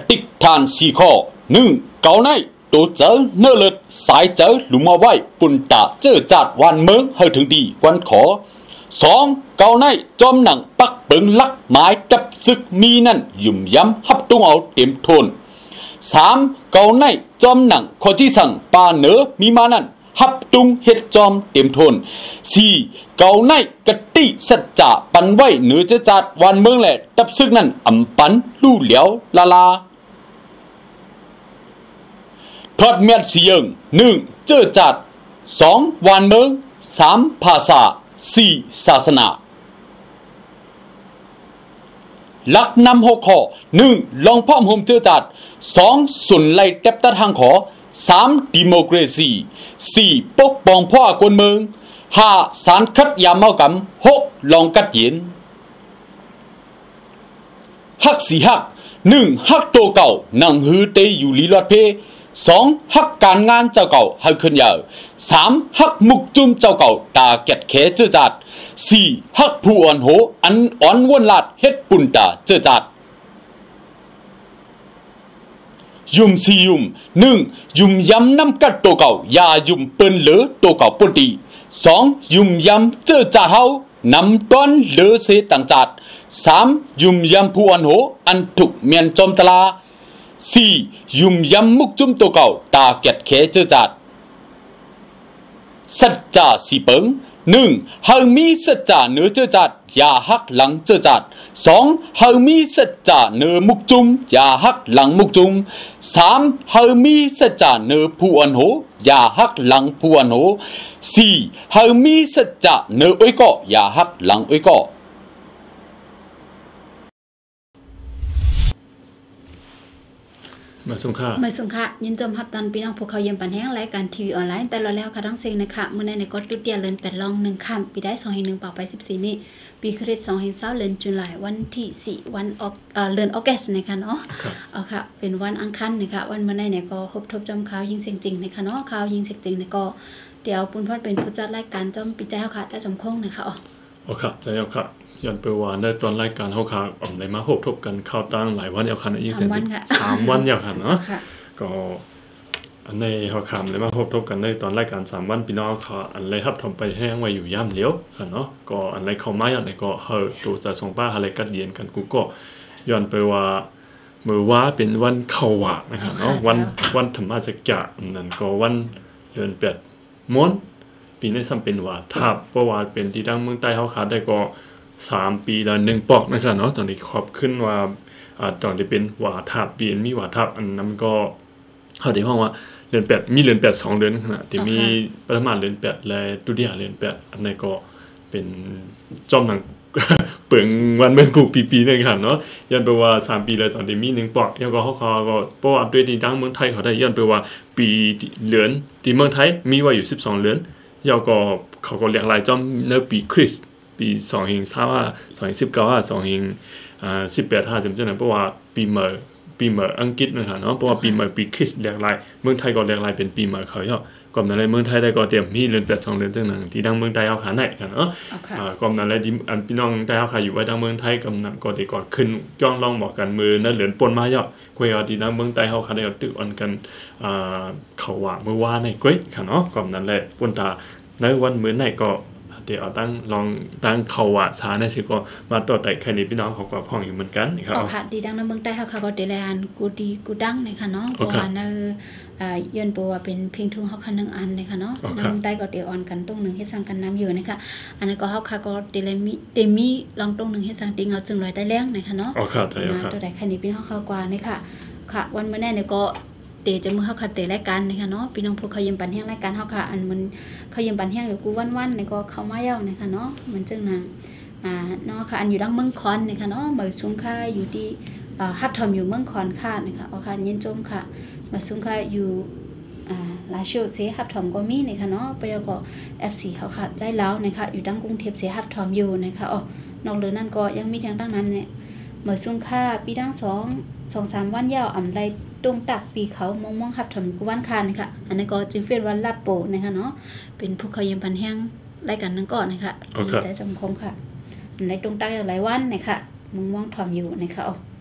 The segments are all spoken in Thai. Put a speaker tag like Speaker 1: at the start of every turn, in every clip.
Speaker 1: ติกทานสี่ข้อ1เกาในตัวเจอเนื้อเลือดสายเจอหลุมมาไว้ปุ่นตาเจอจัดวันเมืองให้ถึงดีกวนขอ2เกาในจอมหนังปักเปิงลักหมายจับศึกมีนั่นยุ่มย้ำฮับตุ้งเอาเต็มทน3เกาในจอมหนังข้อที่สั่งปาเหนือมีมานั่นฮับตุงเฮ็ดจอมเต็มทน4เกาในกะติสัจจะปันไว้เหนือจะจัดวันเมืองแหละตับซึกนั่นอำปันลู่เหลียวลาทอดเมียดเสียง1เจอจัด2วันเมือง3ภาษา4ศาสนาหลักนำ6ข้อ1ลองพ่อมโฮมเจอจัด2สุนไล่เต็บตัดทางขอ3ดิโมคราซี4ปกป้องพ่อคนเมือง5สารคัดยามเมากำ6ลองกัดเย็นฮัก4ฮัก1ฮักโตเก่านั่งฮือเตอยู่ลีลอดเพ2ฮักการงานเจ้าเก่าให้ขึ้นยาว3ฮักมุกจุ่มเจ้าเก่าตาเก็ดแขเจอจัด4ฮักผู้อ่อนโหอันอ่อนวนลาดเฮ็ดปุ่นตาเจอจัดยุ่ม4ยุ่ม1ยุ่มย้ำน้ำกัดตัวเก่าอย่ายุ่มเปิ้นเหลือตัวเก่าปุ่นตี2ยุ่มย้ำเจอจัดเฮานำต้นเหลือเสต่างจัด3ยุ่มย้ำผู้อ่อนโหอันถูกเมียนจอมตลา4ยุ่มย้ำมุกจุ่มตัวเก่าตาเก็ดแขเจอจัดสัจจะสีเปิง1เฮามีสัจจะเนื้อเจอจัดอย่าหักหลังเจอจัด2เฮามีสัจจะเนื้อมุกจุ่มอย่าหักหลังมุกจุ่ม3เฮามีสัจจะเนื้อผู้อันโหอย่าหักหลังผู้อันโห4เฮามีสัจจะเนื้ออ้อยก็อย่าหักหลังอ้อยก็
Speaker 2: มาส่งค่ะยินจมฮับตอนพี่น้องพวกเขาเยี่ยมปันแห้งรายการทีวีออนไลน์แต่เราแล้วค่ะทั้งเซ็งนะคะเมื่อในก็ตุดเดียเลิน8ลอง1ค่ำปีได้2/1ปากไป14นี่ปีคริสต์2/20เลินจุลายวันที่4วันเดือนออกัสนะคะเนาะเอาค่ะเป็นวันอังคารนะคะวันเมื่อในเนี่ยก็ครบทบจอมข่าวยิงเสียงจริงนะคะเนาะข่าวยิงเสียงจริงเนี่ยก็เดี๋ยวปุณพรเป็นผู้จัดรายการจอมปีใจเฮาค่ะจะจำคงนะคะ
Speaker 3: อ๋อค่ะใจเฮาค่ะย้อนไปว่าในตอนรายการเฮาค่ะได้มาพบทบกันข่าวต่างหลายวันแล้วค่ะใน3 วันค่ะ3 วันแล้วค่ะเนาะก็อันในเฮาค่ะได้มาพบทบกันในตอนรายการ3 วันพี่น้องค่ะอันไรครับทำไปแห้งไว้อยู่ย่ำเหลียวค่ะเนาะก็อันไรเข้ามาอย่างไรก็เฮาตัวจะส่งป้าอะไรกัดเย็นกันกูก็ย้อนไปว่ามื้อว่าเป็นวันเข้าหวากนะครับเนาะวันธรรมสัจจะนั่นก็วันเดือน8ม้วนปีนี้ซ้ำเป็นว่าทับเพราะว่าเป็นที่ดังเมืองใต้เฮาค่ะได้ก็3 ปีละ1ปอกนะครับเนาะตอนนี้ขอบขึ้นว่าตอนที่เป็นหวาทับปีมีหวาทับอันนั้นก็เฮาได้ฮ้องว่าเดือน8มีเดือน8 2 เดือนขณะที่มีประมาณเดือน8และตุเดียเดือน8อันนี้ก็เป็นจอมหนังเปิงวันเมืองกูปีๆนึงค่ะเนาะย้อนไปว่า3 ปีเลยตอนที่มี1ปอกแล้วก็เฮาก็เพราะว่าด้วยที่ดังเมืองไทยเขาได้ย้อนไปว่าปีเดือนที่เมืองไทยมีไว้อยู่12เดือนแล้วก็เขาก็เรียกหลายจอมในปีคริสต์ปี2025 2019 2018 จำนั้นเพราะว่าปีใหม่อังกฤษนะครับเนาะเพราะว่าปีใหม่ปีคริสต์เรียกหลายเมืองไทยก็เรียกหลายเป็นปีใหม่เขาก่อนนั้นในเมืองไทยได้ก็เตรียมมีเดือน8 2 เดือนจังนั้นที่ดังเมืองไทยเฮาขาได้กันเนาะก่อนนั้นและอันพี่น้องไทยเฮาขาอยู่ไว้ดังเมืองไทยกำนั้นก็ได้ก็ขึ้นจ้องลองบอกกันมือนั้นเหลือนปนมาคุยที่ดังเมืองไทยเฮาขาได้ก็ตึกอันกันเขาว่าเมื่อวานในก้อยค่ะเนาะก่อนนั้นแหละปนตาในวันมื้อไหนก็เดี๋ยวตั้งเขาว่าสาในสิก็มาต่อแต่แค่นี้พี่น้องเขาก็พ้องอยู่เหมือนกันครับ
Speaker 2: ค่ะดีดังในเมืองใต้เขาก็ได้แลนกูดังนะคะเนาะเพราะว่าในย้อนว่าเป็นเพลงทุ่งเฮาคันนึงอันนะคะเนาะในเมืองใต้ก็เดี๋ยวออนกันตรงนึงเฮ็ดสร้างกันน้ำอยู่นะคะอันนั้นก็เฮาค่ะก็เตมีลองตรงนึงเฮ็ดสร้างติงเอาจึงลอยใต้แรงนะคะเนาะ
Speaker 3: ครับใช่ครับ
Speaker 2: ตัวใดแค่นี้พี่น้องเขากว่านี่ค่ะวันมื้อแน่เนี่ยก็เตจะมือเฮาค่ะเตรายการนะคะเนาะพี่น้องพวกเขายิมปันแห้งรายการเฮาค่ะอันมันเขายิมปันแห้งอยู่กูวันๆนี่ก็เข้ามาแล้วนะคะเนาะมันจึงนางเนาะค่ะอันอยู่ดังเมืองคอนนะคะเนาะมาสุงค่าอยู่ที่ฮับทอมอยู่เมืองคอนค่ะนะคะเอาค่ะยินจมค่ะมาสุงค่าอยู่ลาโชเซฮับทอมก็มีนะคะเนาะไปก็ FC เฮาค่ะใจแล้วนะคะอยู่ดังกรุงเทพเซฮับทอมอยู่นะคะนอกเหนือนั้นก็ยังมีทางดังนั้นเนี่ยมาสุงค่าปีดัง2-3 วันยาวอำไรตรงตักปีเขามองหับถมกูวันคานนะคะอันนี้ก็จึงเฟียนวันลาโปนะคะเนาะเป็นผู้เขายิมพันแห้งรายการนั้นก่อนนะคะใจจำคมค่ะในตรงตักหลายวันนะคะมองถอมอยู่นะคะ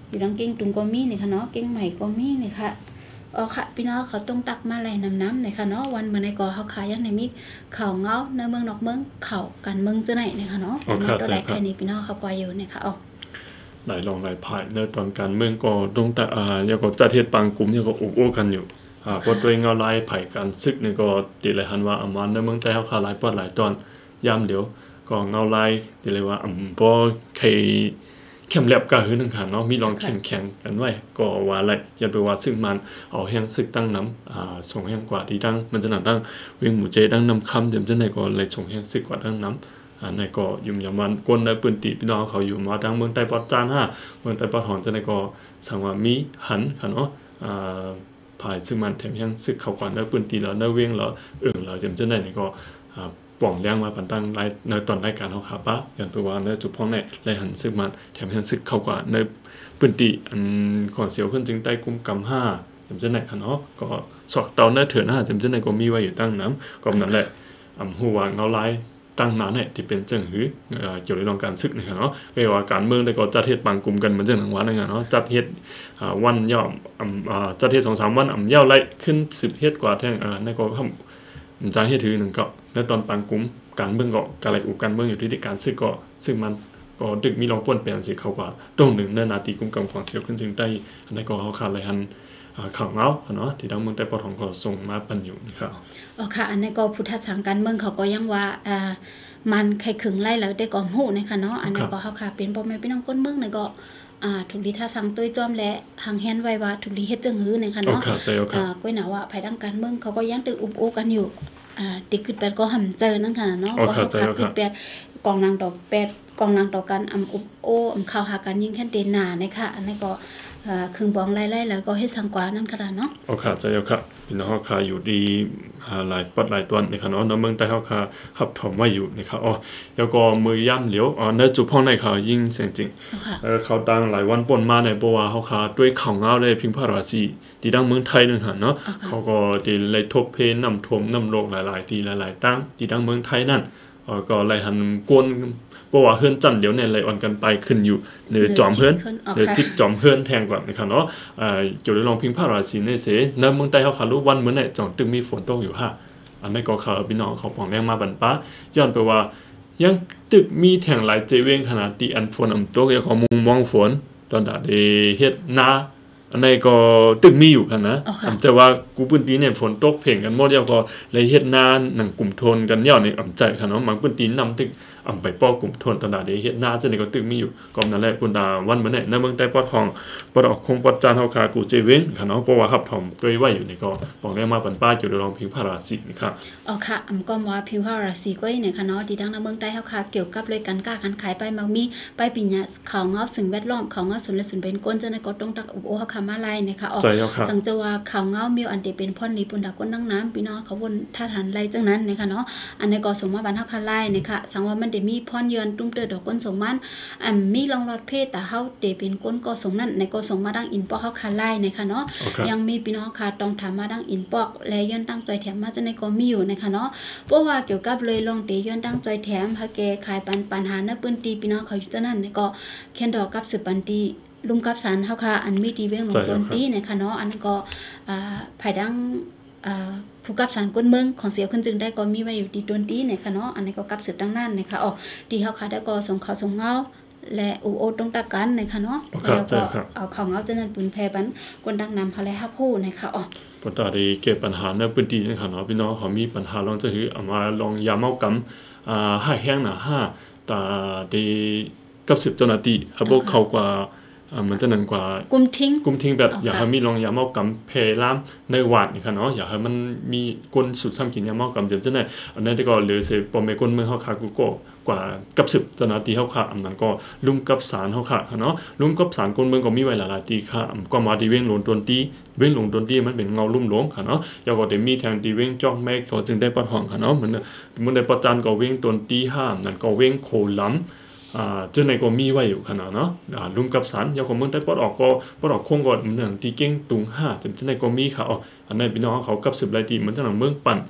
Speaker 2: อยู่ดังเก่งตุงก็มีนี่ค่ะเนาะเก่งใหม่ก็มีนี่ค่ะค่ะพี่น้องเขาต้องตักมาไหลน้ำนี่ค่ะเนาะวันเมื่อในก่อเขาขายยังในมิเข่าเงาในเมืองนอกเมืองเข่ากันเมืองจะไหนนี่ค่ะเนาะเป็นตัวไหนแค่นี้พี่น้องเขากวายอยู่นี่ค่ะ
Speaker 3: หลายลองหลายภายในตอนการเมืองก็ต้องแต่ยังก็จัดเทศบางกลุ่มยังก็อุบโอ้กันอยู่ก็ตัวเงาลายไผ่การซึกนี่ก็ติเลยหันว่าอำมันในเมืองใต้เขาขาหลายปอดหลายตอนยามเดี๋ยวก็เงาลายติเลยว่าพอใครเข้มแลบกะหื้อนึงค่ะเนาะมีลองแข่งกันไว้ก็ว่าอะไรอย่าไปว่าซึ่งมันเอาแห้งซึกตั้งน้ำส่งแห้งกว่าที่ตั้งมันจะตั้งเวียงหมู่เจตั้งน้ำคำเดี๋ยวจะไหนก็เลยส่งแห้งซึกกว่าตั้งน้ำในก็ยุ่มยามวันกวนในปืนตีพี่น้องเขาอยู่มาทางเมืองใต้ปอดจานเมืองใต้ปอดหอนจะในก็สังว่ามีหันค่ะเนาะภายซึ่งมันแถมยังซึกเข้าก่อนในปืนตีแล้วในเวียงแล้วเราจะไหนก็ป่องแรงมาปันตั้งในตอนรายการเขาขาปะอย่างตัวว่าในจุดพ้องในรายหันซึกมันแถมยังซึกเข้ากว่าในปืนตีก่อนเสียวขึ้นจึงได้กุมกำ5จะไหนค่ะเนาะก็สอกเตาในเถื่อนจะไหนก็มีไว้อยู่ตั้งน้ำก็นั่นแหละหัวเงาลายตั้งนั้นเนี่ยที่เป็นจังหือเกี่ยวกับเรื่องการซึกนะครับเนาะไม่ว่าการเมืองได้ก็จัดเทศบางกลุ่มกันเหมือนจังหวัดนั่นเนาะจัดเทศวันย่อมจัดเทศ2-3 วันย่าไล่ขึ้น10เทศกว่าแท่งในก็ทำจางเทศถือหนึ่งก็ในตอนบางกลุ่มการเมืองก็การอะไรอุการเมืองอยู่ที่การซึกก็ซึ่งมันก็ดึกมีลองป่นเปลี่ยนสิเขากว่าตรงหนึ่งในนาทีกลุ่มกำของเสียวขึ้นจึงได้ในก็เขาขาดอะไรหันข่าวเงาเนาะที่ดังเมืองใต้ปอดของก็ส่งมาปันอยู่นะครับ
Speaker 2: ค่ะอันนี้ก็พุทธสังการเมืองเขาก็ยังว่ามันใครขึงไล่แล้วได้ก่อนหูนะคะเนาะอันนี้ก็เขาค่ะเป็นพ่อแม่พี่น้องก้นเมืองนี่ก็ถูกดีท่าทางตุ้ยจอมและหางแฮนไว้ว่าถูกดีเฮ็ดจังหื้อนะคะเนาะก้อยหนาว่าภายดังการเมืองเขาก็ยังตึกอุบโอกันอยู่ติดขึ้นแปดก็ห่ำเจอนั่นค่ะเนาะว่าเขาขับขึ้นแปดกองนางดอกแปดกองนางดอกกันอุบโอข่าวหากันยิ่งแค่เดนหนานะคะอันนี้ก็ครึ่งบองไล่ๆแล้วก็ให้สังกว่านั่นค่ะเนาะ
Speaker 3: ใจครับพี่น้องเขาขาอยู่ดีหลายปัดหลายตัวนี่ค่ะเนาะในเมืองใต้เขาขาขับถมไว้อยู่นี่ค่ะแล้วก็มือย่ำเหลียวในจุดพ่อในเขายิ่งเสียงจริงเขาตั้งหลายวันป่นมาในบัวเขาขาด้วยข่าวเงาเลยพิงพระราศีที่ดังเมืองไทยนั่นค่ะเนาะเขาก็ตีเลยทบเพนนำทมนำโลกหลายๆทีหลายๆตั้งที่ดังเมืองไทยนั่นก็เลยหันกวนเพราะว่าเฮือนจันเดี๋ยวเนี่ยไหลอ่อนกันไปขึ้นอยู่เหนือจอมเฮือนเหนือจิกจอมเฮือนแทงก่อนนะครับเนาะเกี่ยวกับลองพิงพระราศีในเสในเมืองใต้เขาขารู้วันเหมือนเนี่ยจองตึงมีฝนตกอยู่อันนี้ก็ข่าวพี่น้องเขาปองแรงมาบันป้าย้อนไปว่ายังตึกมีแทงหลายเจเวงขนาดที่อันฝนตกยังเขามุงมองฝนตอนดาเดเฮ็ดนาอันนี้ก็ตึกมีอยู่ค่ะนะแต่ว่ากูปืนตีเนี่ยฝนตกเพ่งกันหมดแล้วก็เลยเฮ็ดนาหนังกลุ่มทนกันย่อในใจค่ะเนาะบางปืนตีนำตึกไปป้อกลุ่มทนตอนดาเดเฮ็ดนาจะนี่ก็ตึกมีอยู่ก็นั่นแหละคุณดาวันมื้อนี้ในเมืองใต้ปอดทองปอดออกคงปอดจานเฮาคากูเจเว้นค่ะเนาะเพราะว่าครับผมเคยไว้อยู่นี่ก็บอกได้มาปันป้าอยู่ในรองพิงพระราศีนี่ครับ
Speaker 2: ค่ะก็ว่าพิงพระราศีก็เนี่ยค่ะเนาะที่ทั้งในเมืองใต้เฮาคาเกี่ยวกับเลยกันค้าการขายไปมักมีไปปิญญาข่าวเงาสิ่งแวดล้อมข่าวเงาสุนและสุนเป็นก้นจะในก็ต้องตักอุโอเฮาคามาไล่นะคะสังจะว่าข่าวเงามีอันที่เป็นพ่นลีปุ่นดาก้นดังน้ำพี่น้องเขาวนท่าทานไล่จังนั้นนะคะเนาะอันนี้ก็สมมาบ้านเฮาคาไล่นะคะสังว่ามันได้มีพ่นเยือนตุ้มเตอดอกก้นสมมันมีรองรอดเพศแต่เฮาเตเป็นก้นก็สมนั้นในก็สมมาดังอินปอกเฮาคาไล่นะคะเนาะยังมีพี่น้องค่ะต้องถามมาดังอินปอกและย้อนตั้งใจแถมมาจะในก็มีอยู่นะคะเนาะเพราะว่าเกี่ยวกับเลยลองเตย้อนตั้งใจแถมฮะแกขายปัญหาณปืนตีพี่น้องเขาอยู่จังนั้นในก็แคนดอกกับสืบปันตีลุมกับสารเฮาค่ะอันมีดีเว้งลงต้นตีนะคะเนาะอันนั้นก็ภายดังผู้กับสารก้นเมืองของเสียขึ้นจึงได้ก็มีไว้อยู่ที่ต้นตีนะคะเนาะอันนี้ก็กับสืบดังนั้นนะคะที่เฮาค่ะได้ก็ส่งข่าวส่งเงาและอุโอตรงตะกันนะคะเนาะแล้วก็เอาข่าวเงาจะนั้นปืนแพบันคนดังนำเขาและฮับฮู้นะคะ
Speaker 3: ปตาได้เก็บปัญหาในพื้นที่นะคะเนาะพี่น้องเขามีปัญหาลองจะคือเอามาลองยาเมากำห้าแห้งตาได้กับ10 เจ้าหน้าที่ครับพวกเขากว่ามันจะนั่นกว่า
Speaker 2: กุม
Speaker 3: ทิ้งแบบอยากให้มีลองยาเมากำเพล้ามในหวาดนี่ค่ะเนาะอยากให้มันมีก้นสุดซ้ำกินยาเมากำเดี๋ยวจะได้อันนั้นก็เหลือเสปอมเมก้นเมืองเฮาคากูก็กว่ากับ10 เจ้าหน้าที่เฮาค่ะอันนั้นก็ลุ่มกับสารเฮาค่ะเนาะลุ่มกับสารก้นเมืองก็มีไว้หลายๆตีค่ะก็มาที่เว้งหลงตนตีเว้งหลงตนตีมันเป็นเงาลุ่มหลงค่ะเนาะแล้วก็ได้มีทางที่เว้งจ้องแม่ก็จึงได้ปอดห้องค่ะเนาะมันได้ปอดจานก็เว้งตนตี5นั่นก็เว้งโคล้ำเจ้าในก็มีไว้อยู่ขนาดเนาะลุ่มกับสารยาของเมืองใต้ปอดออกก็ปอดออกคงก่อนเหมือนที่เก่งตุง5จนเจ้าในก็มีค่ะอันนั้นพี่น้องเขากับ10 รายตีเหมือนจังหวัดเมืองปั่น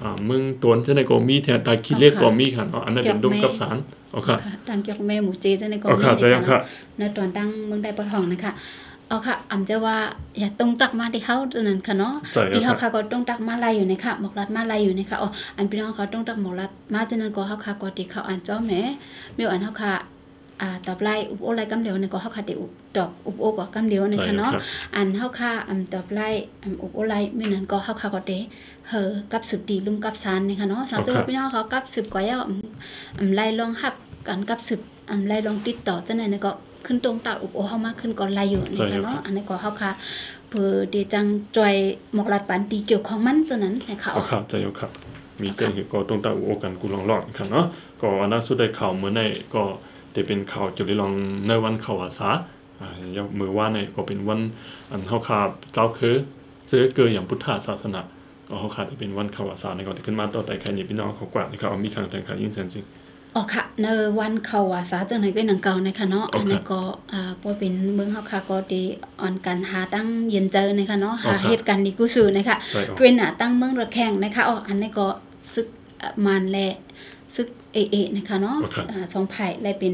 Speaker 3: มึงตวนจะในก็มีแทนตาขี้เล็กก็มีค่ะอันนั้นเป็นดมกับสารโอเค
Speaker 2: ดังเกี่ยวกับแม่หมูเจจะในก็มีนะคะในตอนตั้งเมืองได้ปะทองนะคะเอาค่ะอำจะว่าอย่าต้องตักมาที่เขาตอนนั้นค่ะเนาะที่เขาค่ะก็ต้องตักมาลายอยู่ในค่ะหมอกรัดมาลายอยู่ในค่ะอันพี่น้องเขาต้องตักหมอกรัดมาตอนนั้นก็เขาค่ะก็ที่เขาอันจ้อแม่มีอันเขาค่ะตอบไล่อุบโอไล่กำเดียวในก็เขาค่ะที่ตอบอุบโอก็กำเดียวในค่ะเนาะอันเขาค่ะตอบไล่อุบโอไล่มีนั้นก็เขาค่ะก็เตกับสืบดีลุมกับซานในค่ะเนาะสาวตัวพี่น้องเขากับสืบก็ย่อไล่ลองหับกันกับสืบไล่ลองติดต่อตอนนั้นก็ขึ้นตรงตาอุบโอเฮามาขึ้นก่อนไล่อยู่นะคะเนาะอันนี้ก็เฮาค่ะเพื่อเดจังจอยหมอกลัดปานตีเกี่ยวของมันตัวนั้นนะคะ
Speaker 3: ค่ะใจอยู่ครับมีเจ้าคือก็ตรงตาอุบโอกันกูลองรอดครับเนาะก็อันนั้นสุดได้ข่าวเมื่อในก็จะเป็นข่าวเกี่ยวกับลองในวันเข้าพรรษายกมือว่าในก็เป็นวันอันเฮาค่ะเจ้าคือเจอเกิดอย่างพุทธศาสนาก็เฮาค่ะที่เป็นวันเข้าพรรษาในก็ขึ้นมาต่อแต่ใครนี่พี่น้องเขากว่านะครับมีทางแต่งขันยิ่งจริง
Speaker 2: ค่ะในวันเข้าพรรษาจังไหนก็หนังเก่านะคะเนาะอันนี้ก็บ่เป็นเมืองเฮาค่ะก็ได้อ่อนกันหาตั้งเย็นเจอนะคะเนาะหาเหตุการณ์นี้กูซื่อนะคะเป็นตั้งเมืองระแข่งนะคะอันนี้ก็ซึกมันแลซึกเอนะคะเนาะสองไผ่เลยเป็น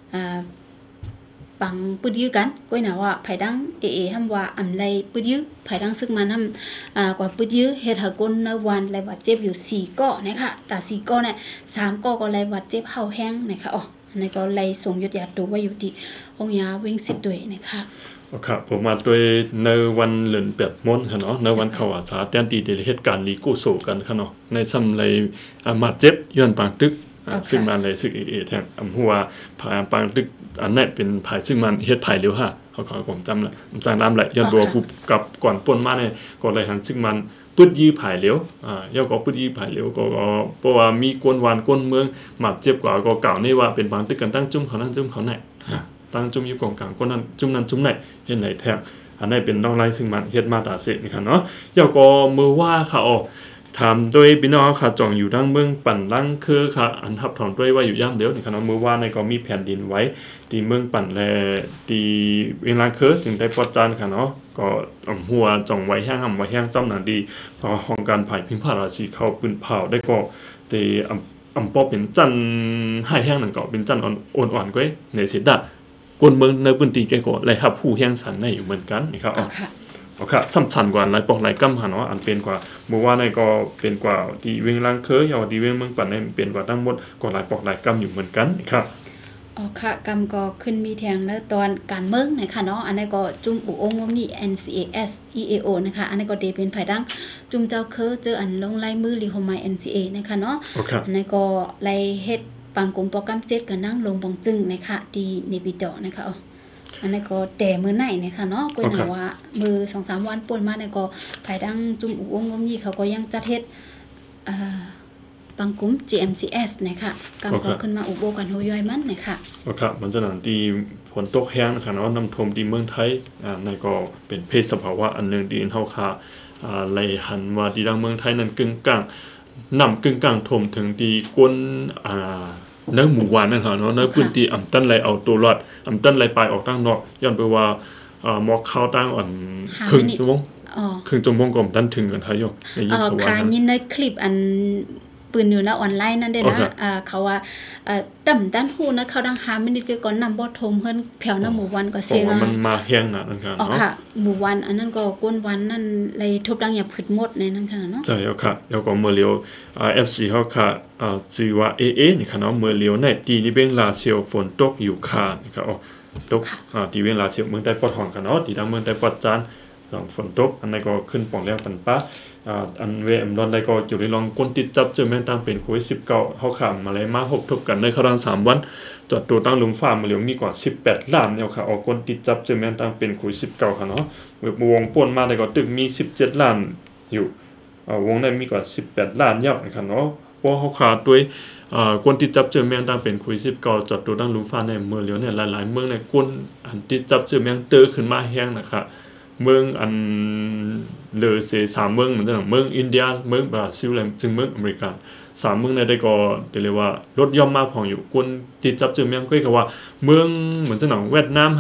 Speaker 2: ปังปืดยื้อกันก็หนาว่าไผ่ดังห้ามว่าอำไรปืดยื้อไผ่ดังซึกมันห้ามกว่าปืดยื้อเฮ็ดหาก้นในวันเลยบาดเจ็บอยู่4ก้อนะคะแต่4ก้อเนี่ย3ก้อก็เลยบาดเจ็บเฮาแห้งนะคะอันนี้ก็เลยส่งยศยาตัวไว้อยู่ที่ห้องยาเวงสิด้วยนะคะ
Speaker 3: ครับผมมาด้วยในวันเลือนเปียดม้วนค่ะเนาะในวันเข้าพรรษาแทนที่เหตุการณ์นี้กู้โศกันค่ะเนาะในซ้ำเลยมาเจ็บย้อนปางตึกซึ่งมันเลยซึ่งแทนหัวผาปางตึกอันนี้เป็นภายซึ่งมันเฮ็ดภายเร็วฮะเขาขอผมจำละจำน้ำไหลย้อนตัวกูกับก่อนป่นมาเนี่ยก็เลยหันซึ่งมันปืดยื้อภายเร็วย่อก็ปืดยื้อภายเร็วก็เพราะว่ามีกวนวานกวนเมืองมาเจ็บกว่าก็เก่านี่ว่าเป็นบางตึกกันตั้งจุ่มเขานั่งจุ่มเขาไหนตั้งจุ่มอยู่กองกลางกวนนั้นจุ่มนั้นจุ่มไหนเฮ็ดไหนแทบอันนี้เป็นน้องไล่ซึ่งมันเฮ็ดมาตาเสกนี่ค่ะเนาะย่อก็มือว่าค่ะถามโดยพี่น้องค่ะจ่องอยู่ทั้งเมืองปั่นลังคือค่ะอันทับถอนด้วยว่าอยู่ย่ำเดียวนี่ค่ะเนาะมือว่าในก็มีแผ่นดินไว้ที่เมืองปั่นและที่เวลาคือจึงได้ปลดจานค่ะเนาะก็หัวจ่องไว้แห้งไว้แห้งจ้ำหนังดีพอของการผ่ายพิมพ์ผ่าราศีเข้าปืนเผาได้ก็ที่ปอเป็นจันให้แห้งนั่นก็เป็นจันอ่อนๆก้อยในเสดะกวนเมืองในพื้นที่แกก็เลยหับผู้แห้งสันในอยู่เหมือนกันนี่ครับค่ะสำคัญกว่าหลายปอกหลายกำหันเนาะอันเป็นกว่าเมื่อว่าในก็เป็นกว่าที่เวียงลังเคยเอาที่เวียงเมืองปั่นในเป็นกว่าทั้งหมดก็หลายปอกหลายกำอยู่เหมือนกันครับ
Speaker 2: ค่ะกำก็ขึ้นมีแทงแล้วตอนการเมืองนะคะเนาะอันนี้ก็จุ่มอุองงมี NCAS EAO นะคะอันนี้ก็ได้เป็นภายดังจุ่มเจ้าเคยเจออันลงลายมือลีโฮไม NCA นะคะเนาะอันนี้ก็ไล่เฮ็ดปังกลมโปรแกรม7กันนั่งลงบองจึงนะคะที่ในบิดอนะคะอันนี้ก็แต่มื้อไหนนะคะเนาะก็หนาว่ามือ 2-3 วันป่นมาเนี่ยก็ภายดังจุ่มอุองงมีเขาก็ยังจัดเฮ็ดปังกุ้ม GMCS นะคะกำก็ขึ้นมาอุโบกันโหย่อยมันนะคะ
Speaker 3: ครับมันจะนั่นที่ฝนตกแห้งนะคะเนาะน้ำท่วมที่เมืองไทยนั่นก็เป็นเพศสภาวะอันนึงที่เฮาค่ะไหลหันว่าที่ดังเมืองไทยนั้นกึ่งกลางนำกึ่งกลางท่วมถึงที่ก้นในหมู่บ้านนั่นค่ะเนาะในพื้นที่อำตันไหลเอาตัวรอดอำตันไหลไปออกทางนอกย้อนไปว่าหมอกเข้าตั้งครึ่งชั่วโมงก็ตันถึงกันทายอยู่
Speaker 2: ในยินเขาว่ายินในคลิปอันปืนอยู่แล้วออนไลน์นั่นเด้นะเขาว่าต่ำด้านหูนะเขาดัง5มินิก็ก่อนนำบ่ทมเพิ่นแผ่วน้ำหมู่วันก็เสียง
Speaker 3: มันมาแห้งน่ะนั่นค่ะ
Speaker 2: ค่ะหมู่วันอันนั้นก็ก้นวันนั่นเลยทุบดังอย่าผิดหมดในนั้นค่ะเนาะ
Speaker 3: ใช่ค่ะแล้วก็เมื่อเลียวFC เฮาค่ะชื่อว่า AA นี่ค่ะเนาะเมื่อเลียวในที่นี่เป็นลาเซียวฝนตกอยู่ค่ะนี่ค่ะตกที่เวียงลาเซียวเมืองใต้ปอดห้องกันเนาะที่ดังเมืองใต้ปอดจานฝนตกอันนั้นก็ขึ้นป่องแล้วกันปะอันเวมดอนได้ก็อยู่ในลองก้นติดจับเจอแม่นตั้งเป็นโควิด19เฮาขำมาเลยมา6ทบกันในครั้ง3วันจอดตัวตั้งลุมฟ้ามาเหลียวมีกว่า18ล้านเนี่ยค่ะก้นติดจับเจอแม่นตั้งเป็นโควิด19ค่ะเนาะวงป่นมาได้ก็ตึกมี17ล้านอยู่วงได้มีกว่า18ล้านยาวนะคะเนาะเพราะเฮาขาด้วยก้นติดจับเจอแม่นตั้งเป็นโควิด19จอดตัวตั้งลุมฟ้าในเมืองเหลียวเนี่ยหลายๆเมืองในก้นอันติดจับเจอแม่นเตอขึ้นมาแห้งนะคะเมืองอันเลเซ3เมืองเหมือนกันเมืองอินเดียเมืองบราซิลและจึงเมืองอเมริกัน3เมืองในได้ก็เรียกว่าลดย่อมมาพองอยู่คนติดจับจึงเมืองก็คือว่าเมืองเหมือนจะหนังเวียดนาม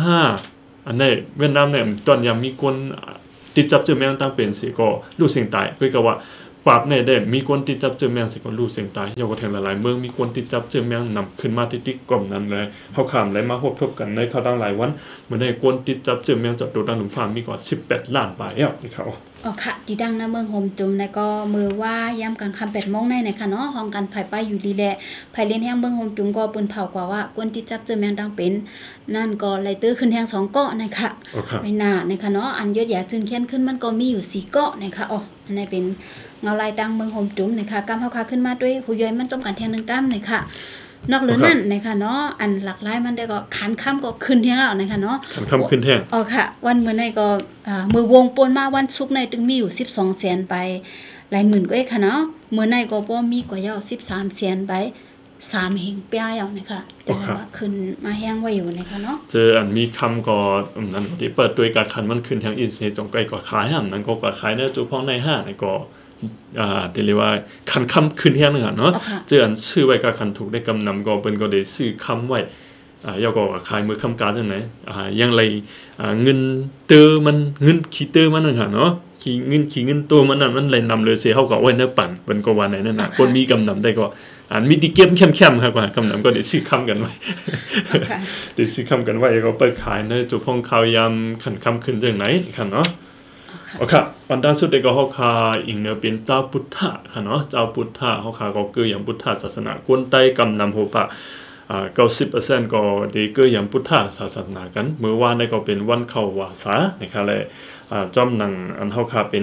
Speaker 3: 5อันนี้เวียดนามเนี่ยตอนยังมีคนติดจับจึงเมืองตั้งเป็นสิก็รู้สิ่งตายก็คือว่าปราบในได้มีคนติดจับเจอแมงสิคนรู้เสียงตายยกกระแทงหลายๆเมืองมีคนติดจับเจอแมงนำขึ้นมาติ๊กกล่อมนั้นเลยเขาขามไหลมาพบทบกันในเขาตั้งหลายวันเมื่อในคนติดจับเจอแมงจับตัวดังหลุมฟาร์มมีกว่า18 ล้านบาทแล้วนี่เขา
Speaker 2: อ๋อค่ะที่ดังนะเมืองโฮมจุ่มในก็มือว่าย่ำกลางคำ8 โมงในค่ะเนาะห้องกันภายไปอยู่ดีแหละภายเล่นแห้งเมืองโฮมจุ่มก็ปืนเผากว่าว่ากวนติดจับเจอแมงดังเป็นนั่นก็เลยตื้อขึ้นแห้ง2 เกาะนะคะไม่น่านะคะเนาะอันยอดใหญ่จึงเขียนขึ้นมันก็มีอยู่4 เกาะนะคะอ๋ออันนี้เป็นเงาลายดังเมืองโฮมจุ่มนะคะกำเฮาคาขึ้นมาด้วยหูย่อยมันต้องการแทง1 กำนะคะนอกเหลือนั่นนะคะเนาะอันหลักหลายมันได้ก็ขันค่ำก็ขึ้นแท่งเอานะคะเนาะ
Speaker 3: ขันค่ำขึ้นแท่ง
Speaker 2: อ๋อค่ะวันเมื่อในก็มือวงปนมาวันศุกร์ในตึงมีอยู่12 แสนไปหลายหมื่นก็เอ้ค่ะเนาะเมื่อในก็บ่มีกว่าเยา13 แสนไป3 เฮงเปียเอานะคะแต่ว่าขึ้นมาแห้งไว้อยู่นะคะเนาะ
Speaker 3: เจออันมีคำก็นั่นที่เปิดด้วยการขันมันขึ้นแท่งอินเสจงไกลก็ขายหั่นนั้นก็ขายในจุพ้องในห้างในก็เรียกว่าคันคำขึ้นแห้งนึงเนาะเจออันชื่อไว้กับคันถูกได้กำนำก็เป็นก็ได้ซื้อคำไว้ยาก็ขายมือคำการจังไหนยังไรเงินเตอมันเงินขี้เตอมันนั่นค่ะเนาะขี้เงินตัวมันนั่นมันเลยนำเลยเสียเขาก็ไว้เนื้อปั่นเป็นก็ว่าไหนนั่นน่ะคนมีกำนำได้ก็มีติเกมเข้มๆครับว่ากำนำก็ได้ซื้อคำกันไว้ได้ซื้อคำกันไว้ก็เปิดขายในจุพ้องข่าวยามคันคำขึ้นจังไหนค่ะเนาะโอเควันด้านสุดเด็กก็เขาคาอีกเนื้อเป็นเจ้าพุทธะค่ะเนาะเจ้าพุทธะเขาคาก็คืออย่างพุทธศาสนาคนใต้กำนำโหปะ90% ก็ได้คืออย่างพุทธศาสนากันเมื่อวานได้ก็เป็นวันเข้าวาสานะครับเลยจอมหนังอันเขาคาเป็น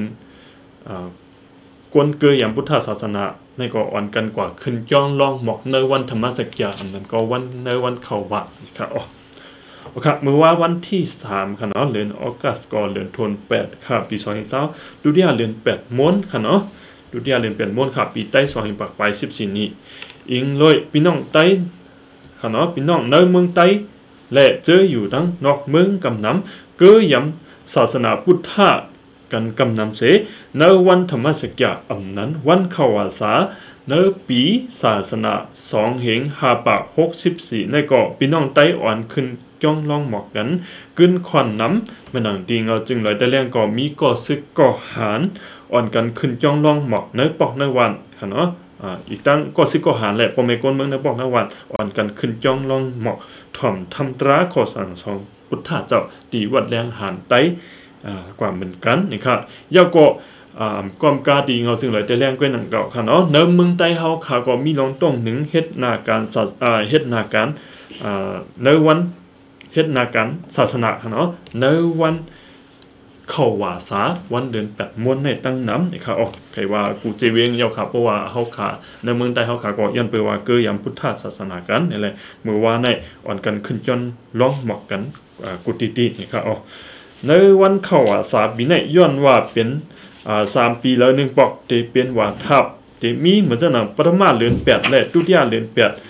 Speaker 3: คนเกืออย่างพุทธศาสนาในก็อ่อนกันกว่าขึ้นจ้องลองหมอกในวันธรรมสักยาอันนั้นก็วันในวันเข้าวานะครับโอเคเมื่อว่าวันที่3ค่ะเนาะเดือนออกัสก็เดือนธันวาคมค่ะปี2020ดูเดียเดือน8ม้วนค่ะเนาะดูเดียเดือน8ม้วนค่ะปีใต้2ปักไป14นี้อิงเลยพี่น้องใต้ค่ะเนาะพี่น้องในเมืองใต้และเจออยู่ทั้งนอกเมืองกำนำเกือยำศาสนาพุทธะกันกำนำเสในวันธรรมสักยาอันนั้นวันเข้าวาสาในปีศาสนา2 เหง5 ปะ 64ในก็พี่น้องใต้อ่อนขึ้นจ้องลองหมอกกันกึ้นควันน้ำมันหนังดีเอาจึงเลยแต่แรงก็มีก่อซึกก่อหารอ่อนกันขึ้นจ้องลองหมอกในปอกในวันค่ะเนาะอีกตั้งก่อซึกก่อหารแหละพอไม่ก้นเมืองในปอกในวันอ่อนกันขึ้นจ้องลองหมอกถ่อมทำตราขอสั่งสองพุทธะเจ้าตีวัดแรงหารไต้กว่าเหมือนกันนี่ครับยาวก็ความกาดีเงาซึ่งเลยแต่แรงกว่าหนังเก่าค่ะเนาะเนื้อเมืองใต้เฮาค่ะก็มีลองต้องหนึ่งเฮ็ดนาการเฮ็ดนาการในวันเฮ็ดนาการศาสนาค่ะเนาะในวันเข้าวาสาวันเดือน8ม้วนในตั้งน้ำนี่ค่ะใครว่ากูเจเวียงยาวค่ะเพราะว่าเฮาค่ะในเมืองใต้เฮาค่ะก็ยันเปว่าเกือยำพุทธศาสนากันนี่แหละเมื่อวานในอ่อนกันขึ้นจนร้องหมอกกันกุตินี่ค่ะในวันเข้าวาสาปีนี้ย้อนว่าเป็น3 ปีแล้ว1ปอกที่เป็นว่าทับที่มีเหมือนจะหนังปฐมเดือน8และตุติยเดือน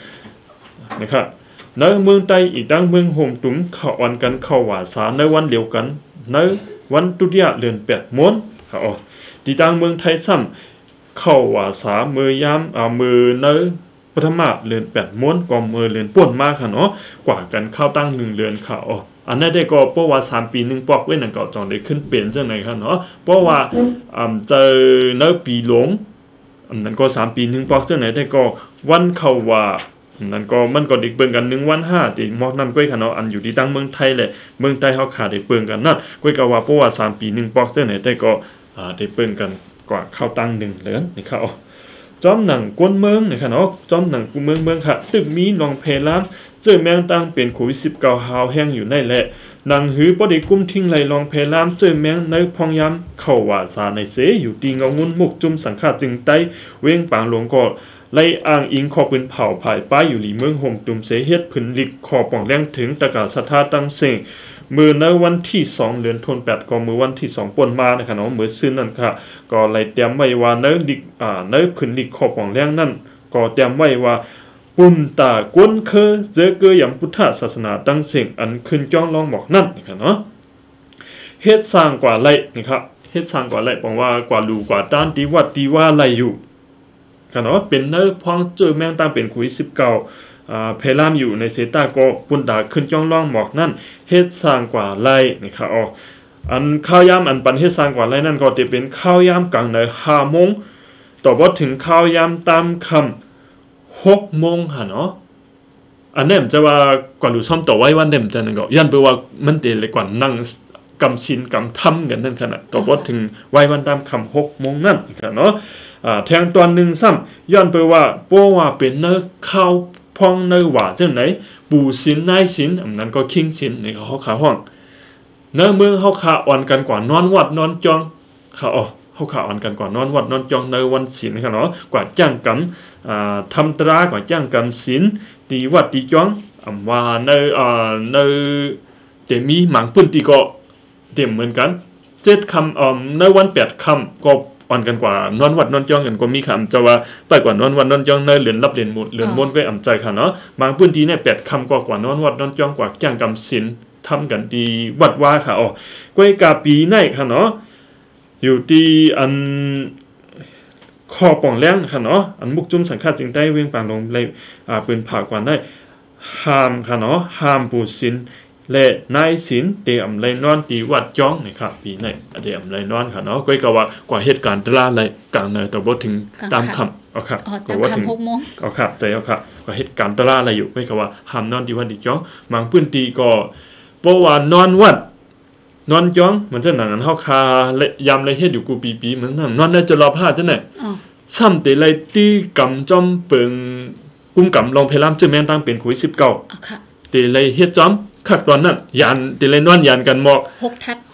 Speaker 3: 8นะครับในเมืองใต้อีกดังเมืองโฮมตุ้มเข้าอ่อนกันเข้าวาสาในวันเดียวกันในวันตุติยเดือน8ม้วนค่ะที่ดังเมืองไทยซ้ำเข้าวาสามือยามมือในปฐมเดือน8ม้วนก็มือเดือนป่วนมากค่ะเนาะกว่ากันเข้าตั้ง1 เดือนค่ะอันนั้นได้ก็เพราะว่า3 ปี1ปอกเว้นนั่นก็จองได้ขึ้นเป็นจังได๋ครับเนาะเพราะว่าเจอในปีหลงอันนั้นก็3 ปี1ปอกจังได๋ได้ก็วันเข้าว่านั่นก็มันก็ได้เบิ่งกัน1 วัน 5ที่หมอกนั้นก้อยค่ะเนาะอันอยู่ที่ตั้งเมืองไทยแหละเมืองใต้เฮาขาได้เบิ่งกันนั่นก้อยก็ว่าเพราะว่า3 ปี1ปอกจังได๋ได้ก็ได้เบิ่งกันกว่าเข้าตั้ง1 เดือนนี่ครับจอมหนังกวนเมืองนี่ค่ะเนาะจอมหนังกูเมืองค่ะตึกมีลองเพลามเจอแมงตั้งเป็นโควิด19หาวแห้งอยู่ในแหละหนังหือบ่ได้กุ้มทิ้งไหลลองเพลามเจอแมงในพองยามเข้าวาสาในเสอยู่ตีเงางุนมุกจุ่มสังฆาจึงไต้เว้งปางหลวงก็ไล่อ้างอิงขอปืนเผาภายป้ายอยู่หลีเมืองห่มตุ่มเสเฮ็ดผึนลิกขอป่องแรงถึงตะกาศรัทธาตั้งเสงมือในวันที่2 เดือนธันวาคมก็มือวันที่2ป่นมานะครับเนาะมื้อซื่นนั่นค่ะก็ไล่เตรียมไว้ว่าในลิกในผึนลิกขอป่องแรงนั่นก็เตรียมไว้ว่าปุ่นตากวนเคอเจอเกยอย่างพุทธศาสนาตั้งเสียงอันขึ้นจ้องลองบอกนั่นนะครับเนาะเฮ็ดสร้างกว่าไล่นะครับเฮ็ดสร้างกว่าไล่บอกว่ากว่าลูกว่าต้านตีวัดตีว่าไล่อยู่ครับเนาะเป็นเนื้อพองเจอแมงตามเป็นโควิด19เพลามอยู่ในเซตาก็ปุ่นตาขึ้นจ้องลองบอกนั่นเฮ็ดสร้างกว่าไล่นะครับอันข้าวยามอันปันเฮ็ดสร้างกว่าไล่นั่นก็จะเป็นข้าวยามกลางใน5 โมงต่อบทถึงข้าวยามตามคำ6 โมงค่ะเนาะอันนี้มันจะว่ากว่าดูซ่อมต่อไว้วันเดิมจะนั่นก็ยันไปว่ามันเตเลยกว่านั่งกำชินกำทำกันนั่นขนาดต่อบทถึงไว้วันตามคำ6 โมงนั่นค่ะเนาะแทงตอนหนึ่งซ้ำย้อนไปว่าเพราะว่าเป็นเนื้อข้าวพองเนื้อหวานจังไหนปูสินนายสินอันนั้นก็คิงสินในเขาขาห้องเนื้อเมืองเขาขาอ่อนกันกว่านอนวัดนอนจองขาเขาขาอ่อนกันกว่านอนวัดนอนจองในวันศิลค่ะเนาะกว่าจ้างกำทำตรากว่าจ้างกำศิลตีวัดตีจองว่าในเดี๋ยวมีหมังปุ่นตีก็เดี๋ยวเหมือนกัน7 คำในวัน8 คำก็อ่อนกันกว่านอนวัดนอนจองกันก็มีคำจะว่าไปกว่านอนวัดนอนจองในเหรียญรับเหรียญหมดเหรียญมนไว้อ่ำใจค่ะเนาะบางพื้นที่เนี่ย8 คำกว่านอนวัดนอนจองกว่าจ้างกำศิลทำกันดีวัดว่าค่ะก้อยกาปีในค่ะเนาะอยู่ที่อันคอป่องแรงค่ะเนาะอันมุกจุ่มสังฆาจึงได้เวียงปางลงเลยปืนผ่ากว่าได้ห้ามค่ะเนาะห้ามปูสินและนายสินเตอำไรนอนตีวัดจ้องนะครับปีในเตอำไรนอนค่ะเนาะก้อยกว่ากว่าเหตุการณ์ตลาดอะไรกลางในแต่บ่ถึงตามคำครับ
Speaker 2: ก็ว่าถึง6 โมง
Speaker 3: ครับใจครับกว่าเหตุการณ์ตลาดอะไรอยู่ก้อยกว่าห้ามนอนตีวัดตีจ้องบางพื้นที่ก็เพราะว่านอนวัดนอนจ้องมันจะหนังอันเฮาคาและยามไรเฮ็ดอยู่กูปีเหมือนนั่นนอนได้จะรอผ้าจังได๋ซ้ำแต่ไรตีกำจอมเปิงกุมกำลองเพลามจื้อแม่นตั้งเป็นโควิด19
Speaker 2: ค่ะ
Speaker 3: แต่ไรเฮ็ดจอมคักตอนนั้นยานแต่ไรนอนยานกันหมอก
Speaker 2: 6 ทัด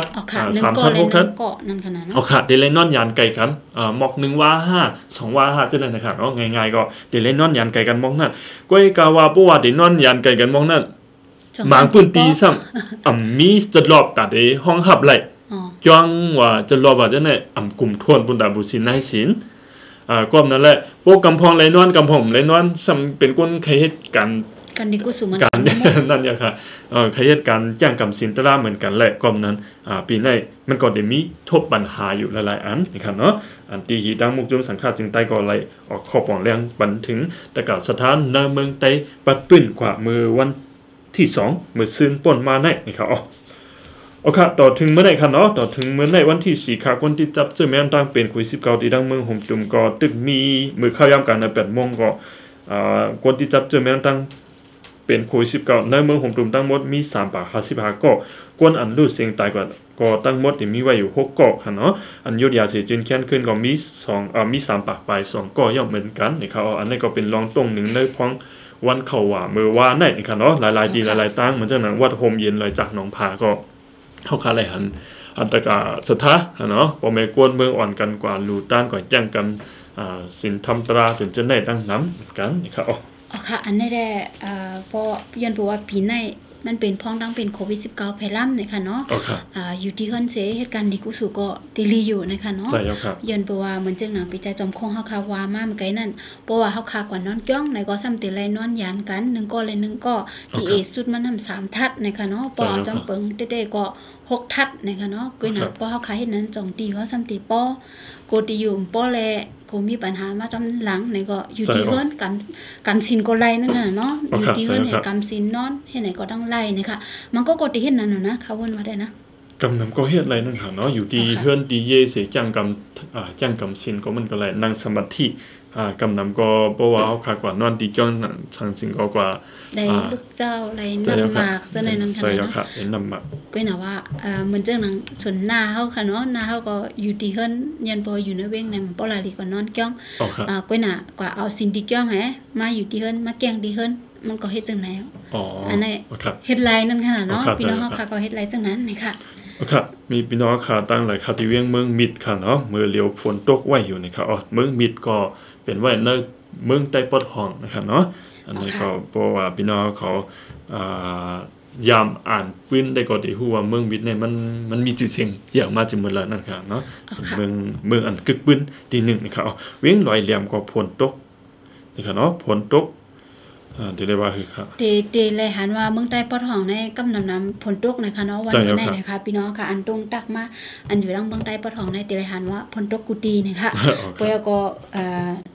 Speaker 3: 3 ทัด6 ทัด
Speaker 2: เกาะนั่นขนาดนั้น
Speaker 3: ค่ะแต่ไรนอนยานไกลกันหมอก1 ว่า 5 2 ว่า 5จังได๋นะครับเนาะง่ายๆก็แต่ไรนอนยานไกลกันหมอกนั้นก้อยกาว่าบ่ว่าแต่นอนยานไกลกันหมอกนั้นบางพื้นที่ซ้ำมีจะรอบตัดห้องหับไหลจ้องว่าจะรอบว่าจะไหนกลุ่มทวนบุญดาบุษินนายศิลก็นั่นแหละพวกกำพองไรนอนกำพองไรนอนซ้ำเป็นคนใครเหตุการ
Speaker 2: ดีกุสุมัน
Speaker 3: การนั่นอย่างค่ะใครเหตุการจ้างกำศิลตราเหมือนกันแหละก็นั้นปีในมันก็ได้มีทบปัญหาอยู่หลายๆอันนะครับเนาะอันตีหีดังมุกจุมสังฆาจึงใต้ก็ไหลออกข้อปองแรงบันถึงแต่กับสถานในเมืองไต้ปัดปื้นกว่ามือวันที่2มือซึ่งป่นมาได้นะครับโอเคต่อถึงเมื่อไหร่ครับเนาะต่อถึงเมื่อไหร่วันที่4 ค่ะคนที่จับเจอแม่นตั้งเป็นโควิด19ที่ดังเมืองห่มตุ่มก็ตึกมีมือเข้ายามกันใน8 โมงก็คนที่จับเจอแม่นตั้งเป็นโควิด19ในเมืองห่มตุ่มตั้งหมดมี3 ปาก55 ก็กวนอันรู้เสียงตายกว่าก็ตั้งหมดที่มีไว้อยู่6 ก็ค่ะเนาะอันยุทธยาเสียจินแค้นขึ้นก็มีมี3 ปากปลาย2 ก็ย่อมเหมือนกันนะครับอันนี้ก็เป็นรองตรงหนึ่งในพ้องวันเข้าว่ามือว่าไหนนะครับเนาะหลายๆดีหลายๆตั้งเหมือนจังนั้นวัดโฮมเย็นเลยจากหนองผาก็เข้าคาไหลหันอันตกาสถาเนาะบ่แม่กวนเมืองอ่อนกันกว่าลูต้านก่อนแจ้งกันสินธรรมตราจนจะได้ตั้งน้ำกันนะครับ
Speaker 2: ค่ะอันนี้ได้เพราะย้อนเพราะว่าปีในมันเป็นพ้องดังเป็นโควิด19แพร่ล่ำนะคะเนาะอยู่ที่คอนเสิเหตุการณ์ดีกุสุก็ติลีอยู่นะคะเนาะย้อนเพราะว่าเหมือนจังหนังปีใจจอมคงเฮาคาว่ามาไกลนั่นเพราะว่าเฮาคากว่านอนจ้องในก็ซ้ำติไรนอนยานกัน1 ก็เลย1 ก็ที่สุดมันทำ3 ทัดนะคะเนาะปอจอมเปิงเด้ๆก็6 ทัดนะคะเนาะก้อยหนักปอเฮาคาเฮ็ดนั้นจ่องตีเขาซ้ำตีปอโกติอยู่ปอแลกูมีปัญหามาจำหลังในก็อยู่ที่เฮือนกำสินก็ไล่นั่นน่ะเนาะอยู่ที่เฮือนให้กำสินนอนเฮ็ดไหนก็ต้องไล่นะคะมันก็ติเฮ็ดนั่นน่ะนะเขาวนมาได้นะ
Speaker 3: กำนำก็เฮ็ดไรนั่นค่ะเนาะอยู่ที่เฮือนตีเยเสจังกำสินก็มันก็ไล่นั่งสมาธิกำนำก็เพราะว่าเฮาคากว่านอนตีจ้องสังสิงก็กว่า
Speaker 2: ได้ลูกเจ้าไรน้ำหมากตัวในนั้นค่ะ
Speaker 3: เนาะเห็นน้ำหมาก
Speaker 2: ก็น่ะว่าเหมือนจังนั้นส่วนหน้าเฮาค่ะเนาะหน้าเฮาก็อยู่ที่เฮือนยันบ่อยู่ในเว้งนั่นบ่ลาลีก็นอนจ้องก็น่ะกว่าเอาสินที่จ้องแหมาอยู่ที่เฮือนมาแกล้งที่เฮือนมันก็เฮ็ดจังไหนอันนี้เฮ็ดไรนั่นค่ะเนาะพี่น้องเฮาค่ะก็เฮ็ดไรจังนั้นนี่ค่ะ
Speaker 3: ครับมีพี่น้องค่ะตั้งหลายคาที่เวียงเมืองมิดค่ะเนาะเมื่อเหลียวฝนตกไว้อยู่นะครับเมืองมิดก็เป็นไว้ในเมืองใต้ปอดห้องนะครับเนาะอันนี้ก็เพราะว่าพี่น้องเขายามอ่านปื้นได้ก็ได้ฮู้ว่าเมืองมิดเนี่ยมันมีชื่อเสียงอย่างมาจากเมืองละนั่นค่ะเนาะเมืองอันกึกปื้นที่1นะครับเวียงลอยเหลี่ยมก็ฝนตกนี่ค่ะเนาะฝนตกเดี๋ยวได้ว่าคือครับ
Speaker 2: เตเลยหันว่าเมืองใต้ปอดห้องในกำน้ำฝนตกนะคะเนาะวันนี้นะคะพี่น้องค่ะอันตรงตักมาอันอยู่ทางเมืองใต้ปอดห้องในเตเลยหันว่าฝนตกกุฏินะคะเพราะก็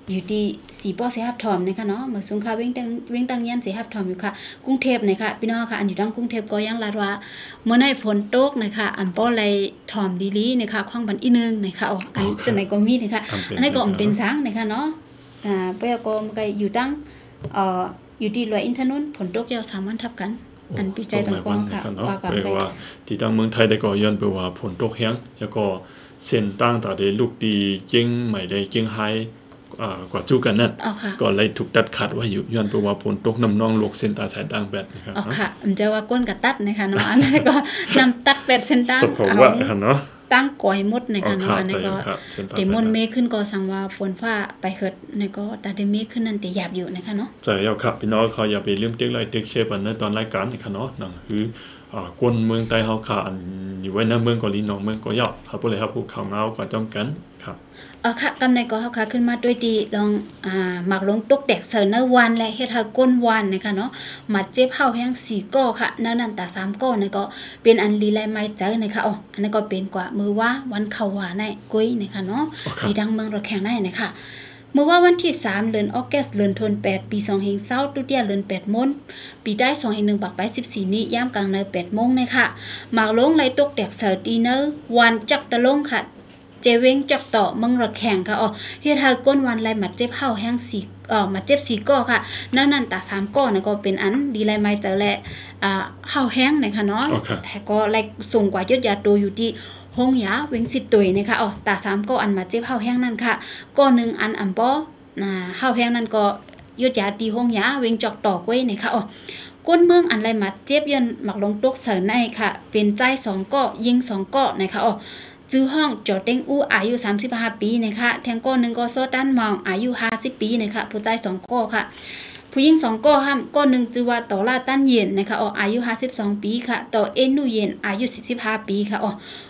Speaker 2: อยู่ที่สีป้อเสียหับถอมนะคะเนาะเมื่อสูงค่ะเว้งตังยันเสียหับถอมอยู่ค่ะกรุงเทพนะคะพี่น้องค่ะอันอยู่ดังกรุงเทพก็ยังลาดว่าเมื่อในฝนตกนะคะอันป้อไรถอมดีลีนะคะคว้างบันอีนึงนะคะอันจะไหนก็มีนะคะอันนี้ก็เป็นสังนะคะเนาะเพื่อก็มันก็อยู่ดังอยู่ที่ลอยอินทนนท์ฝนตกยาว3 วันทับกันอันปีใจต่างกองค่ะว่ากันไป
Speaker 3: ว่าที่ตั้งเมืองไทยได้ก็ย้อนไปว่าฝนตกแห้งแล้วก็เส้นตั้งแต่ได้ลูกดีเจียงใหม่ได้เจียงไฮกว่าจู้กันนั่นก็เลยถูกตัดขาดว่าอยู่ย้อนไปว่าฝนตกน้ำนองโลกเส้นตาสายต่างแบบนะครับ
Speaker 2: ค่ะมันจะว่าก้นกับตัดนะคะเนาะอันนั้นก็นำตัดเป็ดเส้นตั้ง
Speaker 3: เอาเนาะ
Speaker 2: ตั้งก่อยมดในการนอนในก็เดมอนเมฆขึ้นก็สั่งว่าฝนฟ้าไปเหิดในก็ตาเดเมฆขึ้นนั่นแต่หยาบอยู่นะคะเนาะ
Speaker 3: ใช่แล้วครับพี่น้องเขาอย่าไปลืมติ๊กไลค์ติ๊กแชร์ปันในตอนรายการนะคะเนาะนั่นคือกวนเมืองใต้เฮาค่ะอันอยู่ไว้ในเมืองเกาหลีน้องเมืองก็ยาวครับบ่เลยครับผู้ข่าวเงาก็จ้องกันครับ
Speaker 2: ค่ะกำในก็เฮาค่ะขึ้นมาด้วยดีลองหมักลงตกแดกเสิร์นวันและเฮ็ดให้ก้นวันนะคะเนาะมาเจ็บเฮาแห้ง4ก้อค่ะนั่นตา3ก้อนี่ก็เป็นอันลีไลไม้เจอนะคะอันนี้ก็เป็นกว่ามือว่าวันเข้าว่าในกุ้ยนะคะเนาะดีดังเมืองระแข็งได้นะคะเมื่อว่าวันที่3เดือนออกัสเดือนธันวาคมปี2020ตุเตียเดือน8มนปีได้2001บักไป14นี้ย่ามกลางใน8โมงนะคะหมากลงไหลตกแดกเสิร์ตีเนอร์วันจักตะลงค่ะเจเวงจักต่อเมืองระแข็งค่ะเฮ็ดให้ก้นวันไหลมัดเจ็บเฮาแห้งมาเจ็บ4ก้อค่ะนั่นตา3ก้อนี่ก็เป็นอันดีไลไม้เจอและเฮาแห้งนะคะเนาะแต่ก็ไหลสูงกว่ายอดยาโตอยู่ที่ห้องยาเว้งสิตุยนะคะตา3ก็อันมาเจ็บเฮาแห้งนั่นค่ะก็1อันอันบ่เฮาแห้งนั่นก็ยอดยาตีห้องยาเว้งจอกตอกไว้นะคะก้นเมืองอันไรมาเจ็บยันหมักลงตกเสริในค่ะเป็นใจ2ก็ยิง2ก็นะคะจื้อห้องจอเต็งอู้อายุ35ปีนะคะแทงก้อ1ก็โซตันมองอายุ50ปีนะคะผู้ใจ2ก็ค่ะผู้หญิง2ก็ห้ามก็1จื้อว่าต่อลาตั้นเย็นนะคะอายุ52ปีค่ะต่อเอ็นนูเย็นอายุ45ปีค่ะ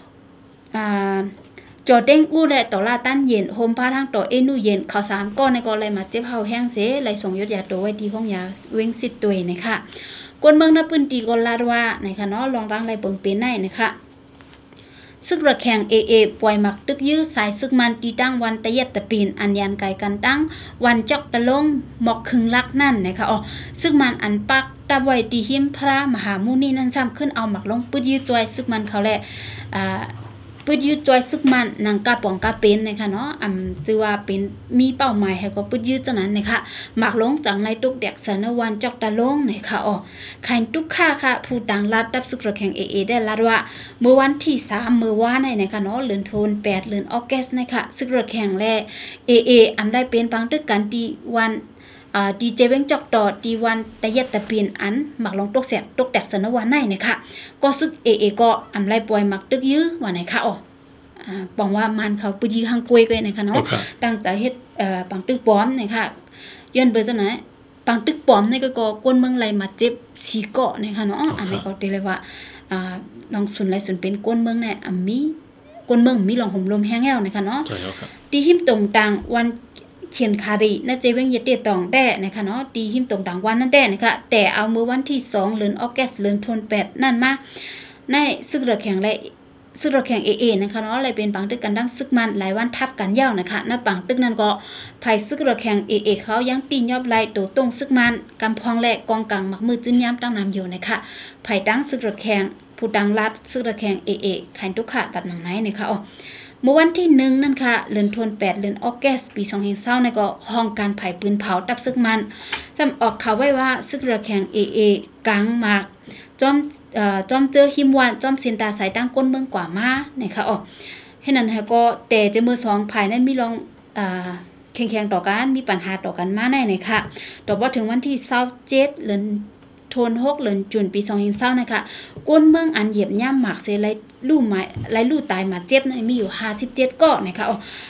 Speaker 2: จอเด้งอู้และต่อลาตั้นเย็นโฮมพาทางต่อเอ็นนูเย็นเขา3ก้อนในก็เลยมาเจ็บเฮาแห้งเสเลยส่งยอดยาตัวไว้ที่ห้องยาเว้งสิตุยนะคะกวนเมืองนับปืนตีก็ลาดว่านะคะเนาะลองรังไรเปิงเป็นได้นะคะซึกระแข่งปล่อยหมักตึกยื้อสายซึกมันตีตั้งวันตะเย็ดตะปีนอันยันไก่กันตั้งวันจอกตะลงหมอกคึงลักนั่นนะคะซึกมันอันปักตะไว้ตีหิมพระมหามุนีนั่นซ้ำขึ้นเอาหมักลงปืดยื้อจอยซึกมันเขาแหละปืดยืดจอยซึกมันนางกาปองกาเป็นนะคะเนาะจือว่าเป็นมีเป้าหมายให้ก็ปืดยืดจังนั้นนะคะหมากลงจังในตุกแดกสนวันจอกตะลงนะคะใครตุกค่าค่ะผู้ต่างรัฐดับซึกระแข่งได้รัดว่าเมื่อวันที่3เมื่อวานนะคะเนาะเดือนธันวาคม8เดือนออกัสนะคะซึกระแข่งและได้เป็นปังตึกกันที่วันดีเจเว้งจอกต่อดีวันตะเย็ดตะเปลี่ยนอันหมักลงตกแสกตกแตกสนวันไหนนะคะก็ซึกก็ไรปล่อยหมักตึกยื้อว่าไหนคะบอกว่ามันเขาปืยื้อหังกวยกันนะคะเนาะตั้งใจเฮ็ดปังตึกป้อมนะคะย้อนเบอร์จังไหนปังตึกป้อมนี่ก็ก้นเมืองไรมาเจ็บ4เกาะนะคะเนาะอันนี้ก็ได้เลยว่าลองสุนไรสุนเป็นก้นเมืองเนี่ยมีก้นเมืองมีลองห่มลมแห้งแห้วนะคะเนาะที่หิมตรงต่างวันเขียนคารีน่าจะเว้งเยเตตองแด่นะคะเนาะตีหิมตรงต่างวันนั่นแด่นะคะแต่เอาเมื่อวันที่2เดือนออกัสเดือนธันวาคมนั่นมาในซึกระแข่งและซึกระแข่งนะคะเนาะอะไรเป็นปังตึกกันดังซึกมันหลายวันทับกันยาวนะคะณปังตึกนั้นก็ภายซึกระแข่งเขายังตียอบไล่ตัวตรงซึกมันกำพองและกองกลางมักมือจื้นย้ำตั้งนำอยู่นะคะภายตั้งซึกระแข่งผู้ดังรัดซึกระแข่งใครทุกขาดบัดหนังไหนนะคะเมื่อวันที่1นั่นค่ะเดือนธันวาคม8เดือนออกัสปี2020ในก็ห้องการไผ่ปืนเผาตับซึกมันจำออกข่าวไว้ว่าซึกระแข่งกลางหมากจอมเจอหิมวันจอมเซนตาสายตั้งก้นเมืองกว่ามานะคะให้นั้นค่ะก็แต่จะมือ2ภายในมีลองแข่งต่อกันมีปัญหาต่อกันมาในนะคะต่อว่าถึงวันที่27เดือนธันวาคมเดือนจุนปี2020นะคะก้นเมืองอันเหยียบย่ำหมากเสไลลู่ไม้ไลลู่ตายมาเจ็บมีอยู่57ก็นะคะ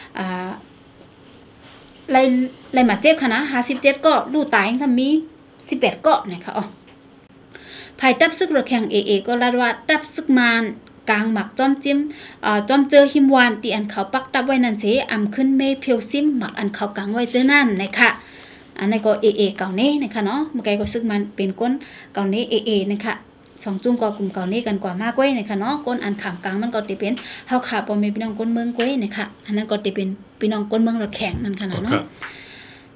Speaker 2: ไลมาเจ็บค่ะนะ57ก็ลู่ตายทั้งมี18ก็นะคะภายตับซึกระแข่งก็ลาดว่าตับซึกมานกลางหมักจอมจิ้มจอมเจอหิมวานตีอันเขาปักตับไว้นั่นเสขึ้นเมเพียวซิมหมักอันเขากลางไว้เจอนั่นนะคะอันนี้ก็เก่าเน่นะคะเนาะเมื่อกี้ก็ซึกมันเป็นก้นเก่าเน่นะคะ2จุ่มก็กลุ่มเก่าเน่กันกว่ามากกว่านะคะเนาะก้นอันขามกลางมันก็จะเป็นเฮาขาบ่มีพี่น้องก้นเมืองกว่านะคะอันนั้นก็จะเป็นพี่น้องก้นเมืองระแข่งนั่นค่ะเนาะ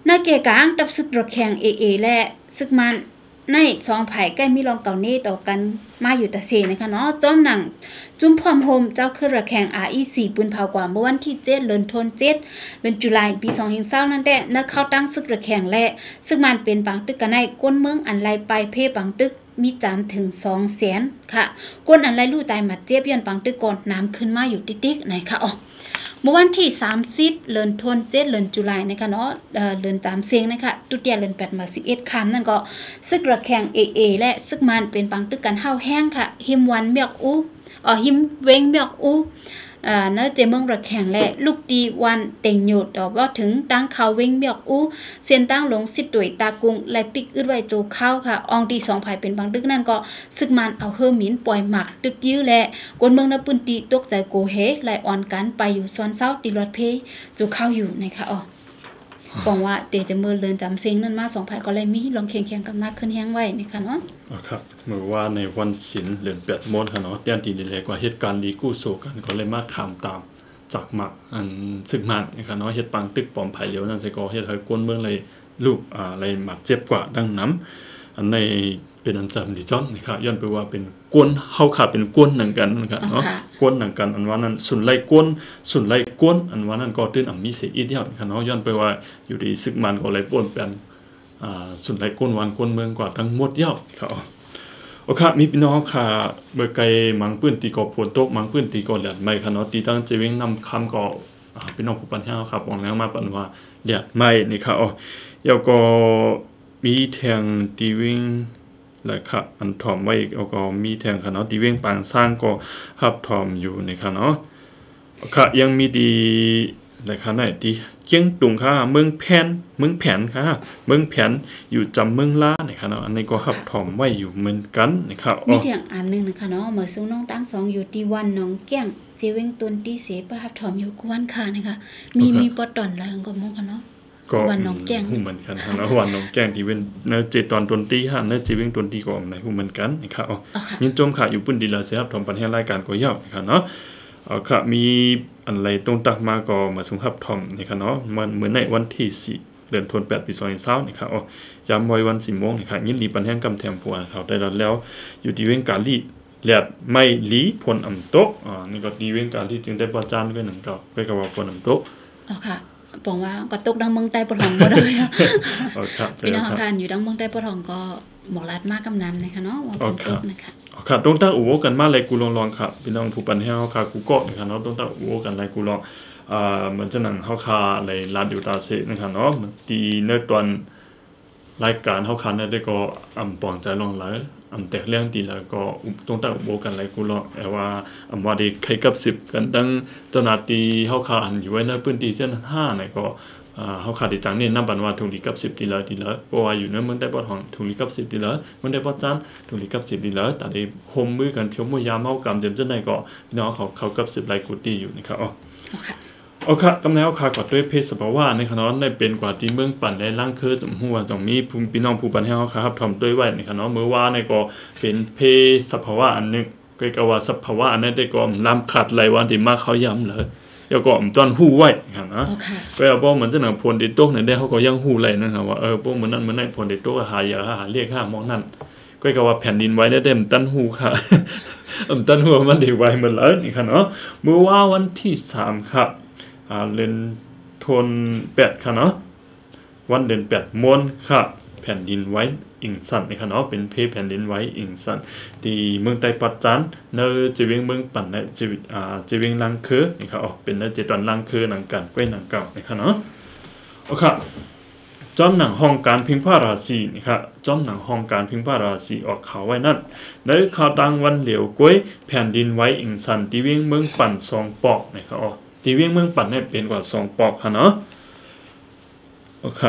Speaker 2: นาเกกางตับซึกระแข่งเอและซึกมันใน2ไผ่ใกล้มีรองเก่านี้ต่อกันมาอยู่ตะเสนะคะเนาะจอมหนังจุ้มพร้อมโฮมเจ้าคือระแข่ง RE4 ปืนเผากว่าเมื่อวันที่7เดือนธันวาคมเดือนตุลาคมปี2020นั่นแหละนักเข้าตั้งซึกระแข่งและซึ่งมันเป็นปังตึกกันในก้นเมืองอันไลไปเพปังตึกมีจามถึง200,000ค่ะก้นอันไลลู่ตายมาเจ็บยันปังตึกก่อนน้ำขึ้นมาอยู่ติ๊กๆไหนค่ะอ๋อเมื่อวันที่30เดือนธันวาคมเดือนตุลาคมนะคะเนาะเดือนตามเสียงนะคะตุเตียเดือน8มา11คันนั่นก็ซึกระแข่ง AA และซึกมันเป็นปังตึกกันห้าวแห้งค่ะหิมวันเมียกอูหิมเวงเมียกอูเนื้อเจเมืองระแข่งและลูกดีวันเต็งหยุดต่อว่าถึงตั้งเขาเวงเมียกอูเสียนตั้งหลงสิตุยตากุงและปิกอึดไว้โจเข้าค่ะอองดี2ไผ่เป็นบางตึกนั่นก็ซึกมันเอาเฮอหมินปล่อยหมักตึกยื้อและกวนเมืองนปืนตีตกใจโกเฮและอ่อนกันไปอยู่ส่วนเศร้าตีรถเพโจเข้าอยู่นะคะบอกว่าเตจะมือเลินจำเซ็งนั่นมา2ไผ่ก็เลยมีลองเคียงกันมากขึ้นแห้งไว้นะคะเนาะ
Speaker 3: ครับเมื่อว่าในวันศิลป์เดือน8โมงค่ะเนาะเตียนตีนี่เลยกว่าเหตุการณ์ดีกู้โศกันก็เลยมาขามตามจากหมักอันซึกมันนะคะเนาะเฮ็ดปังตึกปอมไผ่เหลียวนั่นสิก็เฮ็ดให้กวนเมืองเลยลูกอะไรหมักเจ็บกว่าดังน้ำอันในเป็นอันจำดีจ้อนนะครับย้อนไปว่าเป็นกวนเฮาขาเป็นกวนหนังกันนะครับเนาะกวนหนังกันอันว่านั้นสุนไล่กวนอันว่านั้นก็ตื่นมีเสียอีเดียวนะครับเนาะย้อนไปว่าอยู่ดีซึกมันก็เลยป่นเป็นสุนไล่กวนวันกวนเมืองกว่าทั้งหมดเดียวครับโอเคมีพี่น้องค่ะเบอร์ไกมังปื้นตีกอบฝนตกมังปื้นตีกอบแหลดไม่ค่ะเนาะตีตั้งใจวิ่งนำคำก็พี่น้องผู้ปัญญาครับออกแล้วมาปันว่าแหลดไม่นี่ค่ะแล้วก็มีแทงตีวิ่งและครับอันถอมไว้แล้วก็มีแทงค่ะเนาะตีวิ่งปางสร้างก็หับถอมอยู่นี่ค่ะเนาะค่ะยังมีดีและค่ะไหนที่เจียงตุงค่ะเมืองแผนค่ะเมืองแผนอยู่จำเมืองล้านี่ค่ะเนาะอันนี้ก็หับถอมไว้อยู่เหมือนกันนะครับ
Speaker 2: มีแทงอันนึงนะคะเนาะเมื่อสู้น้องตั้ง2อยู่ที่วันน้องแก้งเจเวงตนตีเสประหับถอมอยู่กวนค่ะนะคะมีปอดตอนแล้วก็มองค่ะเนาะวันน้องแก้ง
Speaker 3: เหมือนกันนะวันน้องแก้งที่เป็นเนื้อเจตอนตนตีเนื้อจีวิ่งตนตีก็ในหูเหมือนกันนะครับยินจมค่ะอยู่ปุ่นดีละเสียครับทอมปันให้รายการก็ยาวนะครับเนาะค่ะมีอะไรตรงตักมาก็มาสุภาพทอมนะครับเนาะมันเหมือนในวันที่4เดือนธันวาคมปี2020นะครับยามวัน10 โมงนะครับยินดีปันแห้งกำแถมผัวเขาได้แล้วอยู่ที่เว้งกาลีแหลดไม่ลีผลอ่ำตกนี่ก็ดีเว้งการที่จึงได้ประจานด้วยหนึ่งก็ไปกับว่าผลอ่ำตก
Speaker 2: ค่ะบอกว่าก็ตกดังเมืองใต้ปฐมบ่ได้พี่น้องค่ะอยู่ดังเมืองใต้ปฐมก็บอกรัดมากกำนันนะคะเนาะว่าเป็นตกนะคะ
Speaker 3: ค่ะตรงตาอู่กันมาเลยกูลองครับพี่น้องผู้ปันให้เฮาค่ะกูเกาะนะคะเนาะตรงตาอู่กันเลยกูลองเหมือนจะหนังเฮาคาอะไรลาดอยู่ตาเสนะคะเนาะมันตีเนื้อตอนรายการเฮาคันได้ก็อำปองใจลงหลายแตกเรื่องตีแล้วก็ตรงตาอู่กันเลยกูลองว่าว่าได้ใครกับ10กันตั้งเจ้าหน้าที่เฮาคาอันอยู่ไว้ในพื้นที่เส้น5เนี่ยก็เฮาขาดจังนี่นำบันว่าทุงลีกับ10ตีแล้วเพราะว่าอยู่ในเมืองใต้ปอดของทุงลีกับ10ตีแล้วเมืองใต้ปอดจันทุงลีกับ10ตีแล้วแต่ได้โฮมมือกันเพียวมวยามเฮากำเจมจังได๋ก็พี่น้องเขากับ10ไลกูตี้อยู่นะครับโอเคกำแนวคากอดด้วยเพศสภาวะในขณะนั้นได้เป็นกว่าที่เมืองปั่นได้ล่างคือจมหัวจงมีพี่น้องผู้ปั่นให้เฮาครับทำด้วยไว้ในขณะมื้อว่าในก็เป็นเพศสภาวะอันนึงก็กว่าสภาวะอันนั้นได้ก็ลำขัดไหลวันที่มาเขาย้ำเลยแล้วก็ตอนหู้ไว้ครับนะก็พวกเหมือนจะหนังพลติดโต๊ะเนี่ยได้เขาก็ยังหู้เลยนะครับว่าพวกเหมือนนั้นเหมือนในพลติดโต๊ะหายาหาเรียกห้ามองนั่นก็ว่าแผ่นดินไว้ได้เต็มตั้นหูค่ะตั้นหูมันได้ไว้หมดเลยนี่ค่ะเนาะเมื่อว่าวันที่3ครับเดือนธันวาคมค่ะเนาะวันเดือน8มวนค่ะแผ่นดินไว้อิงสันนะคะเนาะเป็นเพแผ่นดินไว้อิงสันที่เมืองใต้ปัจจันเนอจีเวียงเมืองปั่นในจีเวียงลังคือนี่ค่ะเป็นเนอจีตอนลังคือหนังกันกล้วยหนังเก่านะคะเนาะโอเคจอมหนังห้องการพิงผ้าราศีนี่ค่ะจอมหนังห้องการพิงผ้าราศีออกข่าวไว้นั่นในข่าวตังวันเหลียวกล้วยแผ่นดินไว้อิงสันที่เวียงเมืองปั่น2 ปอกนะคะที่เวียงเมืองปั่นเนี่ยเป็นกว่า2 ปอกค่ะเนาะโอเค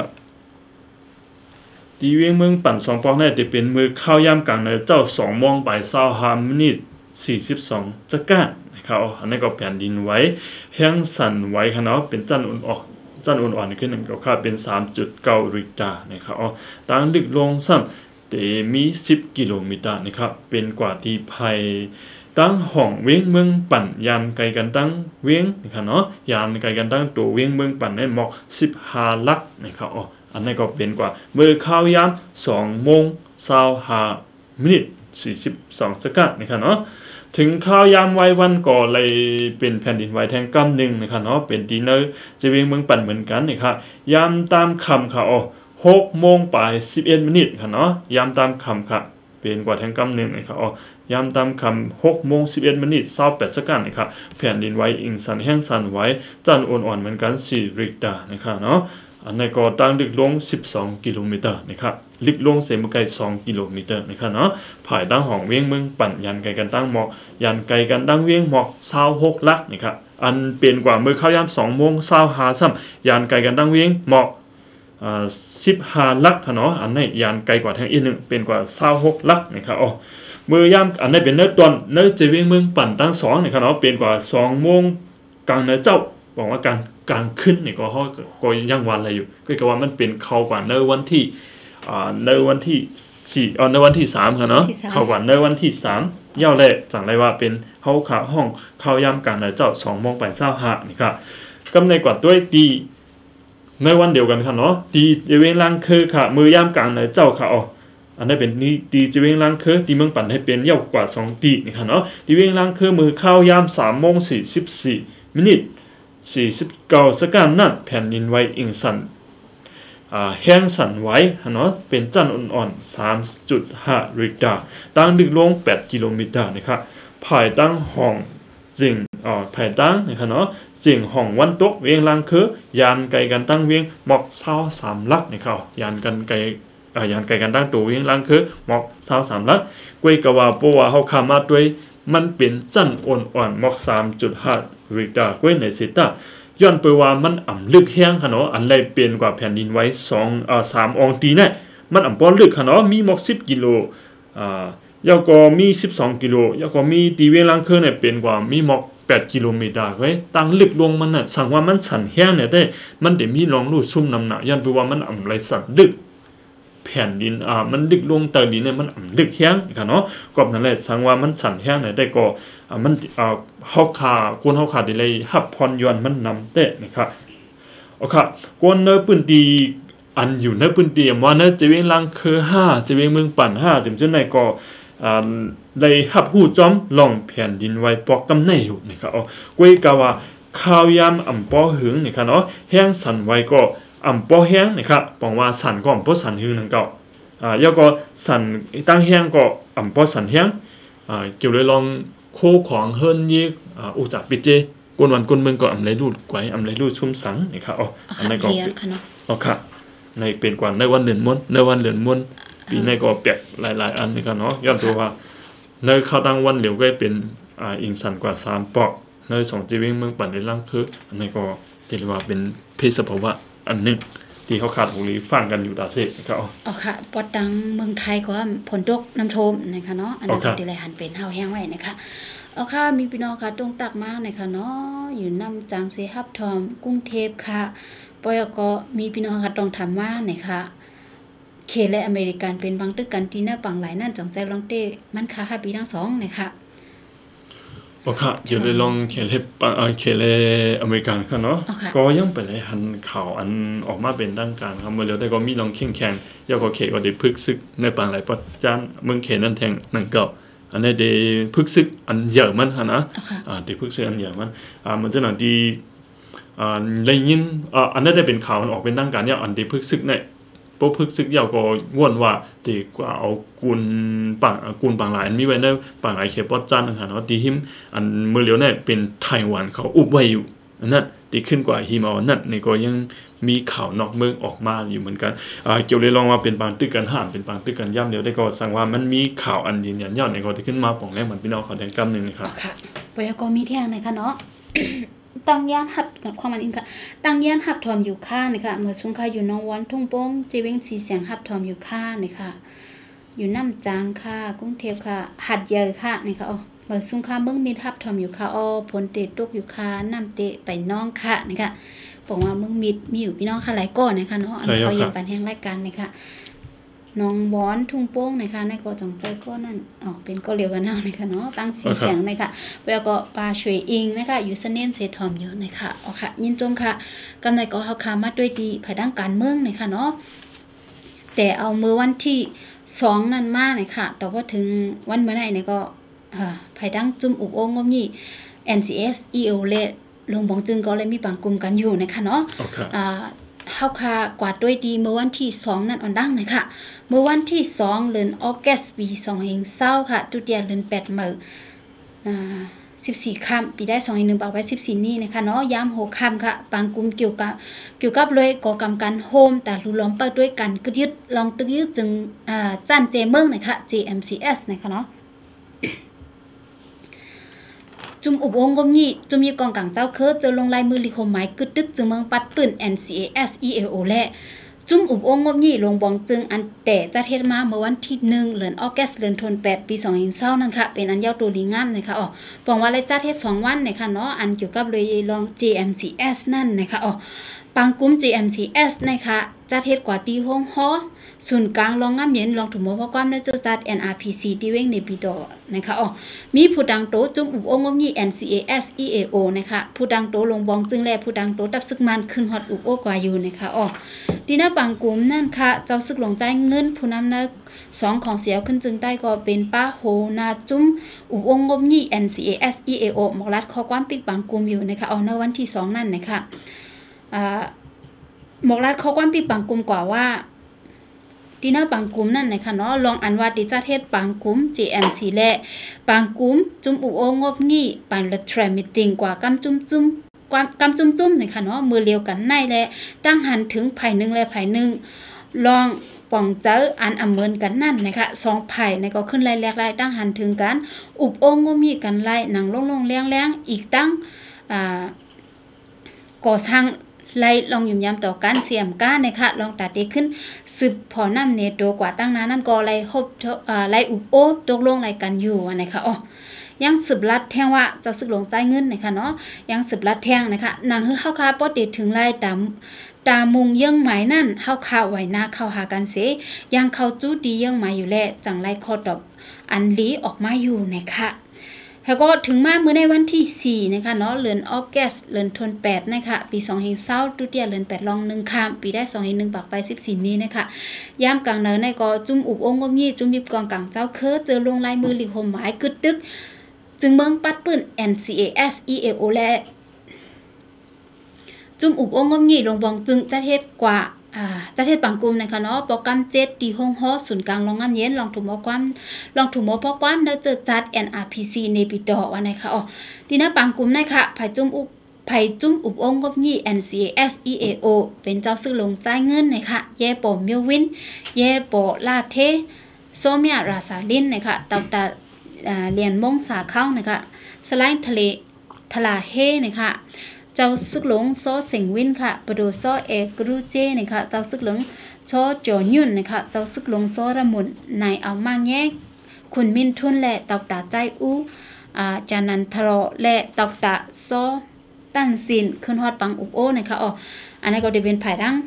Speaker 3: ที่เวียงเมืองปั่น2 ปอกเนี่ยจะเป็นมือเข้าย่ำกลางในเจ้า2 โมงบ่าย25 มินิ42 จักรนะครับอันนี้ก็แผ่นดินไว้แห้งสั่นไหวค่ะเนาะเป็นจันอ่อนขึ้นก็ค่าเป็น 3.9 ริกเตอร์นะครับต่างลึกลงซ้ำแต่มี10 กิโลเมตรนะครับเป็นกว่าที่ภัยตตั้งห้องเวียงเมืองปั่นยานไกลกันตั้งเวียงนะครับเนาะยานไกลกันตั้งตัวเวียงเมืองปั่นในหมอก15ลักนะครับอ๋ออันนี้ก็เป็นกว่าเมื่อเข้ายาม2:25 น42 สกัดนะครับเนาะถึงข้าวยามไว้วันก่อเลยเป็นแผ่นดินไหวแทงกำหนึ่งนะครับเนาะเป็นตีเนอร์จะเวียงเมืองปั่นเหมือนกันนะครับยามตามคำค่ะอ๋อ6:11 นค่ะเนาะยามตามคำค่ะเป็นกว่าแทงกำหนึ่งนะครับอ๋อยามตามคำ6:11 น28 สกัดนะครับแผ่นดินไหวอิงสันแห้งสันไหวจันอ่อนๆเหมือนกัน4 ริกเตอร์นะครับเนาะอันนี้ก็ตั้งลึกลง12 กิโลเมตรนะครับลึกลงเสมอไกล2 กิโลเมตรนะครับเนาะภายตั้งห้องเวียงเมืองปั่นยันไกลกันตั้งหมอกยันไกลกันตั้งเวียงหมอก26 ลักนะครับอันเป็นกว่าเมื่อเข้ายาม2:25 ซ้ำยันไกลกันตั้งเวียงหมอก15 ลักเนาะอันนี้ยันไกลกว่าทางอีกนึงเป็นกว่า26 ลักนะครับอ๋อเมื่อยามอันนี้เป็นเนื้อตอนเนื้อจะเวียงเมืองปั่นตั้ง2นะครับเนาะเป็นกว่า2 โมงกลางเนื้อเจ้าบอกว่าการขึ้นนี่ก็ยังวันอะไรอยู่ก็ว่ามันเป็นเข้ากว่าในวันที่ในวันที่4ในวันที่3ค่ะเนาะเข้ากว่าในวันที่3ย่าแลจังไรว่าเป็นเฮาขาห้องเข้ายามกลางเจ้า2:25นี่ครับกำในกว่าด้วยตีในวันเดียวกันค่ะเนาะตีเวงลังคือค่ะมือยามกลางเจ้าค่ะอ๋ออันนี้เป็นนี่ตีเวงลังคือตีเมืองปั่นให้เป็นยาวกว่า2 ตีนี่ค่ะเนาะตีเวงลังคือมือเข้ายาม3:44 น49 สกัดนั่นแผ่นดินไหวอิงสันแห้งสั่นไหวเนาะเป็นจันอ่อนๆ 3.5 ริกเตอร์ตั้งลึกลง8 กิโลเมตรนะครับภายตั้งห้องจิงภายตั้งนะครับเนาะจิงห้องวันตกเวียงลังคือยานไกลกันตั้งเวียงหมอก23 ลักนะครับยานกันไกลกันตั้งตัวเวียงลังคือหมอก23 ลักกวยกะว่าเพราะว่าเฮาข้ามมาด้วยมันเป็นจันอ่อนๆหมอก 3.5 ริกเตอร์กวยในสิตาย้อนไปว่ามันอ่ำลึกแห้งค่ะเนาะอันใดเป็นกว่าแผ่นดินไหว3 องตีเนี่ยมันอ่ำป้อนลึกค่ะเนาะมีหมอก10 กิโลยาวก็มี12 กิโลยาวก็มีตีเวลังคือเนี่ยเป็นกว่ามีหมอก8 กิโลเมตรเว้ยตั้งลึกลงมันน่ะสั่งว่ามันสั่นแห้งเนี่ยได้มันได้มีรองรูชุ่มน้ำหนักย้อนไปว่ามันอ่ำไหลสั่นลึกแผ่นดินมันลึกลงใต้ดินเนี่ยมันอ่ำลึกแห้งค่ะเนาะก็นั่นแหละสั่งว่ามันสั่นแห้งเนี่ยได้ก็มันเฮาขาได้เลยฮับพรยวนมันนำเตะนะครับโอเคกวนเนอปืนตีอันอยู่ในปืนตีว่าเนอจะเวงลังคือ5จะเวงเมืองปั่น5จึงจังได๋ก็ได้ฮับฮู้จอมลองแผ่นดินไหวปอกกำในอยู่นะครับกวยกะว่าข้าวยามอ่ำป้อหึงนี่ครับเนาะแห้งสั่นไหวก็อ่ำป้อแห้งนะครับบอกว่าสั่นก็อ่ำป้อสั่นหึงนั่นก็แล้วก็สั่นตั้งแห้งก็อ่ำป้อสั่นแห้งเกี่ยวเลยลองโคของเฮิรนยีอุจักปิเจกวนวันกวนเมืองก็อำไรรูดไว้อำไรรูดชุ่มสังนี่ครับอันนี้ก็ค่ะในเป็นกว่าในวันเดือนม้วนปีในก็แปลกหลายๆอันนี่ครับเนาะย้อนตัวว่าในเข้าตั้งวันเหลียวก็เป็นอิงสันกว่า3 ปอกใน2จีเวงเมืองปั่นในล่างคืออันนี้ก็ถือว่าเป็นเพศสภาวะอันนึงที่เขาขาดหูหรือฟังกันอยู่ตาเสกครับ
Speaker 2: ค่ะปอดดังเมืองไทยก็ฝนตกน้ำท่วมนะคะเนาะอันนั้นที่ไรหันเป็นเฮาแห้งไว้นะคะค่ะมีพี่น้องค่ะตรงตักมากนะคะเนาะอยู่นำจังเสฮับทอมกรุงเทพค่ะปอยก็มีพี่น้องค่ะต้องทำมานะคะเคและอเมริกันเป็นบางตึกกันที่หน้าปังหลายนั่นจังใจลองเต้มันค่ะ5 ปีทั้ง2นะคะ
Speaker 3: ค่ะเดี๋ยวเลยลองเคเลอเมริกันค่ะเนาะก็ยังไปเลยหันข่าวอันออกมาเป็นทางการครับเมื่อแล้วแต่ก็มีลองแข่งยาวก็เคก็ได้พึกซึกในปังหลายปัจจันเมืองเคนั่นแทงนั่นก็อันนี้ได้พึกซึกอันเยอะมันค่ะนะได้พึกซึกอันเยอะมันจะหนังดีได้ยินอันนี้ได้เป็นข่าวมันออกเป็นทางการเนี่ยอันได้พึกซึกเนี่ยพวกพึกซึกยาวก็ว่นว่าตีกว่าเอากุนปังหลายมีไว้ในปังหลายเขตปอดจันนะคะเนาะตีหิมอันเมื่อเร็วเนี่ยเป็นไต้หวันเขาอุบไว้อยู่อันนั้นตีขึ้นกว่าหิมเอานั่นนี่ก็ยังมีข่าวนอกเมืองออกมาอยู่เหมือนกันเกี่ยวเลยลองมาเป็นปางตึกกันห่านเป็นปางตึกกันย่ำเดียวได้ก็สั่งว่ามันมีข่าวอันยืนยันยอดในก็ที่ขึ้นมาป่องแรกเหมือนพี่น้องเขาแดงกำหนึ่งนะครับ
Speaker 2: ค่ะปยกมีเที่ยงนะคะเนาะตั้งย่านหับความมันอินค่ะตั้งย่านหับทอมอยู่ค่านี่ค่ะเมื่อสุงค่าอยู่น้องวันทุ่งโป่งจีเวงสีเสียงหับทอมอยู่ค่านี่ค่ะอยู่น้ำจางค่ะกรุงเทพค่ะหัดเยอะค่ะนี่ค่ะเมื่อสุงค่าเบิ้งมีหับทอมอยู่ค่ะผลเตะตกอยู่ค่ะน้ำเตะไปน้องค่ะนี่ค่ะบอกว่าเบิ้งมีอยู่พี่น้องค่ะหลายก้อนนะคะเนาะอันเขาเย็นปันแห้งรายการนี่ค่ะน้องบอนทุ่งโป้งนะคะในก็จงใจก็นั่นเป็นก็เรียวกันเอานะคะเนาะตั้งสีเสียงนะคะแล้วก็ปลาช่วยอิงนะคะอยู่เสน่ห์เสถอมอยู่นะคะค่ะยินจมค่ะกำในก็เฮาคามาด้วยดีภายด้านการเมืองนะคะเนาะแต่เอามือวันที่2นั่นมาเลยค่ะแต่ว่าถึงวันเมื่อไหร่เนี่ยก็ภายด้านจุ่มอุบโอ่งงบนี่ NCS EO และลงบองจึงก็เลยมีบางกลุ่มกันอยู่นะคะเนาะเฮาคากวาดด้วยดีเมื่อวันที่2นั่นอ่อนดังนะคะเมื่อวันที่2เดือนออกัสปี2020ค่ะตุเดียเดือน8มื้อ14ค่ำปีได้2021ปากไว้14นี้นะคะเนาะยาม6ค่ำค่ะบางกลุ่มเกี่ยวกับเลยก่อกรรมการโฮมแต่รู้ล้อมไปด้วยกันกึดยึดลองตึกยึดจึงจันเจเมืองนะคะ JMCS นะคะเนาะจุ่มอุบองกนี่จุ่มมีกองกังเจ้าเคิร์จะลงลายมือลิโคหมายกึดตึกจึงเมืองปัดปืน NCAS EAO และจุ่มอุบองงบนี่ลงบองจึงอันแต่จะเทศมาเมื่อวันที่1เดือนออกัสเดือนธันวาคมปี2020นั่นค่ะเป็นอันยาวตัวดีงามนะคะปองว่าเลยจ้าเทศ2วันนะคะเนาะอันเกี่ยวกับเลยลอง JMCS นั่นนะคะปางกลุ่ม JMCS นะคะจะเทศกว่าตีห้องฮอศูนย์กลางรองงามเย็นรองถุงมือพความในเจ้าจัด NRPC ที่เว้งในปีดอนะคะมีผู้ดังโตจุ่มอุบองงบนี่ NCAS EAO นะคะผู้ดังโตลงบองจึงแลผู้ดังโตดับซึกมันขึ้นฮอดอุบโอกว่าอยู่นะคะดีนะบางกลุ่มนั่นค่ะเจ้าซึกหลงใจเงินผู้นำนัก2ของเสียขึ้นจึงใต้ก็เป็นป้าโหนาจุ่มอุบองงบนี่ NCAS EAO หมอกรัดข้อความปิดบางกลุ่มอยู่นะคะในวันที่2นั่นนะคะหมอกรัดข้อความปิดบางกลุ่มกว่าว่าดีนะบางกลุ่มนั่นนะคะเนาะลองอันว่าดิจ้าเทศบางกลุ่ม JMC และบางกลุ่มจุ่มอุบโองบนี่ปานละแทรมิติงกว่ากำจุ่มนะคะเนาะมือเลียวกันในและตั้งหันถึงไผ่1และไผ่1ลองป่องเจออันอำเมินกันนั่นนะคะ2ไผ่ในก็ขึ้นไล่แลกไล่ตั้งหันถึงกันอุบโองบ่มีกันไล่หนังลงแรงอีกตั้งก่อสร้างไล่ลองยุ่มยำต่อการเสียมก้านะคะลองตัดเด็กขึ้นสืบพอน้ำเนโตกว่าตั้งนั้นนั่นก็ไล่ฮบไล่อุบโอตกลงไล่กันอยู่นะคะยังสืบลัดแทงว่าเจ้าซึกหลงใจเงินนะคะเนาะยังสืบลัดแทงนะคะนางเฮาคาปอดเดถึงไล่ตามุงเยื่องหมายนั่นเฮาคาไหวหน้าเข้าหากันเสยังเข้าจู้ดีเยื่องหมายอยู่แลจังไล่คอดอกอันลีออกมาอยู่นะคะแล้วก็ถึงมาเมื่อในวันที่4นะคะเนาะเดือนออกัสเดือนธันวาคมนะคะปี2020ตุเดียเดือน8ลอง1ค่ำปีได้2021ปากไป14นี้นะคะยามกลางเนินในก็จุ่มอุบองงบยี่จุ่มยิบกองกลางเจ้าเคิร์เจอลงลายมือลิโคหมายกึดตึกจึงเมืองปัดปืน NCAS EAO และจุ่มอุบองงบยี่ลงบองจึงจะเทศกว่าจะเทศบางกลุ่มนะคะเนาะโปรแกรม7ดีห้องฮอศูนย์กลางรองงามเย็นลองถุงหมอความเนเจอจัด NRPC ในปีดอว่านะคะดีนะบางกลุ่มนะคะไผ่จุ่มอุบองงบยี่ NCAS EAO เป็นเจ้าซื้อลงจ่ายเงินนะคะแย่ปอมิววินแย่ปอลาเทโซเมียราซาลินนะคะตาวตาเรียนมงสาเข้านะคะสไลด์ทลาเฮนะคะเจ้าซึกหลงซอเสงวินค่ะปดูซอเอกรูเจนะคะเจ้าซึกหลงชอจอยุ่นนะคะเจ้าซึกหลงซอระมุนนายเอามาแยกคุณมินทุนและตอกตาใจจานันทรและตอกตาซอตั้นสินขึ้นฮอดปังอุบโอนะคะอันนี้ก็จะเป็นภายดัง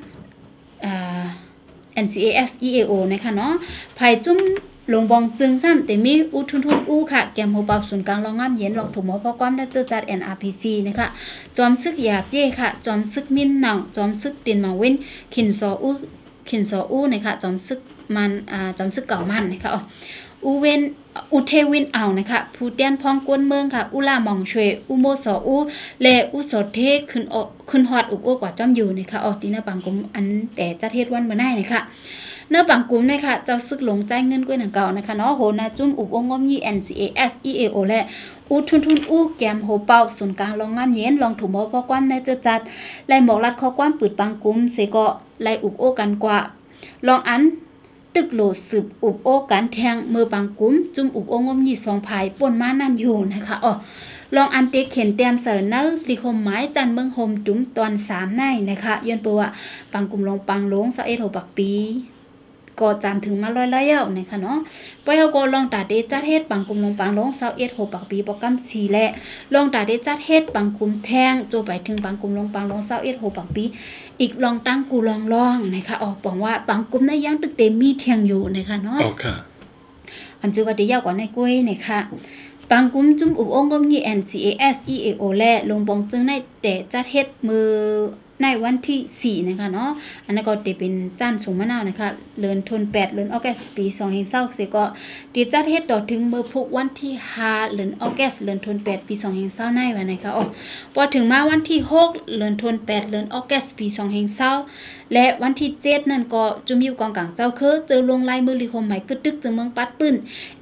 Speaker 2: NCAS EAO นะคะเนาะภายจุ่มลงบองจึงซ้ำแต่มีอุทุนค่ะแกมโฮเบาศูนย์กลางรองงามเย็นหลอกถุงหมอพอความได้เจอจัด NRPC นะคะจอมซึกหยาบเย่ค่ะจอมซึกมินหนังจอมซึกเตียนมาวินขินซออูนะคะจอมซึกมันจอมซึกเก่ามันนะคะอุเทวินเอานะคะผู้เตียนพองกวนเมืองค่ะอุลามองช่วยอุโมสออูและอุสดเทขึ้นฮอดอุกโอกว่าจอมอยู่นะคะดีนะบางกลุ่มอันแต่จะเทศวันมาได้นะคะเนื้อบางกลุ่มนะคะเจ้าซึกหลงใจเงินก้วยหนังเก่านะคะเนาะโหนาจุ่มอุบองงมยี่ NCAS EAO และอุทุนแกมโหเป่าศูนย์กลางรองงามเย็นลองถุงหมอพอความในเจอจัดไล่หมอกรัดข้อความปืดบางกลุ่มเสก็ไล่อุบโอกันกว่าลองอันตึกโหลสืบอุบโอกันแทงมือบางกลุ่มจุ่มอุบองงมยี่2ภายป่นมานั่นอยู่นะคะลองอันเตเข็นเตรียมเสริญเนอลิคมไม้จันเมืองโฮมจุ๋มตอน3ในนะคะย้อนเปว่าปังกลุ่มลงปังลง21 6 ปักปีก็จามถึงมาร้อยๆเอานะคะเนาะปอยก็ลองตาเดจัดเฮ็ดปังกุมลงปังลง21 6ปักปีปกำ4และลองตาเดจัดเฮ็ดปังกุมแทงโจไปถึงปังกุมลงปังลง21 6ปักปีอีกลองตั้งกูลองนะคะออกบอกว่าปังกุมได้ยังตึกเต็มมีเทียงอยู่นะคะเนาะอันจือว่าได้ยาวกว่าในกุ้ยนะคะปังกุมจุ่มอุบองก็มี NCAS EAO และลงบองจึงในแต่จัดเฮ็ดมือในวันที่4นะคะเนาะอันนั้นก็จะเป็นจันทร์สงมะนาวนะคะเดือนธันวาคมเดือนออกัสปี2020สิก็ติจัดเฮ็ดต่อถึงมื้อพุกวันที่5เดือนออกัสเดือนธันวาคมปี2020ในวันนะคะพอถึงมาวันที่6เดือนธันวาคมเดือนออกัสปี2020และวันที่7นั่นก็จุมอยู่กองกลางเจ้าคือเจอลงลายมือลิคมใหม่กึดตึกจึงเมืองปัดปื้น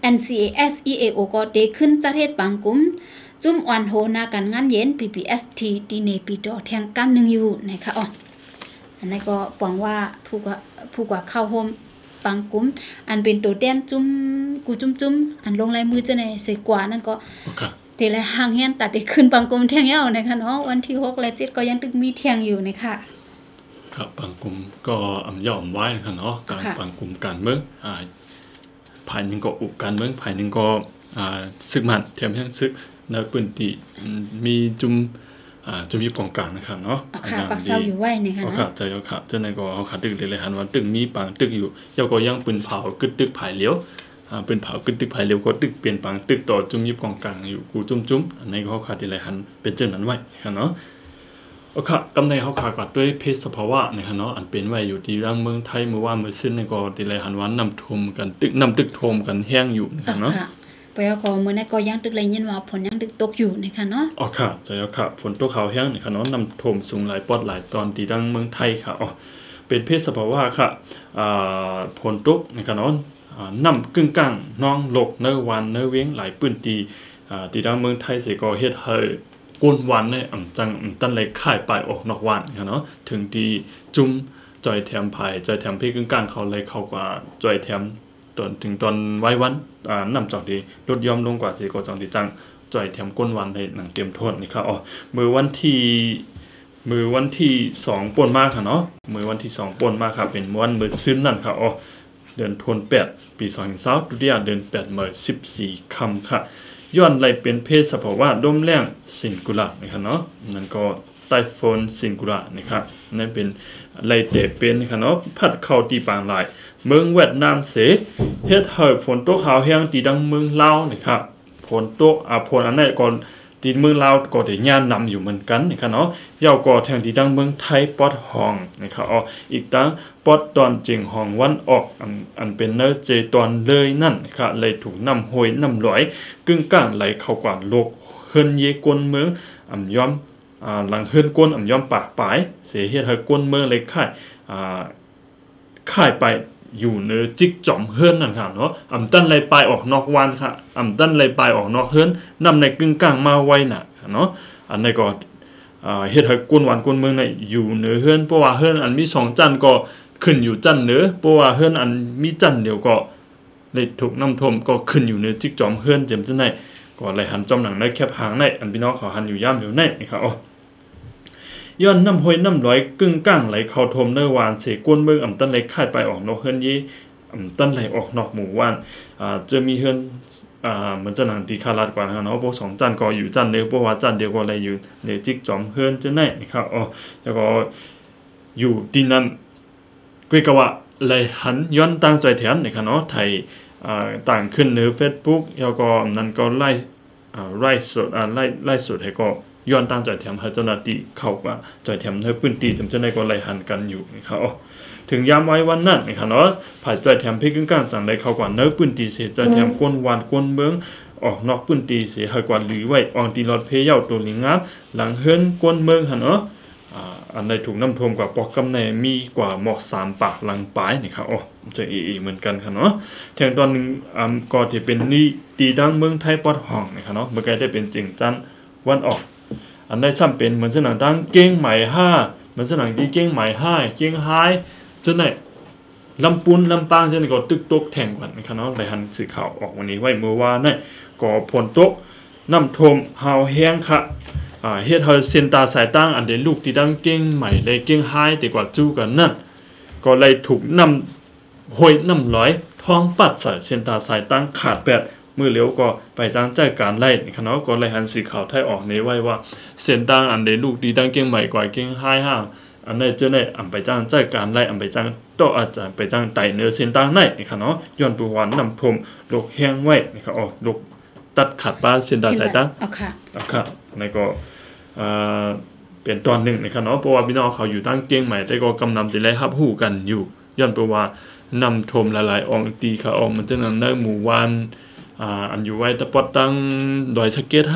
Speaker 2: NCAS EAO ก็ได้ขึ้นจัดเฮ็ดปังกุมจุ่มอ่อนโหนากันงานเย็น PPST ตีเนปีดอแทงก้าม1อยู่นะคะอันนี้ก็หวังว่าผู้กว่าเข้าโฮมปังกุ้มอันเป็นตัวแดนจุ่มกูจุ่มอันลงลายมือจะในใส่กว่านั่นก็เตะละห่างเฮียนตัดได้ขึ้นปังกุ้มเที่ยงยาวนะคะเนาะวันที่6และ7ก็ยังตึกมีเที่ยงอยู่นะคะ
Speaker 3: ครับปังกุ้มก็ย่อมไว้นะคะเนาะการปังกุ้มการเมืองภายนึงก็อุกการเมืองภายนึงก็ซึกมันแถมยังซึกในพื้นที่มีจุ่มมีกองกลางนะครับเนาะ
Speaker 2: ปักเสาอยู่ไว้นะคะเนาะ
Speaker 3: ใจเอาค่ะเจ้าในก็เอาค่ะตึกเลยหันว่าตึกมีปังตึกอยู่เจ้าก็ยังปืนเผากึดตึกภายเลี้ยวปืนเผากึดตึกภายเลี้ยวก็ตึกเปลี่ยนปังตึกต่อจุ่มมีกองกลางอยู่กูจุ่มอันนี้ก็เขาค่ะที่เลยหันเป็นเจ้านั้นไว้ค่ะเนาะเอาค่ะกำในเขาค่ะกว่าด้วยเพศสภาวะนะคะเนาะอันเป็นไว้อยู่ที่ร่างเมืองไทยเมื่อว่าเมื่อซึ่งในก็ที่เลยหันว่านำท่วมกันตึกท่วมกันแห้งอยู่นะคะเนาะ
Speaker 2: ปอยก็มื้อนั้นก็ยังตึกเลยยินว่าฝนยังตึกตกอยู่นะคะเนาะ
Speaker 3: ค่ะใจเอาค่ะฝนตกขาวแห้งนะคะเนาะนำท่วมสูงหลายปอดหลายตอนที่ดังเมืองไทยค่ะเป็นเพศสภาวะค่ะฝนตกนะคะเนาะนำกึ่งกลางน้องโลกเนื้อวันเนื้อเว้งหลายปื้นที่ดังเมืองไทยสิก็เฮ็ดให้กวนวันเนี่ยตั้นเลยค่ายไปออกนอกวันค่ะเนาะถึงที่จุ่มจอยแถมภายจอยแถมเพศกึ่งกลางเขาเลยเข้ากว่าจอยแถมถึงตอนไว้วันนำจอกดีลดยอมลงกว่าสิก็จองดีจังจ่อยแถมก้นวันในหนังเตรียมโทษนี่ครับมือวันที่2ป่นมาค่ะเนาะมือวันที่2ป่นมาครับเป็นวันมื้อซึ้นนั่นครับเดือนธันวาคมปี2020ตุลาเดือน8มื้อ14ค่ำค่ะย้อนไหลเป็นเพศสภาวะลมแรงซิงคูล่านะครับเนาะนั่นก็ไต้ฝุ่นซิงคูล่านะครับนั่นเป็นไหลเตเป็นนะครับเนาะพัดเข้าที่ปางหลายเมืองเวียดนามเสเฮ็ดให้ฝนตกหาวแห้งที่ดังเมืองลาวนะครับฝนตกฝนอันนั้นก่อนที่เมืองลาวก็ได้ย่านนำอยู่เหมือนกันนะครับเนาะยาวก็แทงที่ดังเมืองไทยปอดห้องนะครับอีกตั้งปอดตอนจิงห้องวันออกอันเป็นเนื้อเจตอนเลยนั่นนะครับเลยถูกน้ำห้วยน้ำลอยกึ่งกลางไหลเข้ากว่าโลกเฮิรนเยกวนเมืองย้อมหลังเฮิรนกวนย้อมปากปลายเสียเฮ็ดให้กวนเมืองเลยค่ายไปอยู่เนื้อจิกจอมเฮิรนนั่นค่ะเนาะตั้นเลยไปออกนอกวันค่ะตั้นเลยไปออกนอกเฮิรนนำในกึ่งกลางมาไว้น่ะเนาะอันนี้ก็เฮ็ดให้กวนวันกวนเมืองเนี่ยอยู่เหนือเฮิรนเพราะว่าเฮิรนอันมี2จันก็ขึ้นอยู่จันเหนือเพราะว่าเฮิรนอันมีจันเดียวก็เลยถูกน้ำท่วมก็ขึ้นอยู่เหนือจิกจอมเฮิรนเจ็มจังได๋ก็เลยหันจอมหนังในแคบหางในอันพี่น้องเขาหันอยู่ย่ามอยู่ในนะครับย้อนน้ำห้วยน้ำลอยกึ่งกลางไหลเข้าท่วมเนื้อวานเสกวนเมืองตั้นไหลค่ายไปออกนอกเฮิรนเยตั้นไหลออกนอกหมู่ว่านจะมีเฮิรนเหมือนจะหนังตีคาราดกว่านะครับเนาะพวก2จันก็อยู่จันเดียวเพราะว่าจันเดียวก็เลยอยู่ในจิกจอมเฮิรนจังได๋นะครับแล้วก็อยู่ที่นั้นกว่าว่าเลยหันย้อนตั้งใจแถมนะครับเนาะไทยต่างขึ้นใน Facebook แล้วก็นั้นก็ไล่สดไล่สดให้ก็ย้อนตั้งใจแถมให้เจ้าหน้าที่เข้าว่าใจแถมให้พื้นที่จำจะได้ก็ไล่หันกันอยู่นะครับถึงยามไว้วันนั้นนะครับเนาะผ่านใจแถมเพกึ่งกลางจังได้เข้ากว่าเนื้อพื้นที่เสียใจแถมก้นวานก้นเมืองออกนอกพื้นที่เสียให้กว่าหรือไว้อองตีรถเพยาวตัวลิงงามหลังเฮิรนก้นเมืองหั่นเนาะอันใดถูกน้ำท่วมกว่าปอกกำในมีกว่าหมอก3ปากหลังปลายนะครับจะเหมือนกันค่ะเนาะแทงตอนนึงก็ที่เป็นนี่ตีดังเมืองไทยปอดห้องนะครับเนาะเมื่อกี้ได้เป็นจิงจันวันออกอันใดซ้ำเป็นเหมือนสนามตั้งเก้งใหม่5เหมือนสนามที่เก้งใหม่5เก้งไฮจังได๋ลำปูนลำปางจังได๋ก็ตึกตกแทงกันนะครับเนาะได้หันสื่อข่าวออกวันนี้ไว้เมื่อวานนี่ก็ฝนตกน้ำท่วมหาวแห้งค่ะเฮ็ดให้เส้นตาสายตาอันเดลูกที่ดังเก่งใหม่เลยเก่งไฮแต่กว่าจู้กันนั่นก็เลยถูกนห้วยน้ำร้อยท้องปัดสายเส้นตาสายตั้งขาดแปดมือเหลียวก็ไปจ้างใจการไล่นะครับเนาะก็ไล่หันสีขาวไทยออกในไว้ว่าเส้นตั้งอันใดลูกดีตั้งเก่งใหม่กว่าเก่งห้าอันไหนเจ้าไหนอันไปจ้างใจการไล่อันไปจ้างโตอาจารย์ไปจ้างไต่เนื้อเส้นตั้งไหนนะครับเนาะย้อนประวัตินำพรมลูกแห้งไว้นะครับอ๋อลูกตัดขาดป้าเส้นตาสายตั้ง
Speaker 2: เอา
Speaker 3: ค่ะในก็เป็นตอนหนึ่งนะครับเนาะเพราะว่าพี่น้องเขาอยู่ตั้งเก่งใหม่แต่ก็กำนำติไล่ฮับหู้กันอยู่ย้อนประวัตินำทมหลายๆองตีขาออกมันจะนำเนื้อหมู่วานอันอยู่ไว้ตะปอดตั้งดอยสะเก็ต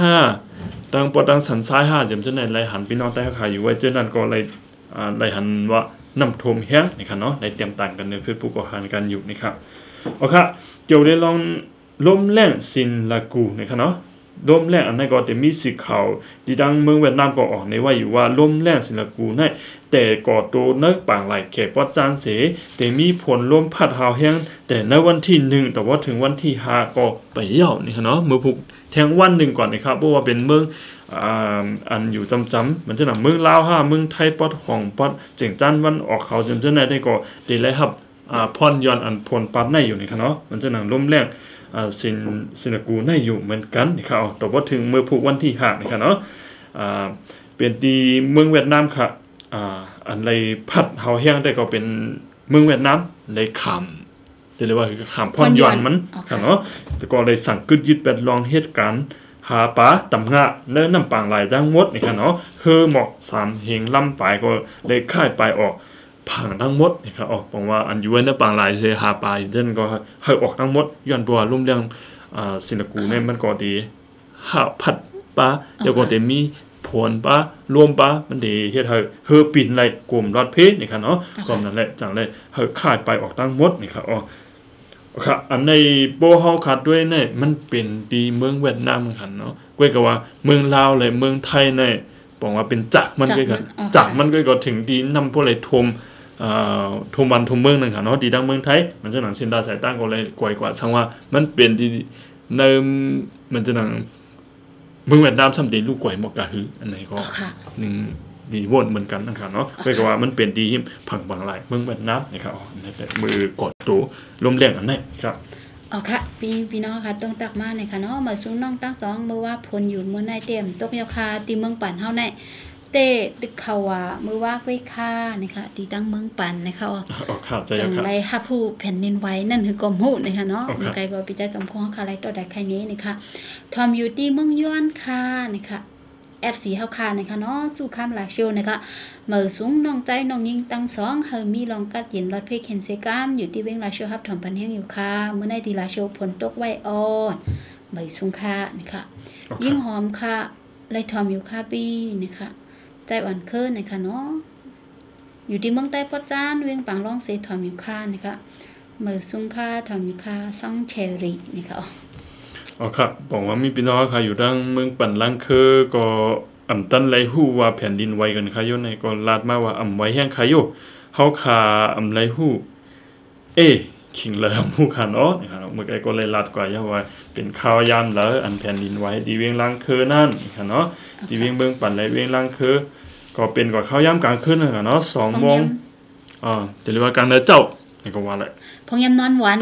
Speaker 3: 5ตั้งปอดตั้งสันซ้าย5จำเจ้าไหนไล่หันพี่น้องใต้ขายอยู่ไว้เจ้านั้นก็เลยไล่หันว่านำทมแห้งนะครับเนาะได้เตรียมต่างกันเนื้อคือผู้ก่อการกันอยู่นะครับโอเคเกี่ยวได้ลองล้มแรงซินลากูนะครับเนาะล้มแรงอันนั้นก็จะมีสีขาวที่ดังเมืองเวียดนามก็ออกในว่าอยู่ว่าล้มแรงซินลากูนั่นแต่ก่อโตเนื้อปางไหลแขกปอดจานเสแต่มีผลลมพัดหาวแห้งแต่ในวันที่1แต่ว่าถึงวันที่5ก็ไปเย่านี่เนาะมือผูกแทงวันหนึ่งก่อนนะครับเพราะว่าเป็นเมืองอันอยู่จำมันจะนำเมืองลาวเมืองไทยปอดของปอดเจียงจันวันออกเขาจนเจ้าไหนได้ก็ได้ไล่หับพรย้อนอันพลปัดในอยู่นี่ครับเนาะมันจะนำล้มแรงสินกูในอยู่เหมือนกันนะครับแต่ว่าถึงเมื่อผูกวันที่5นะครับเนาะเป็นตีเมืองเวียดนามค่ะอันไรพัดเฮาแห้งได้ก็เป็นเมืองเวียดนามเลยขำจะเรียกว่าขำพรย้อนมันครับเนาะแต่ก็เลยสั่งกึดยึดแบบลองเหตุการณ์หาปลาตำงะเนื้อน้ำปางไหลดังมดนี่ครับเนาะเฮอหมอก3เหงลำปลายก็เลยค่ายปลายออกผังทั้งหมดนี่ครับออกบอกว่าอันอยู่ในปางไหลเสียหาปลายเด่นก็ให้ออกทั้งหมดย้อนตัวรุ่มเรื่องสินกูเนี่ยมันก็ดีหาผัดปลาเดี๋ยวก็จะมีผลปลารวมปลามันดีเฮ็ดให้เฮอปิ่นไหลกลุ่มรอดเพชรนี่ครับเนาะกลุ่มนั่นแหละจังเลยเฮอค่ายปลายออกทั้งหมดนี่ครับอ๋อครับอันในโบเฮาคัดด้วยเนี่ยมันเป็นดีเมืองเวียดนามกันเนาะก้วยก็ว่าเมืองลาวเลยเมืองไทยเนี่ยบอกว่าเป็นจักมันก็กันจักมันก็ถึงดีนำพวกเลยทมวันทมเมืองนึงค่ะเนาะดีดังเมืองไทยมันจะหนังเส้นดาสายตั้งก็เลยกว่าสังว่ามันเป็นดีในมันจะหนังเมืองเวียดนามสำเร็จลูกกวยหมอกกะหืออันไหนก็นึงดีวนเหมือนกันนะครับเนาะก้วยก็ว่ามันเป็นดีผังบางหลายเมืองเวียดนามนะครับอ๋อนี่เป็นมือกดตัวลมแรงอันนี้ครับ
Speaker 2: อ๋อค่ะพี่น้องค่ะต้องตักมาเนี่ยค่ะเนาะมาซุ้มน้องตั้ง2เมื่อว่าผลอยู่เมื่อในเต็มตกยาคาตีเมืองปั่นเฮาในเตตึกเขาว่ามือว่าก้วยค่านะคะตีตั้งเมืองปั่นนะคะจังไรฮับผู้แผ่นดินไหวนั่นคือกอมหูนะคะเนาะมีไกลก็ปีใจจำคงค่ะไรตัวใดใครนี้นะคะทอมอยู่ที่เมืองย้อนค่ะนะคะFC เฮาค่ะนะคะเนาะสู้ข้ามหลายโชว์นะคะเมื่อสูงน้องใจน้องยิงตั้ง2เฮามีลองกัดยินรถเพเข็นเซกามอยู่ที่เว้งลาโชฮับถอมพันแห้งอยู่ค่ะเมื่อในที่ลาโชฝนตกไว้อ่อนเมื่อสูงค่ะนะคะยิ่งหอมค่ะไรทอมอยู่ค่ะปีนะคะใจอ่อนเคินนะคะเนาะอยู่ที่เมืองใต้ปอจานเวียงปางร้องเสถอมอยู่ค่ะนะคะเมื่อสูงค่ะถอมอยู่ค่ะซ่องเชอรี่นะคะ
Speaker 3: อ๋อครับบอกว่ามีพี่น้องค่ะอยู่ดังเมืองปั่นลังคือก็อำตันไรฮู้ว่าแผ่นดินไหวกันค่ะอยู่ในก็ลาดมาว่าอำไว้แห้งค่ะอยู่เฮาขาอำไรฮู้ขิงเลยฮู้ค่ะเนาะนะครับเมื่อกี้ก็เลยลาดกว่าว่าเป็นข่าวยามแล้วอันแผ่นดินไหวดีเวียงลังคือนั่นค่ะเนาะดีเวียงเมืองปั่นไรเวียงลังคือก็เป็นกว่าข่าวยามกลางคืนค่ะเนาะ2 โมงจะเรียกว่ากลางเดือนเจ้านี่ก็ว่าแหละ
Speaker 2: พงยามนอนวัน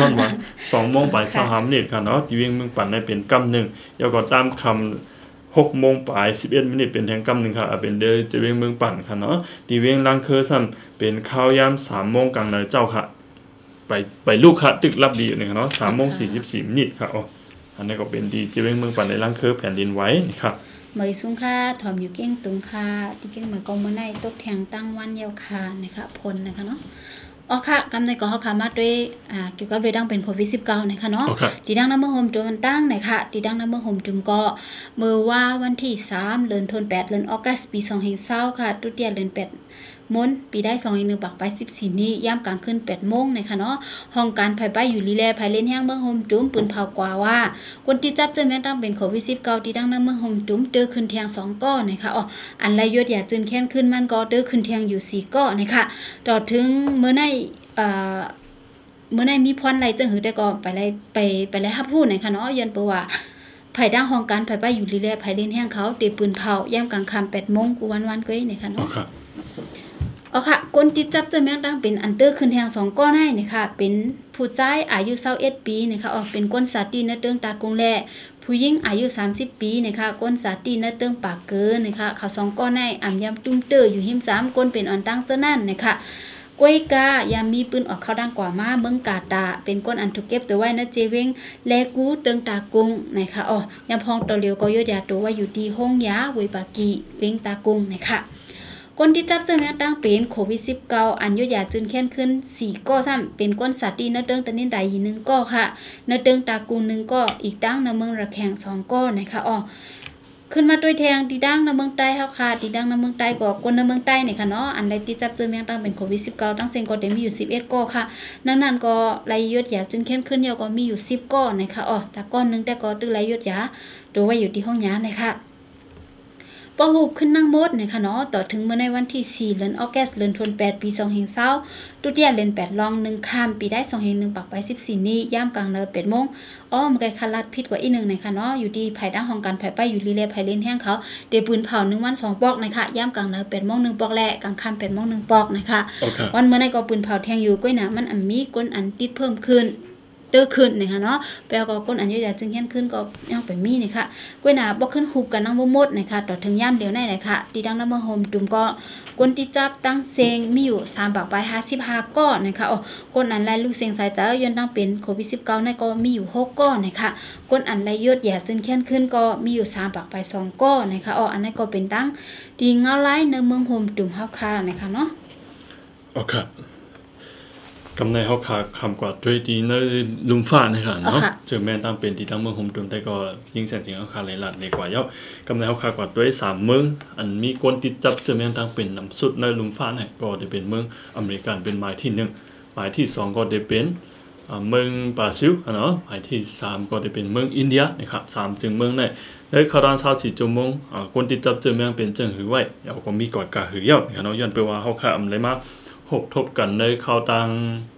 Speaker 3: 2 โมงไป25 นาทีค่ะเนาะที่เวียงเมืองปั่นได้เป็นกำ1แล้วก็ตามคำ6 โมงไป11 นาทีเป็นแทงกำ1ค่ะเป็นเดือจะเวียงเมืองปั่นค่ะเนาะที่เวียงลังคือซ้ำเป็นข่าวยาม3 โมงกลางเดือนเจ้าค่ะไปลูกค่ะตึกรับดีอยู่นี่ค่ะเนาะ3 โมง 44 นาทีค่ะอันนี้ก็เป็นดีจะเวียงเมืองปั่นในลังคือแผ่นดินไหวนี่ค่ะ
Speaker 2: เมยสูงค่าถอมอยู่เก้งตุงค่าที่เก้งเหมือนกองมือในตกแทงตั้งวันยาวคานะคะพลนะคะเนาะอ๋อค่ะกำในก็เขาขามาด้วยเกี่ยวกับเรื่องดังเป็นโควิด-19นะคะเนาะที่ดังน้ำเมื่อโฮมจุ่มมันตั้งนะคะที่ดังน้ำเมื่อโฮมจุ่มก็เมื่อว่าวันที่3เดือนธันวาคมเดือนออกัสปี2020ค่ะตุเตียเดือน8มนปีได้2-1ปักไป14นี้ย่ำกลางคืน8 โมงนะคะเนาะห้องการภายใต้อยู่ลีแลภายเล่นแห้งเมืองโฮมจุ่มปืนเผากว่าว่าคนที่จับเจอแม่งตั้งเป็นโควิด-19ที่ดังน้ำเมืองโฮมจุ่มเจอขึ้นเทียง2 ก้อนนะคะอ๋ออันไรยศอย่าจืนแค้นขึ้นมันก็เจอขึ้นเทียงอยู่4 ก้อนนะคะต่อถึงเมื่อในมีพรไรจังหือแต่ก็ไปไล่ฮับพูดนะคะเนาะยันเปว่าไผดังห้องการไผไปอยู่ลีแลไผเล่นแห้งเขาเตปืนเผาย่ำกลางค่ำ8 โมงกูวันๆก้อยนะคะเนาะเอาค่ะก้นติดจับเจอแมงตั้งเป็นอันเตอร์ขึ้นแทง2ก้อนให้นี่ค่ะเป็นผู้ชายอายุ21ปีนะคะเป็นก้นสาตีเนื้อเตื้องตากงแลผู้หญิงอายุ30ปีนะคะก้นสาตีเนื้อเตื้องปากเกินนะคะเขา2ก้อนให้อ่ำยำตุ้มเตออยู่หิม3ก้นเป็นอันตั้งเตอนั่นนะคะกวยกายามีปืนออกเข้าดังกว่ามาเบิ่งกาตาเป็นก้นอันถูกเก็บตัวไว้นะเจเวงแลกูเติงตากงนะคะยามพองตอเลียวก็ยดยาตัวไว้อยู่ที่ห้องยาเวยปากีเวงตากงนะคะคนที่จับเจอแมงตั้งเป็นโควิด19อันยดยาจึนแค้นขึ้น4ก้อซ้ำเป็นก้นสัตว์ที่เนื้อเติงตะนินใด1ก้อค่ะเนื้อเติงตากง1ก้ออีกตั้งในเมืองระแข่ง2ก้อนะคะขึ้นมาด้วยแทงตีดังในเมืองใต้เฮาค่ะตีดังในเมืองใต้ก็คนในเมืองใต้นี่ค่ะเนาะอันใดที่จับเจอแมงตั้งเป็นโควิด19ตั้งเซ็งก็ได้มีอยู่11ก้อค่ะนั้นก็รายยดยาจึนแค้นขึ้นเดียวก็มีอยู่10ก้อนะคะแต่ก้อนนึงแต่ก็ตื้อรายยดยาตัวไว้อยู่ที่ห้องยานะคะปหูบขึ้นนั่งมดนะคะเนาะต่อถึงเมื่อในวันที่4เดือนออกัสเดือนธันวาคมปี2020ตุเตียเดือน8ลอง1ข้ามปีได้2/1ปักไป14นี้ย่ามกลางเนิน8โมงมันก็คาลัดผิดกว่าอีก1นะคะเนาะอยู่ดีภายดังของการภายไปอยู่รีเลย์ภายเล่นแห้งเขาเดปืนเผา1วัน2ปอกนะคะย่ามกลางเนิน8โมง1ปอกแลกลางค่ำ8โมง1ปอกนะคะวันเมื่อในก็ปืนเผาแทงอยู่ก้อยหนามันมีก้นอันติดเพิ่มขึ้นเตอขึ้นนะคะเนาะแปลก็ก้นอันยดจึงแค้นขึ้นก็ยังไปมีนะคะกล้วยหนาบ่ขึ้นหุบกันนั่งบ่หมดนะคะต่อถึงย่ามเดียวในนะคะตีดังน้ำมะโฮมตุ่มก็ก้นที่จับตั้งเซงมีอยู่3บาทไป55ก้อนนะคะก้นอันไรลูกเซงสายจ้าย้อนตั้งเป็นโควิด19ในก็มีอยู่6ก้อนนะคะก้นอันไรยดแย่จึงแค้นขึ้นก็มีอยู่3บาทไป2ก้อนนะคะอันนั้นก็เป็นตั้งตีเงาไล่ในเมืองโฮมตุ่มเฮาค่ะนะคะเนาะ
Speaker 3: โอเคกำในเขาขาคำกว่าด้วยดีในลุมฟ้านะคะเนาะเจอแม่ตั้งเป็นที่ตั้งเมืองโฮมตุนแต่ก็ยิ่งแสนจริงเขาขาเลยหลัดเลยกว่าเยอะกำในเขาขากว่าด้วย3เมืองอันมีคนติดจับเจอแม่ตั้งเป็นน้ำสุดในลุมฟ้าเนี่ยก็จะเป็นเมืองอเมริกันเป็นหมายที่1หมายที่2ก็จะเป็นเมืองบราซิลเนาะหมายที่3ก็จะเป็นเมืองอินเดียนะครับ3จึงเมืองเนี่ยได้ข่าวด้าน24 ชั่วโมงคนติดจับเจอแม่เป็นจังหือไว้เดี๋ยวก็มีกอดกาหือเยอะเนาะย้อนไปว่าเขาขาอะไรมาหกทบกันในข่าวต่าง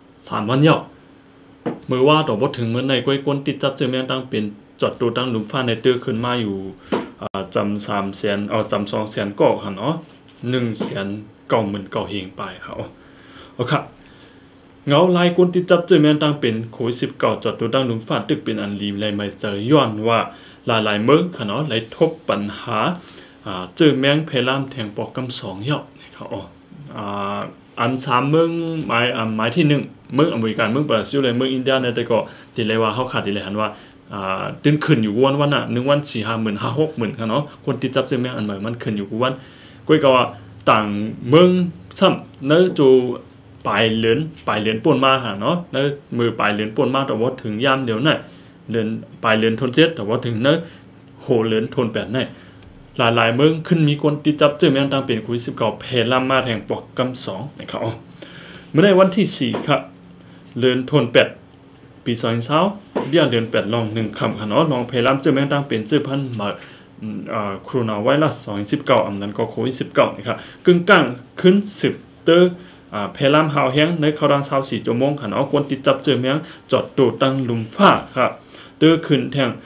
Speaker 3: 3วันเยอะมือว่าต่อบ่ถึงเมื่อในก้อยก้นติดจับเจอแม่ตั้งเป็นจอดตัวตั้งหลุมฟ้าในตื้อขึ้นมาอยู่จำ300,000จำ200,000ก็ค่ะเนาะ199,000เฮงไปเขาครับเงาลายก้นติดจับเจอแม่ตั้งเป็นโควิด19จอดตัวตั้งหลุมฟ้าตึกเป็นอันลีมเลยไม่เจอย้อนว่าหลายเมืองค่ะเนาะเลยทบปัญหาเจอแมงเพลามแทงปอกกำ2เยอะเขาอัน3เมืองหมายที่1เมืองอเมริกันเมืองบราซิลเลยเมืองอินเดียเนี่ยแต่ก็ติเลยว่าเฮาขาดติเลยหันว่าตื่นขึ้นอยู่วันน่ะ1วัน 4-50,000 5-60,000ค่ะเนาะคนติดจับเจอแม่งอันใหม่มันขึ้นอยู่วันก้อยก็ว่าต่างเมืองซ้ำเนอจูปลายเหรียญป่นมาหาเนาะเนอมือปลายเหรียญป่นมาแต่ว่าถึงยามเดียวน่ะเดือนปลายเหรียญทน7แต่ว่าถึงเนอโหเหรียญทน8น่ะหลายเมืองขึ้นมีคนติดจับเจอแม่งต่างเป็นโควิด19เพลามมาแทงปอกกำ2นะครับเมื่อในวันที่4ครับเดือนธันวาคมปี2020เดือน8ลอง1คำค่ะเนาะลองเพลามเจอแม่งต่างเป็นเจอพันมาโคโรนาไวรัส2019อันนั้นก็โควิด19นะครับกึ่งกลางขึ้น10เตอร์เพลามหาวแห้งในข่าวดัง24 ชั่วโมงค่ะเนาะคนติดจับเจอแม่งจอดตัวตั้งลุมฟ้าครับเตอขึ้นแทง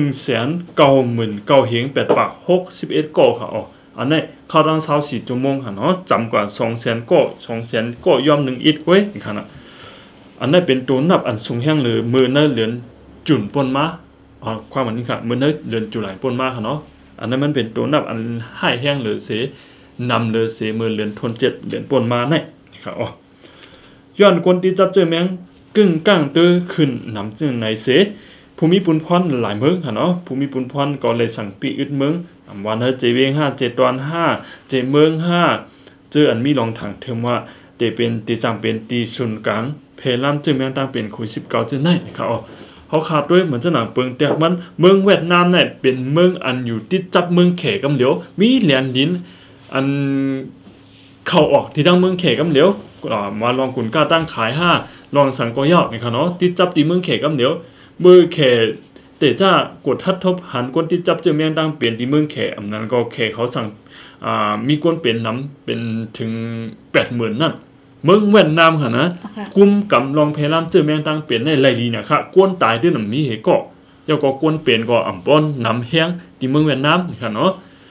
Speaker 3: 199,000เฮง8ปาก61ก่อค่ะอันนี้ข่าวดัง24 ชั่วโมงค่ะเนาะจำกว่า200,000ก่อ200,000ก่อย่อม1อีกเว้ยค่ะนะอันนี้เป็นตัวนับอันสูงแห้งหรือมือเนื้อเหรียญจุ่นป่นมาความหมายนี้ค่ะมือเนื้อเหรียญจุหลายป่นมาค่ะเนาะอันนั้นมันเป็นตัวนับอันให้แห้งหรือเสนำหรือเสมือเหรียญทน7เหรียญป่นมาเนี่ยค่ะย้อนคนที่จับเจอแมงกึ่งกลางตื้อขึ้นนำจึงในเสภูมิปุนพรหลายเมืองค่ะเนาะภูมิปุนพรก็เลยสั่งปีอึดเมืองวันเฮเจเวง5 7ตอน5เจเมือง5เจออันมีรองถังเทมว่าเตเป็นตีจังเป็นตีศูนย์กลางเพลามจึงแม่งตั้งเป็นโควิด19จึงได้ครับเขาขาดด้วยเหมือนจะหนังเปิงแต่มันเมืองเวียดนามเนี่ยเป็นเมืองอันอยู่ติดจับเมืองแขกำเหลียวมีเหรียญดินอันเข้าออกที่ตั้งเมืองแขกำเหลียวมาลองกุนก้าตั้งขาย5ลองสั่งก็ยอกนะครับเนาะติดจับตีเมืองแขกำเหลียวเมื่อแขแต่จ้ากดทัดทบหันคนที่จับเจอแมงดังเปลี่ยนที่เมืองแขอันนั้นก็แขเขาสั่งมีคนเป็นน้ำเป็นถึง 80,000 นั่นเมืองเวียดนามค่ะนะกุมกำลองเพลามเจอแมงดังเปลี่ยนในไรลีเนี่ยค่ะกวนตายด้วยน้ำมีเหก็ยาก็กวนเปลี่ยนก็อ่ำป้อนน้ำแห้งที่เมืองเวียดนามค่ะเนาะ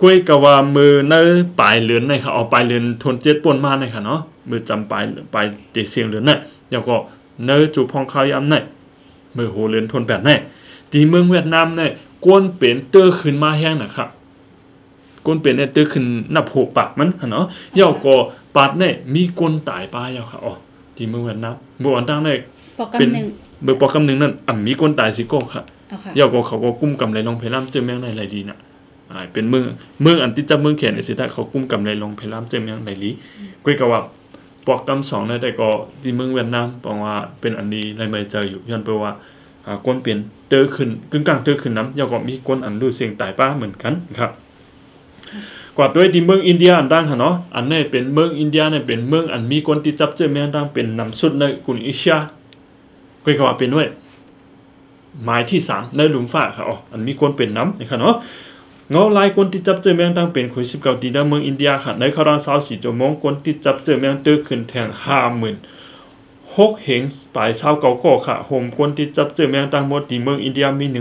Speaker 3: กล้วยกะว่ามือเนอปลายเลือนในค่ะเอาปลายเลือนทนเจ็ดป่นมาในค่ะเนาะมือจำปลายเตเสียงเลือนเนี่ยแล้วก็เนอจูพองข้าวยำเนี่ยมือโหเลือนทนแบบเนี่ยที่เมืองเวียดนามเนี่ยกวนเป็นเตอร์ขึ้นมาแห้งนะครับกวนเป็นเนี่ยเตอร์ขึ้นนับหกปากมันเนาะแล้วก็ปัดเนี่ยมีกวนตายป้ายาวค่ะอ๋อที่เมืองเวียดนามเมืองอันดังเนี่ยเป็นเมืองปอกำหนึ่งนั่นมีกวนตายสิโก้ค่ะแล้วก็เขาก็กุ้มกำไรลงเพลามเจอแมงในไรดีน่ะเป็นเมืองอันที่จับเมืองแขนสิถ้าเขากุ้มกำไรลงเพลามเจอแมงในลีก็กว่าปอกกำสองในแต่ก็ที่เมืองเวียดนามบอกว่าเป็นอันนี้ไรไม่เจออยู่ย้อนไปว่ากวนเปลี่ยนเตอร์ขึ้นกึ่งกลางเตอร์ขึ้นน้ำแล้วก็มีกวนอันดูเสียงตายป้าเหมือนกันครับกว่าด้วยที่เมืองอินเดียอันดังค่ะเนาะอันนี้เป็นเมืองอินเดียเนี่ยเป็นเมืองอันมีคนที่จับเจอแมงดังเป็นนำสุดในกุนอิชาก็ว่าเป็นด้วยหมายที่3ในหลุมฟ้าค่ะอ๋ออันมีคนเป็นน้ำนะครับเนาะเงาลายคนที่จับเจอแมงดังเป็นคน19 ตีในเมืองอินเดียค่ะในคราว24 ชั่วโมงคนที่จับเจอแมงเตอร์ขึ้นแทง56,000 เหงปลาย29ก็ค่ะโฮมคนที่จับเจอแมงทั้งหมดที่เมืองอินเดียมี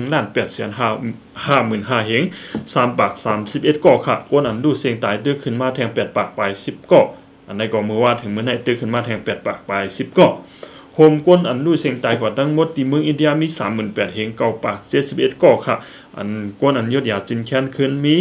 Speaker 3: 1,855,000 เหง3ปาก31ก็ค่ะคนอันดูเสียงตายเตอร์ขึ้นมาแทง8ปากปลาย10ก็อันใดก็มือว่าถึงมื้อไหนเตอร์ขึ้นมาแทง8ปากปลาย10ก็โฮมคนอันดูเสียงตายกว่าทั้งหมดที่เมืองอินเดียมี 38,000 เหง9ปาก71ก็ค่ะอันคนอันยศยาจินแค้นขึ้นมี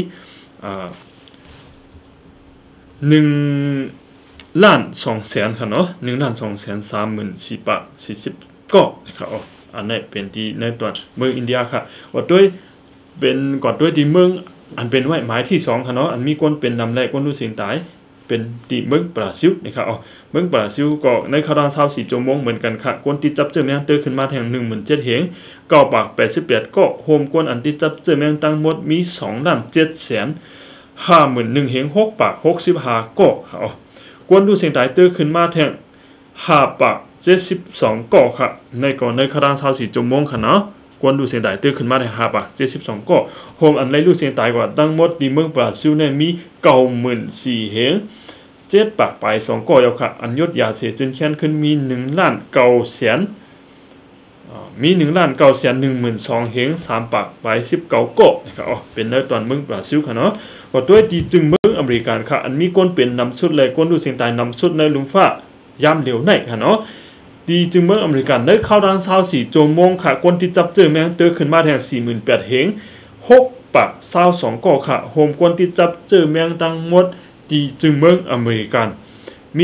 Speaker 3: 1,200,000ค่ะเนาะ1,234,440ก็นะครับอันนี้เป็นที่ในตัวเมืองอินเดียค่ะว่าด้วยเป็นก่อนด้วยที่เมืองอันเป็นไว้หมายที่2ค่ะเนาะอันมีคนเป็นนำแรกคนรู้เสียงตายเป็นที่เมืองบราซิลนะครับเมืองบราซิลก็ในคราว24 ชั่วโมงเหมือนกันค่ะคนที่จับเจอแมงเตอร์ขึ้นมาแทง 17,000 เหง9ปาก88ก็โฮมคนอันที่จับเจอแมงทั้งหมดมี 2,751,000 เหง6ปาก65ก็ค่ะกวนดูเสียงตายเตอร์ขึ้นมาแทง5ปาก72ก็ค่ะในก่อนในคราว24 ชั่วโมงค่ะเนาะกวนดูเสียงตายเตอร์ขึ้นมาแทง5ปาก72ก็โฮมอันไรดูเสียงตายกว่าทั้งหมดที่เมืองบราซิลเนี่ยมี 94,000 เหง7ปากไป2ก็แล้วค่ะอันยศยาเสียจนแค้นขึ้นมี1,900,000มี 1,912,000 เหง3ปากไป19ก็นะครับเป็นในตอนเมืองบราซิลค่ะเนาะก็ด้วยที่จึงเมืองอเมริกันค่ะอันมีคนเป็นนำสุดเลยคนดูเสียงตายนำสุดในลุมฟ้ายามเหลียวในค่ะเนาะดีจึงเมืองอเมริกันได้เข้าด้าน24 ชั่วโมงค่ะคนที่จับเจอแมงเตอร์ขึ้นมาแทง 48,000 เหง6ปาก22ก็ค่ะโฮมคนที่จับเจอแมงทั้งหมดดีจึงเมืองอเมริกันมี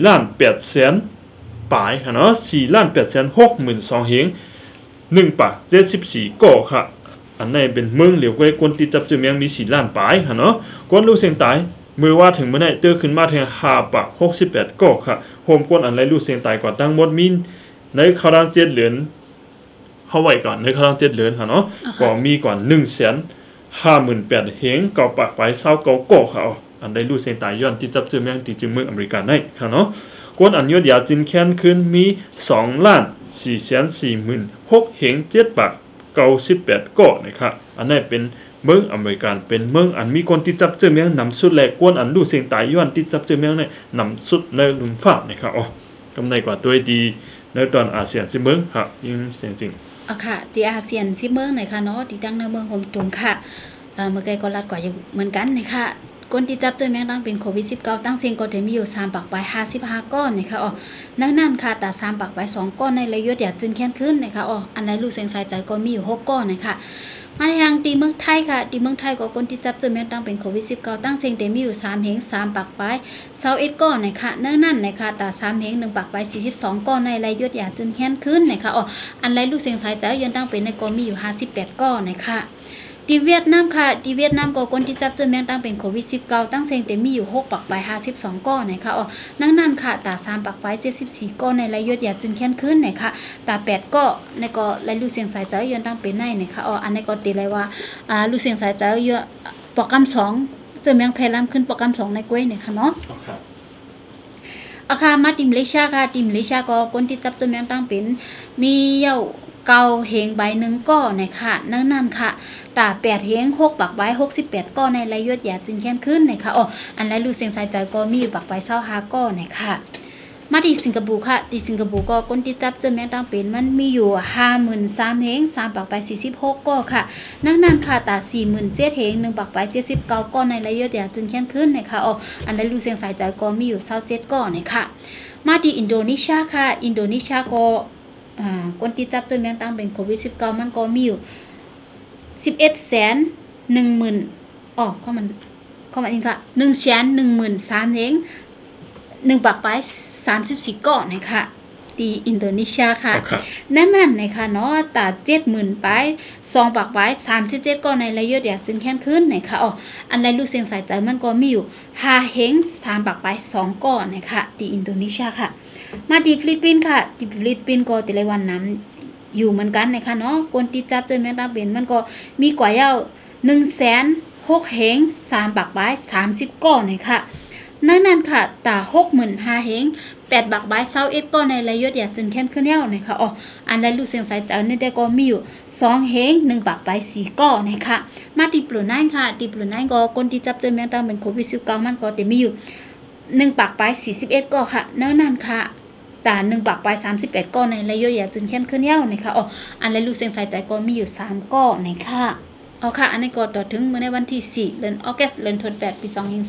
Speaker 3: 4,800,000 ปลายค่ะเนาะ 4,862,000 เหง1ปาก74ก็ค่ะอันนี้เป็นเมืองเหลียวไว้คนที่จับเจอแมงมี4 ล้านปลายค่ะเนาะคนรู้เสียงตายมือว่าถึงเมื่อไหร่เตอร์ขึ้นมาแทง5ปาก68ก็ค่ะโฮมคนอันไรรู้เสียงตายกว่าทั้งหมดมีในคราว7 เหรียญเข้าไว้ก่อนในคราว7 เหรียญค่ะเนาะก็มีก่อน 1,58,000 เหง9ปากไป29ก็ค่ะอันไรรู้เสียงตายย้อนที่จับเจอแมงที่จึงเมืองอเมริกันได้ค่ะเนาะคนอันยศยาจินแค้นขึ้นมี2,446,000 เหง7ปาก98ก็นะครับอันนี้เป็นเมืองอเมริกันเป็นเมืองอันมีคนที่จับเจอแมงนำสุดแหลกกวนอันดูเสียงตายย้อนที่จับเจอแมงเนี่ยนำสุดในลุมฟ้านะครับกำไรกว่าตัวดีในตอนอาเซียนสิเมืองค่ะยิ่งเสียงจริง
Speaker 2: ค่ะที่อาเซียนสิเมืองไหนค่ะเนาะที่ดังในเมืองโฮมตุงค่ะเมื่อไกลก็รัดกว่าอยู่เหมือนกันนะคะคนที่จับเจอแมงดังเป็นโควิด19ตั้งเสียงก็จะมีอยู่3ปากไป55ก้อนนะคะนั่นค่ะแต่3ปากไป2ก้อนในระยะอย่าจึงแค้นขึ้นนะคะอันไหนลูกเสียงสายใจก็มีอยู่6ก้อนนะคะมาทางตีเมืองไทยค่ะตีเมืองไทยก็คนที่จับเจอแมงดังเป็นโควิด19ตั้งเสียงเต็มมีอยู่3 เหง3ปากไป21ก้อนนะคะนั่นนะคะแต่3 เหง1ปากไป42ก้อนในระยะอย่าจึงแค้นขึ้นนะคะอันไหนลูกเสียงสายใจยันตั้งเป็นในก็มีอยู่58ก้อนนะคะที่เวียดนามค่ะที่เวียดนามก็คนที่จับเจอแมงตั้งเป็นโควิด19ตั้งเสียงเต็มมีอยู่6ปากไป52ก้อนนะคะนั่นค่ะแต่3ปากไป74ก้อนในระยะอย่าจึงแค้นขึ้นนะคะแต่8ก็ในก็และลูกเสียงสายใจยันตั้งเป็นในนะคะอันนี้ก็ตีเลยว่าลูกเสียงสายใจเยอะโปรแกรม2เจอแมงแพร่ล้ำขึ้นโปรแกรม2ในกล้วยนะคะเนาะค่ะมาทีมเลเซียค่ะทีมเลเซียก็คนที่จับเจอแมงตั้งเป็นมีเย่า9 เหงใบ1ก้อนนะคะนั่นค่ะแต่8 เหง6ปากใบ68ก้อนในระยะอย่าจึงแค้นขึ้นนะคะอันไรลูกเสียงสายใจก็มีอยู่ปากใบ25ก้อนนะคะมาที่สิงคโปร์ค่ะที่สิงคโปร์ก็คนที่จับเจอแมงตังเป็นมันมีอยู่53,000เฮง3ปากไป46ก็ค่ะนั่นค่ะตา47,000เฮง1ปากไป79ก็ในระยะเดียวจึงแค่นขึ้นนะคะอ๋ออันได้รู้เสียงสายใจก็มีอยู่27ก็นะคะมาที่อินโดนีเซียค่ะอินโดนีเซียก็คนที่จับเจอแมงตังเป็นโควิด19มันก็มีอยู่11,10,000เข้ามันอีกค่ะ113,000เฮง1ปากไป34ก่อนนะคะที่อินโดนีเซียค่ะนั่นนะคะเนาะตา70,000ไป2ปากไป37ก่อนในระยะเดียวจึงแค่นขึ้นนะคะอันใดรู้เสียงสายใจมันก็มีอยู่5เฮง3ปากไป2ก่อนนะคะที่อินโดนีเซียค่ะมาที่ฟิลิปปินส์ค่ะที่ฟิลิปปินส์ก็แต่ละวันนั้นอยู่เหมือนกันนะคะเนาะคนที่จับเจอแมงดาเป็นมันก็มีกว่ายาว106,000เฮง3ปากไป30ก่อนนะคะนั่นค่ะตา65,000เฮง8 บักใบ21ก็ในระยะเดียวจนแค่นขึ้นแล้วนะคะอันได้รู้เสียงสายใจนี่ได้ก็มีอยู่2เฮง1บักใบ4ก็นะคะมาที่ปลูนายค่ะที่ปลูนายก็คนที่จับเจอแมงดาเป็นโควิด19มันก็จะมีอยู่1บักใบ41ก็ค่ะนั่นค่ะตา1บักใบ31ก็ในระยะเดียวจนแค่นขึ้นแล้วนะคะอันได้รู้เสียงสายใจก็มีอยู่3ก็นะคะค่ะอันนี้ก็ต่อถึงเมื่อในวันที่4เดือนออกัสเดือนธันวาคมปี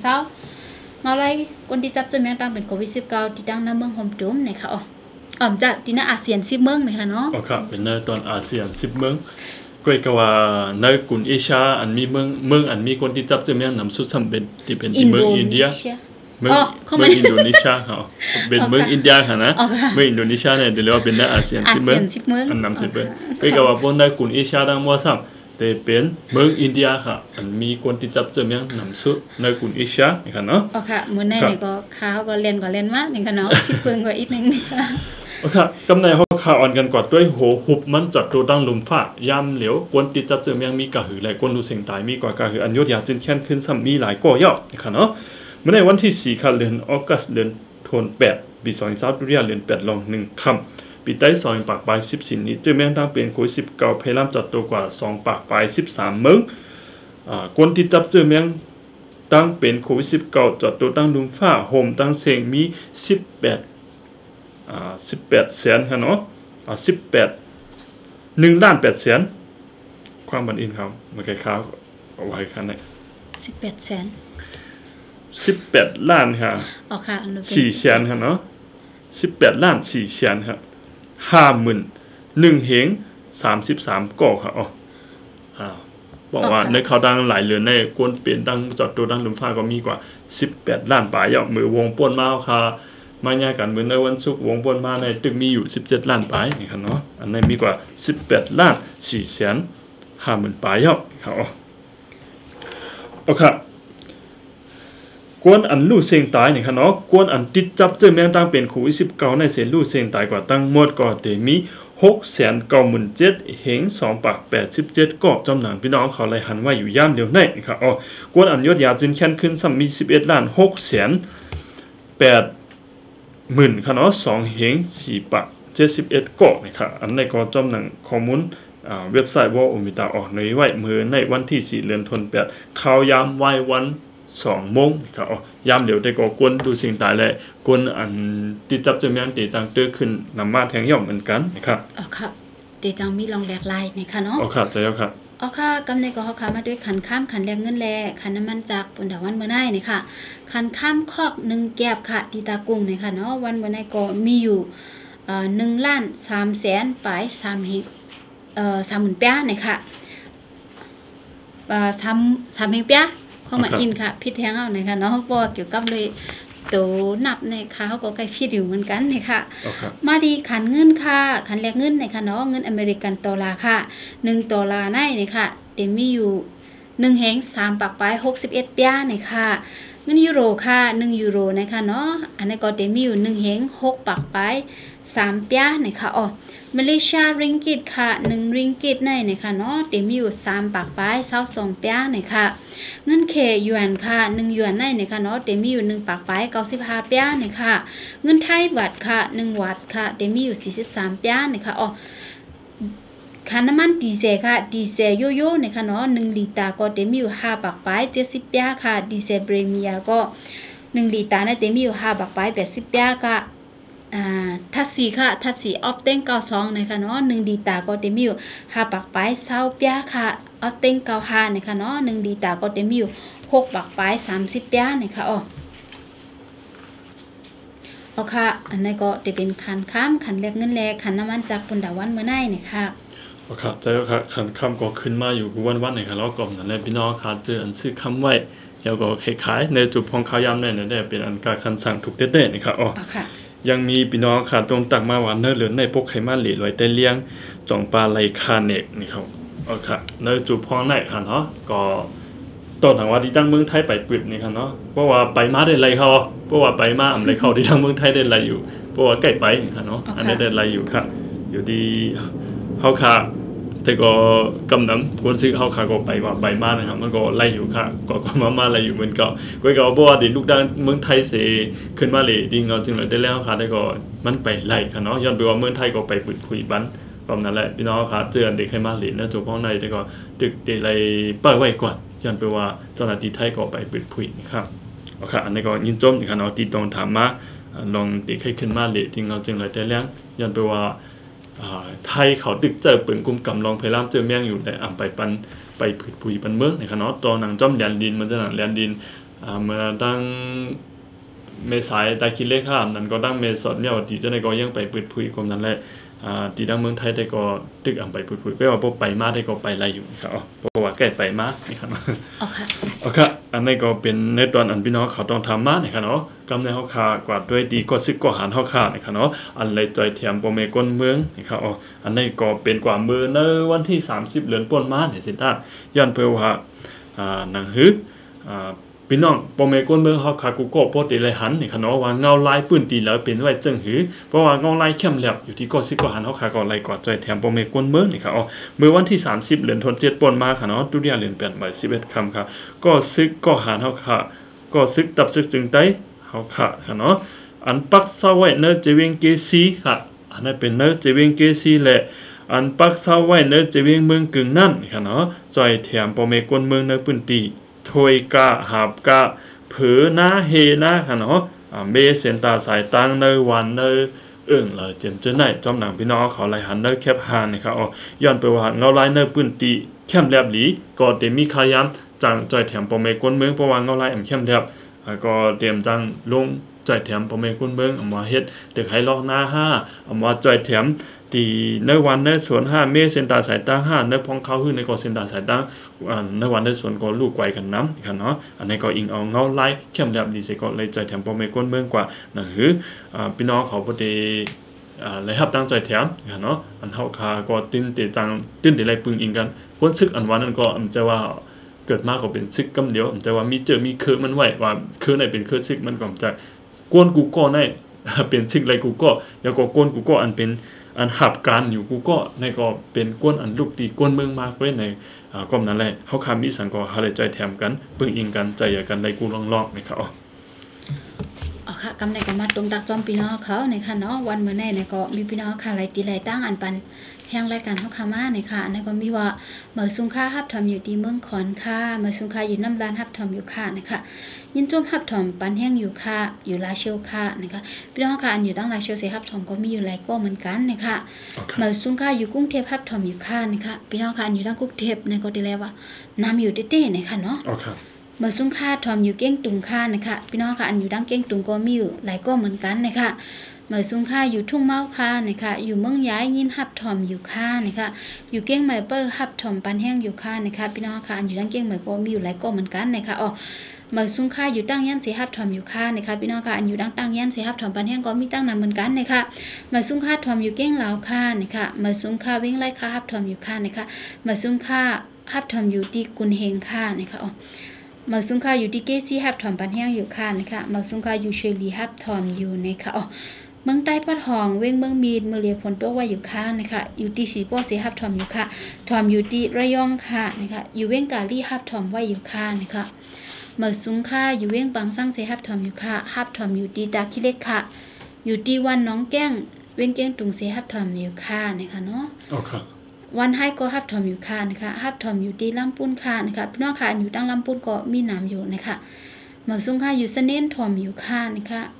Speaker 2: 2020มาไล่คนที่จับเจอแมงดาเป็นโควิด19ที่ดังในเมืองโฮมตุมนะคะจากที่ในอาเซียน10เมืองนะคะเนาะ
Speaker 3: ครับเป็นในตอนอาเซียน10เมืองก็กว่าในกลุ่มเอเชียอันมีเมืองอันมีคนที่จับเจอแมงนำสุดสำเป็นที่เป็นที่เมืองอินเดียเมืองอินโดนีเซียค่ะเป็นเมืองอินเดียค่ะนะเมืองอินโดนีเซียเนี่ยเดี๋ยวว่าเป็นในอาเซียน10เมืองอันนำ10เมืองก็ว่าบนในกลุ่มเอเชียดังว่าซ้ำแต่เป็นเมืองอินเดียค่ะอันมีคนที่จับเจอแมงนำสุดในกลุ่มเอเชียนะคะเนาะ
Speaker 2: ค่ะเมื่อในนี่ก็ข่าวก็เล่นมากนี่ค่ะเนาะคิดเพิ่งกว่าอีกนึงนะคะ
Speaker 3: กำในเขาข่าวอ่อนกันกว่าด้วยโหหุบมันจัดตัวตั้งลุมฟ้ายามเหลียวกวนติดจับเจอแมงมีกะหือและกวนรู้เสียงตายมีกว่ากะหืออันยุทธยาจึงแค้นขึ้นซ้ำมีหลายก่อย่อนะคะเนาะเมื่อในวันที่4ค่ะเดือนออกัสเดือนธันวาคมปี2020ตุลาเดือน8ลอง1ค่ำปีใต้2ปากปลาย14นี้เจอแมงตั้งเป็นโควิด19พยายามจัดตัวกว่า2ปากปลาย13เมืองกวนติดจับเจอแมงตั้งเป็นโควิด19จัดตัวตั้งลุมฟ้าโฮมตั้งเสียงมี18แสนค่ะเนาะ1,800,000ความบันอินครับเมื่อกี้ข่าวเอาไว้คันไหน
Speaker 2: 18แสน
Speaker 3: 18ล้านค่ะ
Speaker 2: ค่ะ
Speaker 3: 4แสนค่ะเนาะ18ล้าน4แสนค่ะ51,000เฮง33ก่อค่ะบอกว่าในข่าวดังหลายเรือนในกวนเปลี่ยนดังจอดตัวดังลุมฟ้าก็มีกว่า18ล้านปลายอย่างมือวงป่วนมาค่ะมาแยกกันเหมือนในวันศุกร์วงบนมาในตึกมีอยู่17ล้านปลายนี่ครับเนาะอันนี้มีกว่า18ล้าน4แสน50,000ปลายครับครับกวนอันลู่เสียงตายนี่ครับเนาะกวนอันติดจับเจอแมงตั้งเป็นโควิด19ในเสียลู่เสียงตายกว่าตั้งหมดก็แต่มี697,000เฮง2ปาก87ก็จำนวนพี่น้องเขาเลยหันว่าอยู่ย่ามเดียวในครับกวนอันยอดยาจึงแค้นขึ้นซ้ำมี11ล้าน6แสน80,000ค่ะเนาะ2เฮง4ปาก71เกาะนี่ค่ะอันในก็จำหนังข้อมูลเว็บไซต์ว่าโอมิตาออกในไว้เมื่อในวันที่4เดือนธันวาคมข่าวยามวัยวัน2 โมงครับยามเดี๋ยวได้ก็กวนดูสิ่งตายและกวนอันติดจับเจอแมงตีจังเตื้อขึ้นนำมาแทงย่อมเหมือนกันนะครับ
Speaker 2: ค่ะตีจังมีลองแหลกลายนะคะเนาะ
Speaker 3: ค่ะใจแล้วครับ
Speaker 2: ค่ะกำในก็เขาขามาด้วยขันข้ามขันแรงเงินแลขันน้ำมันจากปุ่นดาวันเมื่อไนนี่ค่ะขันข้ามคอก1แก้บค่ะตีตากุ้งนี่ค่ะเนาะวันเมื่อไนก็มีอยู่1,300,000ปลาย3เฮง30,000 ป้านี่ค่ะ3เฮงป้าข้อมันอินค่ะพิษแทงเอานี่ค่ะเนาะเพราะเกี่ยวกับเลยตัวนับในค่ะเขาก็ใกล้พิษอยู่เหมือนกันนี่ค่ะมาดีขันเงินค่ะขันแลกเงินนี่ค่ะเนาะเงินอเมริกันดอลลาร์ค่ะ1ดอลลาร์นี่ค่ะเต็มมีอยู่1เฮง3ปากปลาย61ป้านี่ค่ะเงินยูโรค่ะ1ยูโรนะคะเนาะอันนี้ก็เต็มมีอยู่1เฮง6ปากปลาย3ป้านี่ค่ะมาเลเซียริงกิตค่ะ1ริงกิตนี่ค่ะเนาะเต็มมีอยู่3ปากปลาย22ป้านี่ค่ะเงินเคหยวนค่ะ1หยวนนี่ค่ะเนาะเต็มมีอยู่1ปากปลาย95ป้านี่ค่ะเงินไทยบาทค่ะ1วัตค่ะเต็มมีอยู่43ป้านี่ค่ะค่าน้ำมันดีเซลค่ะดีเซลโยโย่นะคะเนาะ1ลิตรก็เต็มอยู่5ปากปลาย70ป้าค่ะดีเซลเบรเมียก็1ลิตรเนี่ยเต็มอยู่5ปากปลาย80ป้าค่ะทัดสีค่ะทัดสีออฟเต้ง92นะคะเนาะ1ดีตาก็เต็มอยู่5ปักปลาย20เปียค่ะออฟเต้ง95นะคะเนาะ1ดีตาก็เต็มอยู่6ปักปลาย30เปียนะคะเอาค่ะอันนี้ก็จะเป็นขันข้ามขันแลกเงินแลกขันน้ำมันจากปุ่นดาวันเมื่อไหร่เนี่ยค่ะ
Speaker 3: เอาค่ะใจก็ขันข้ามก็ขึ้นมาอยู่วันเนี่ยค่ะแล้วก็นั่นแหละพี่น้องค่ะเจออันซื้อคำไว้แล้วก็คล้ายๆในจุดพองข้าวยำเนี่ยได้เป็นอันการคันสั่งถูกเด็ดๆนะครับ
Speaker 2: ค่ะ
Speaker 3: ยังมีพี่น้องค่ะตรงตักมาหวานเนื้อเหลือในพวกไขมันเหลือไว้แต่เลี้ยงจ่องปลาไหลคาเนกนี่ครับเอาค่ะในจุดพองไหนค่ะเนาะก็ต้นทางว่าที่ตั้งเมืองไทยไปปิดนี่ค่ะเนาะเพราะว่าไปมาได้ไรเขาเพราะว่าไปมาอะไรเขาที่ตั้งเมืองไทยได้ไรอยู่เพราะว่าใกล้ไปค่ะเนาะอันนี้ได้ไรอยู่ค่ะอยู่ที่เขาค่ะแต่ก็กำน้ำคนซื้อเขาค่ะก็ไปว่าไปมานะครับมันก็ไล่อยู่ค่ะก็มาไล่อยู่เหมือนเก่าก็เพราะว่าดิลูกด้านเมืองไทยเสขึ้นมาเลยดิงเราจึงเลยได้แล้วค่ะได้ก็มันไปไล่ค่ะเนาะย้อนไปว่าเมืองไทยก็ไปปืดคุยบันประมาณนั้นแหละพี่น้องค่ะเจอเด็กให้มาเลยนะจบห้องในแต่ก็ตึกเดลัยเปิดไว้ก่อนย้อนไปว่าเจ้าหน้าที่ไทยก็ไปปืดคุยนะครับโอเคอันนี้ก็ยินจมนะครับเนาะที่ตรงถามมาลองเด็กให้ขึ้นมาเลยดิงเราจึงเลยได้แล้วย้อนไปว่าไทยเขาตึกเจอปืนกุมกำลองเพลามเจอแมงอยู่ในไปปันไปผืดผุยปันเมืองนะครับเนาะตอนหนังจ้อมแดนดินมันจะหนังแดนดินเมื่อตั้งเมษายตาคิดเลข5นั้นก็ตั้งเมษเนี่ยว่าตีเจ้าในก็ยังไปผืดผุยกรมนั้นแหละตีดังเมืองไทยได้ก็ตึกไปผืดผุยไปว่าพวกไปมาได้ก็ไปไรอยู่ครับเพราะว่าใกล้ไปมานะครับโอเคอันนี้ก็เป็นในตอนอันพี่น้องเขาต้องทำมานะครับเนาะกำในเขาขากว่าด้วยดีก็ซึกก็หารเขาขานะครับเนาะอันเลยจอยเทียมโปรเมก้นเมืองนะครับอันนี้ก็เป็นกว่ามือในวันที่30เดือนป่นมาเนี่ยสิท่าย้อนเพื่อว่าหนังฮึพี่น้องโปรเมก้นเมืองเขาขากูก็โปรตีเลยหันนะครับเนาะว่าเงาลายปืนตีแล้วเป็นไว้จึงหือเพราะว่าเงาลายเข้มแหลบอยู่ที่ก็ซึกก็หารเขาขาก็ไล่กว่าจอยเทียมโปรเมก้นเมืองนะครับเมื่อวันที่30เดือนธันวาคมป่นมาค่ะเนาะตุเรียนเดือน8 11 ค่ำครับก็ซึกก็หารเขาขาก็ซึกตับซึกจึงได้เขาขาค่ะเนาะอันปักเสาไว้เนอเจวิงเกซีค่ะอันนั้นเป็นเนอเจวิงเกซีแหละอันปักเสาไว้เนอเจวิงเมืองกึ่งนั่นค่ะเนาะจอยแถมโปรเมกวนเมืองในพื้นที่ถวยกะหาบกะเผือหน้าเฮนะค่ะเนาะเมเซนตาสายตังในวันในเลยเจนเจนไหนจอมหนังพี่น้องเขาไล่หันเนอแคบหานนะครับย้อนไปว่าเงาลายเนอพื้นที่เข้มแลบหลีก็เตมีขยันจังจอยแถมโปรเมกวนเมืองเพราะว่าเงาลายเข้มแลบก็เตรียมจังลงจอยแถมโปรเมกุนเมืองเอามาเฮ็ดตึกไฮล็อกหน้า5เอามาจอยแถมตีในวันในสวน5เมเซนตาสายตั้ง5ในพองเขาขึ้นในก็เซนตาสายตั้งในวันในสวนก็ลูกไกวกันน้ำค่ะเนาะอันนี้ก็อิงเอาเงาไล่เข้มแลบดีสิก็เลยจอยแถมโปรเมกุนเมืองกว่านั่นคือพี่น้องเขาบ่ได้เลยครับตั้งใจแถมค่ะเนาะอันเฮาคาก็ตื่นเตจังตื่นเตไล่ปึงอิงกันคนซึกอันวันนั้นก็จะว่าเกิดมาก็เป็นซึกกำเดียวแต่ว่ามีมีคือมันไว้ว่าคือไหนเป็นคือซึกมันก็จะกวนกูก็ได้เป็นซึกไรกูก็แล้วก็กวนกูก็อันเป็นอันหับการอยู่กูก็ในก็เป็นกวนอันลูกตีกวนเมืองมากไว้ในก้มนั่นแหละเฮาคำมีสังก็หาได้ใจแถมกันปึงอิงกันใจกันได้กูลองๆนะครับ
Speaker 2: ค่ะกำในกันมาตรงดักจอมพี่น้องเขาในค่ะเนาะวันเมื่อไหร่ในก็มีพี่น้องค่ะไรตีไรตั้งอันปันแห่งรายการเฮาคามาในค่ะในก็มีว่าเมื่อซุงค่าฮับทอมอยู่ที่เมืองขอนค่ะเมื่อซุงค่าอยู่น้ำร้านฮับทอมอยู่ค่ะนะคะยินจมฮับทอมปันแห้งอยู่ค่ะอยู่ลาเชลค่ะนะคะพี่น้องค่ะอันอยู่ตั้งลาเชลเสฮับทอมก็มีอยู่หลายก็เหมือนกันนะคะเมื่อซุงค่าอยู่กรุงเทพฮับทอมอยู่ค่ะนะคะพี่น้องค่ะอันอยู่ตั้งกรุงเทพในก็ได้แล้วว่าน้ำอยู่เต้ๆนะคะเนาะเมื่อซุ่มค่าทอมอยู่เก้งตุงค่านะคะพี่น้องค่ะอันอยู่ดังเก้งตุงก็มีอยู่หลายก็เหมือนกันนะคะเมื่อซุ่มค่าอยู่ทุ่งเมาค่านะคะอยู่เมืองย้ายยินฮับทอมอยู่ค่านะคะอยู่เก้งใหม่เปิ้ลฮับทอมปันแห้งอยู่ค่านะคะพี่น้องค่ะอันอยู่ดังเก้งใหม่ก็มีอยู่หลายก็เหมือนกันนะคะเมื่อซุ่มค่าอยู่ตั้งยันเสียฮับทอมอยู่ค่านะคะพี่น้องค่ะอันอยู่ตั้งยันเสียฮับทอมปันแห้งก็มีตั้งนานเหมือนกันนะคะเมื่อซุ่มค่าทอมอยู่เก้งลาวค่านะคะเมื่อซุ่มค่าวิ่งไล่ค่าฮับทอมอยู่ค่านะคะเมื่อซุ่มค่าฮับทอมอยู่ที่กุนเฮงค่านะคะเมื่อซุงค่าอยู่ที่เกซี่ฮับทอมปันแห้งอยู่ค่ะนะคะเมื่อซุงค่าอยู่เชลีฮับทอมอยู่นะคะเมืองใต้พัดหองเว้งเมืองมีนเมืองเลียผลตัวไว้อยู่ค่ะนะคะอยู่ที่สีโป้เสียฮับทอมอยู่ค่ะทอมอยู่ที่ระยองค่ะนะคะอยู่เว้งกาลี่ฮับทอมไว้อยู่ค่ะนะคะเมื่อซุงค่าอยู่เว้งบางสร้างเสียฮับทอมอยู่ค่ะฮับทอมอยู่ที่ตาคิเล็กค่ะอยู่ที่วันน้องแก้งเว้งแก้งตุงเสียฮับทอมอยู่ค่ะนะคะเนาะวันให้ก็ฮับทอมอยู่ค่ะนะคะฮับทอมอยู่ที่ลำปูนค่ะนะคะพี่น้องค่ะอยู่ตั้งลำปูนก็มีน้ำอยู่นะคะเมื่อซุ่งค่ะอยู่เสน่ห์ทอมอยู่ค่ะนะคะเ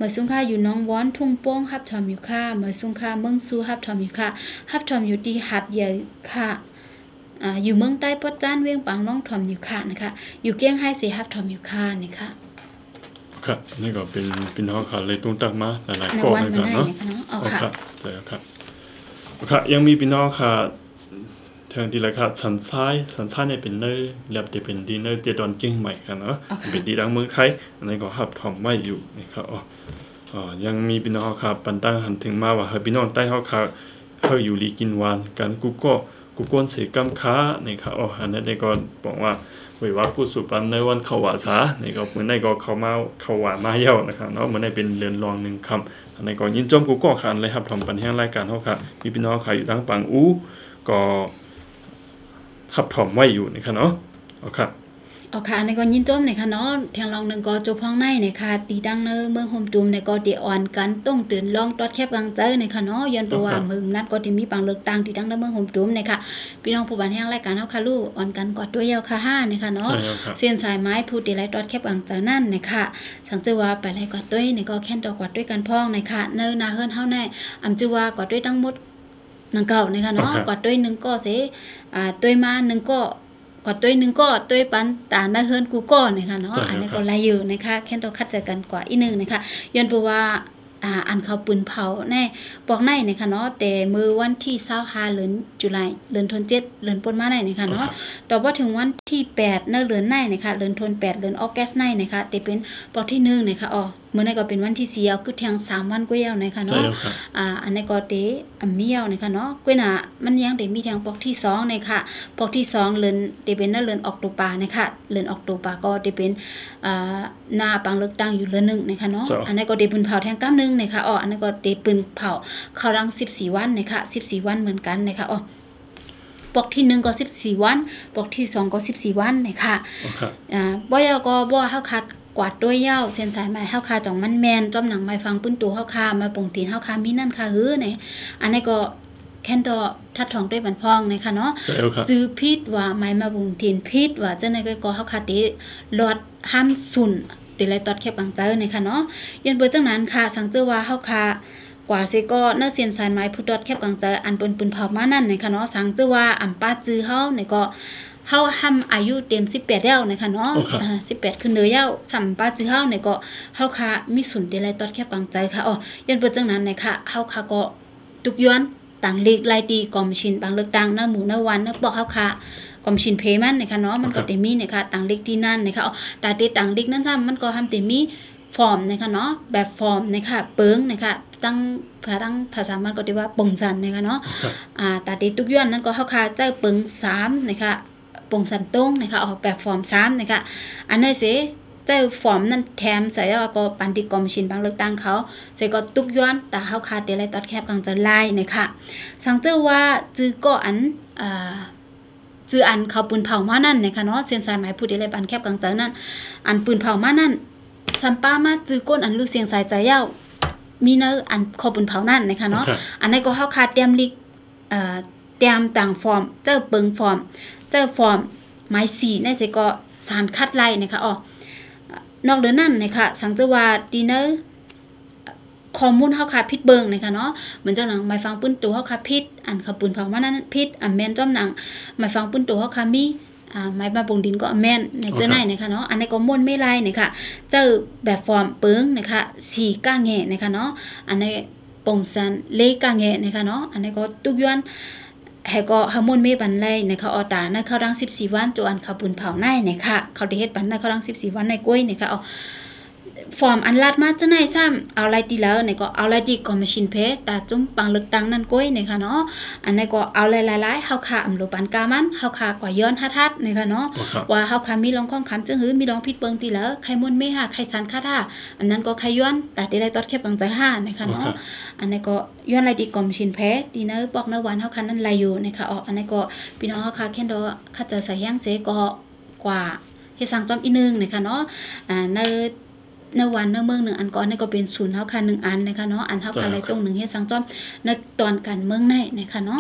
Speaker 2: มื่อซุ่งค่าอยู่น้องว้อนทุ่งโป้งฮับทอมอยู่ค่ะเมื่อซุ่งค่าเมืองซูฮับทอมอยู่ค่ะฮับทอมอยู่ที่หัดใหญ่ค่ะอยู่เมืองใต้ปอดจ้านเวียงปังน้องทอมอยู่ค่ะนะคะอยู่เกี้ยงไฮ้เสียฮับทอมอยู่ค่ะนะคะ
Speaker 3: ครับนี่ก็เป็นห้องขาเลยตุ้งตักมาหลายๆข้อนะครับเนาะครับใช่ครับครับยังมีพี่น้องค่ะทางที่ไรครับสันทรายเนี่ยเป็นเนอร์แลบจะเป็นดีเนอร์เจดอนจิ้งใหม่กันเนาะเป็นดีดังเมืองไทยอันนี้ก็ฮับทอมไม่อยู่นะครับยังมีพี่น้องค่ะปันตั้งหันถึงมาว่าพี่น้องใต้เขาค่ะเขาอยู่ลีกินวานกันกูก้นเสกำค้านี่ครับอันนี้ก็บอกว่าเวลากูสุปันในวันเขาว่าสานี่ก็เหมือนในก็เขาว่ามาเย้านะครับเนาะเหมือนในเป็นเรือนรองหนึ่งคำอันนี้ก็ยินจมกูก็ขันเลยครับทำปันแห้งรายการเขาค่ะมีพี่น้องค่ะอยู่ทั้งปังอู้ก็ทับถอมไว้อยู่นะครับเนาะครับ
Speaker 2: ค่ะในก็ยินจมในค่ะเนาะทางลองหนึ่งก็จบห้องในในค่ะตีดังเนอเมืองโฮมตูมในก็เดอ่อนกันต้องตื่นลองตอดแคบกลางเจ้ในค่ะเนาะย้อนตัวเมืองนัดก็ที่มีปังเลือกตั้งตีดังเนอเมืองโฮมตูมในค่ะพี่น้องผู้บันแห้งรายการเฮาค่ะลูกอ่อนกันกอดด้วยยาวค่ะ5ในค่ะเนาะเส้นสายไม้ผู้ตีไรตอดแคบกลางเจ้านั่นในค่ะสังเจว่าไปไรกอดด้วยในก็แค่นดอกกอดด้วยกันพ้องในค่ะเนอนาเฮิรนเฮาในอำจือว่ากอดด้วยทั้งหมดนังเก่าในค่ะเนาะกอดด้วยนึงก็เสด้วยมานึงก็กอดตัวนึงก็ตัวปันตาหน้าเฮือนกูก็นะคะเนาะอันนี้ก็ลายอยู่นะคะแค่ต้องคัดเจอกันกว่าอีนึงนะคะย้อนเพราะว่าอันเขาปืนเผาแน่บอกในนะคะเนาะแต่มือวันที่25เดือนตุลาเดือนธันวาคมเดือนปนมาในนะคะเนาะต่อว่าถึงวันที่8เดือนในนะคะเดือนธันวาคมเดือนออกัสในนะคะแต่เป็นปอกที่1นะคะเมื่อในก็เป็นวันที่4เอาคือเที่ยง3วันกว่าแล้วนะคะเนาะอันนี้ก็เตมีแล้วนะคะเนาะกว่าน่ะมันยังได้มีเที่ยงปอกที่2นะคะปอกที่2เดือนได้เป็นเดือนออกตุลานะคะเดือนออกตุลาก็ได้เป็นหน้าปังเลือกตั้งอยู่เดือนนึงนะคะเนาะอันนี้ก็ได้ปืนเผาแทงก้ามนึงนะคะอันนี้ก็ได้ปืนเผาเข้ารัง14วันนะคะ14วันเหมือนกันนะคะปอกที่1ก็14วันปอกที่2ก็14วันนะคะบ่ยาวก็บ่เฮาคักกวาดด้วยยาวเส้นสายไม้เฮาคาจ่องมันแมนจอมหนังไม้ฟังปื้นตัวเฮาคามาป่งตีนเฮาคามีนั่นค่ะหื้อเนี่ยอันนี้ก็แค่นตัวทัดทองด้วยบันพองนะคะเนาะจื้อพิษว่าไม้มาป่งตีนพิษว่าเจ้าในก็เฮาคาติหลอดห้ามสุนติไรตอดแคบกลางเจ้านะคะเนาะยันเบิ่จังนั้นค่ะสังเจอว่าเฮาคากว่าเสก็เนื้อเส้นสายไม้ผู้ตอดแคบกลางเจ้าอันปืนเผามานั่นนะคะเนาะสังเจอว่าอำป้าจื้อเฮาเนี่ยก็เฮาห้ำอายุเต็ม18แล้วนะคะเนาะ18ขึ้นเนื้อยาวสัมปาจื้อเฮาเนี่ยก็เฮาค่ะมีสุนเดลัยตอดแคบกลางใจค่ะยันเปิดจังนั้นนะคะเฮาค่ะก็ทุกย้อนต่างเลขรายตีกอมชินบางเลือกตั้งหน้าหมู่หน้าวันนะบอกเฮาค่ะกอมชินเพมันนะคะเนาะมันก็ได้มีนะคะต่างเลขที่นั่นนะคะแต่ต่างเลขนั้นซ้ำมันก็ทำแต่มีฟอร์มนะคะเนาะแบบฟอร์มนะคะเปิ้งนะคะตั้งภาษามันก็ได้ว่าปงสันนะคะเนาะแต่ทุกย้อนนั้นก็เฮาค่ะเจ้าเปิ้ง3นะคะปงสันตรงนะคะออกแบบฟอร์ม3นะคะอันนี้สิเจ้าฟอร์มนั้นแถมใส่แล้วก็ปันติกรมชินบางเลือกตั้งเขาใส่ก็ตุกย้อนแต่เฮาคาเตไรตอดแคบกลางจะไล่นะคะสังเจอว่าจื้อก็จื้ออันเขาปืนเผามานั่นนะคะเนาะเส้นสายไม้ผู้ใดไรปันแคบกลางจะนั่นอันปืนเผามานั่นซัมป้ามาจื้อก้นอันลูกเสียงสายใจยาวมีเนื้ออันเขาปืนเผานั่นนะคะเนาะอันนี้ก็เฮาคาเตรียมลิกเตรียมต่างฟอร์มเจ้าเปิงฟอร์มเจ้าฟอร์มไม้4ในสิก็สารคัดไล่นะคะนอกเดือนนั่นนะคะสังเจว่าดีเนอร์ข้อมูลเฮาค่ะพิษเบิงนะคะเนาะเหมือนเจ้าหนังไม้ฟังปื้นตัวเฮาค่ะพิษอันขับปืนเผามานั้นพิษแม่นจ้อมหนังไม้ฟังปื้นตัวเฮาค่ะมีไม้มาบ่งดินก็แม่นในเจ้าไหนนะคะเนาะอันนี้ก็ม่วนไม่ไล่นะคะเจ้าแบบฟอร์มเปิงนะคะ4ก้างแง่นะคะเนาะอันนี้ปงซันเลก้างแง่นะคะเนาะอันนี้ก็ตุกย้อนให้ก็ฮามุนเมบันไลนะคะตาในเขารัง14วันตัวอันเขาปืนเผาในนะคะเขาได้เฮ็ดปันในเขารัง14วันในกล้วยนะคะฟอร์มอันลาดมาจังไหนซ้ำเอาไรตีแล้วเนี่ยก็เอาไรตีกอมชินเพตาจุ่มปังเลือกตั้งนั่นกล้วยนะคะเนาะอันนี้ก็เอาหลายๆเฮาค่ะอำโลปันกามันเฮาค่ะกว่าย้อนทัดนะคะเนาะว่าเฮาค่ะมีรองข้องคำจังหือมีรองพิษเปิงตีแล้วใครมุนไม่หาใครสันคาท่าอันนั้นก็ใครย้อนแต่ได้ตอดแคบกลางใจ5นะคะเนาะอันนี้ก็ย้อนไรตีกอมชินเพดีเนอร์บอกเนอวันเฮาค่ะนั่นไหลอยู่นะคะอันนี้ก็พี่น้องเฮาค่ะแค่ดอคัดจะใส่ย่างเสก็กว่าเฮ็ดสังจอมอีนึงนะคะเนาะในวันในเมือง1อันก่อนนี่ก็เป็นศูนย์เฮาค่ะ1อันนะคะเนาะอันเฮาค่ะไรตรง1เฮ็ดสังจอมในตอนการเมืองในนะคะเนาะ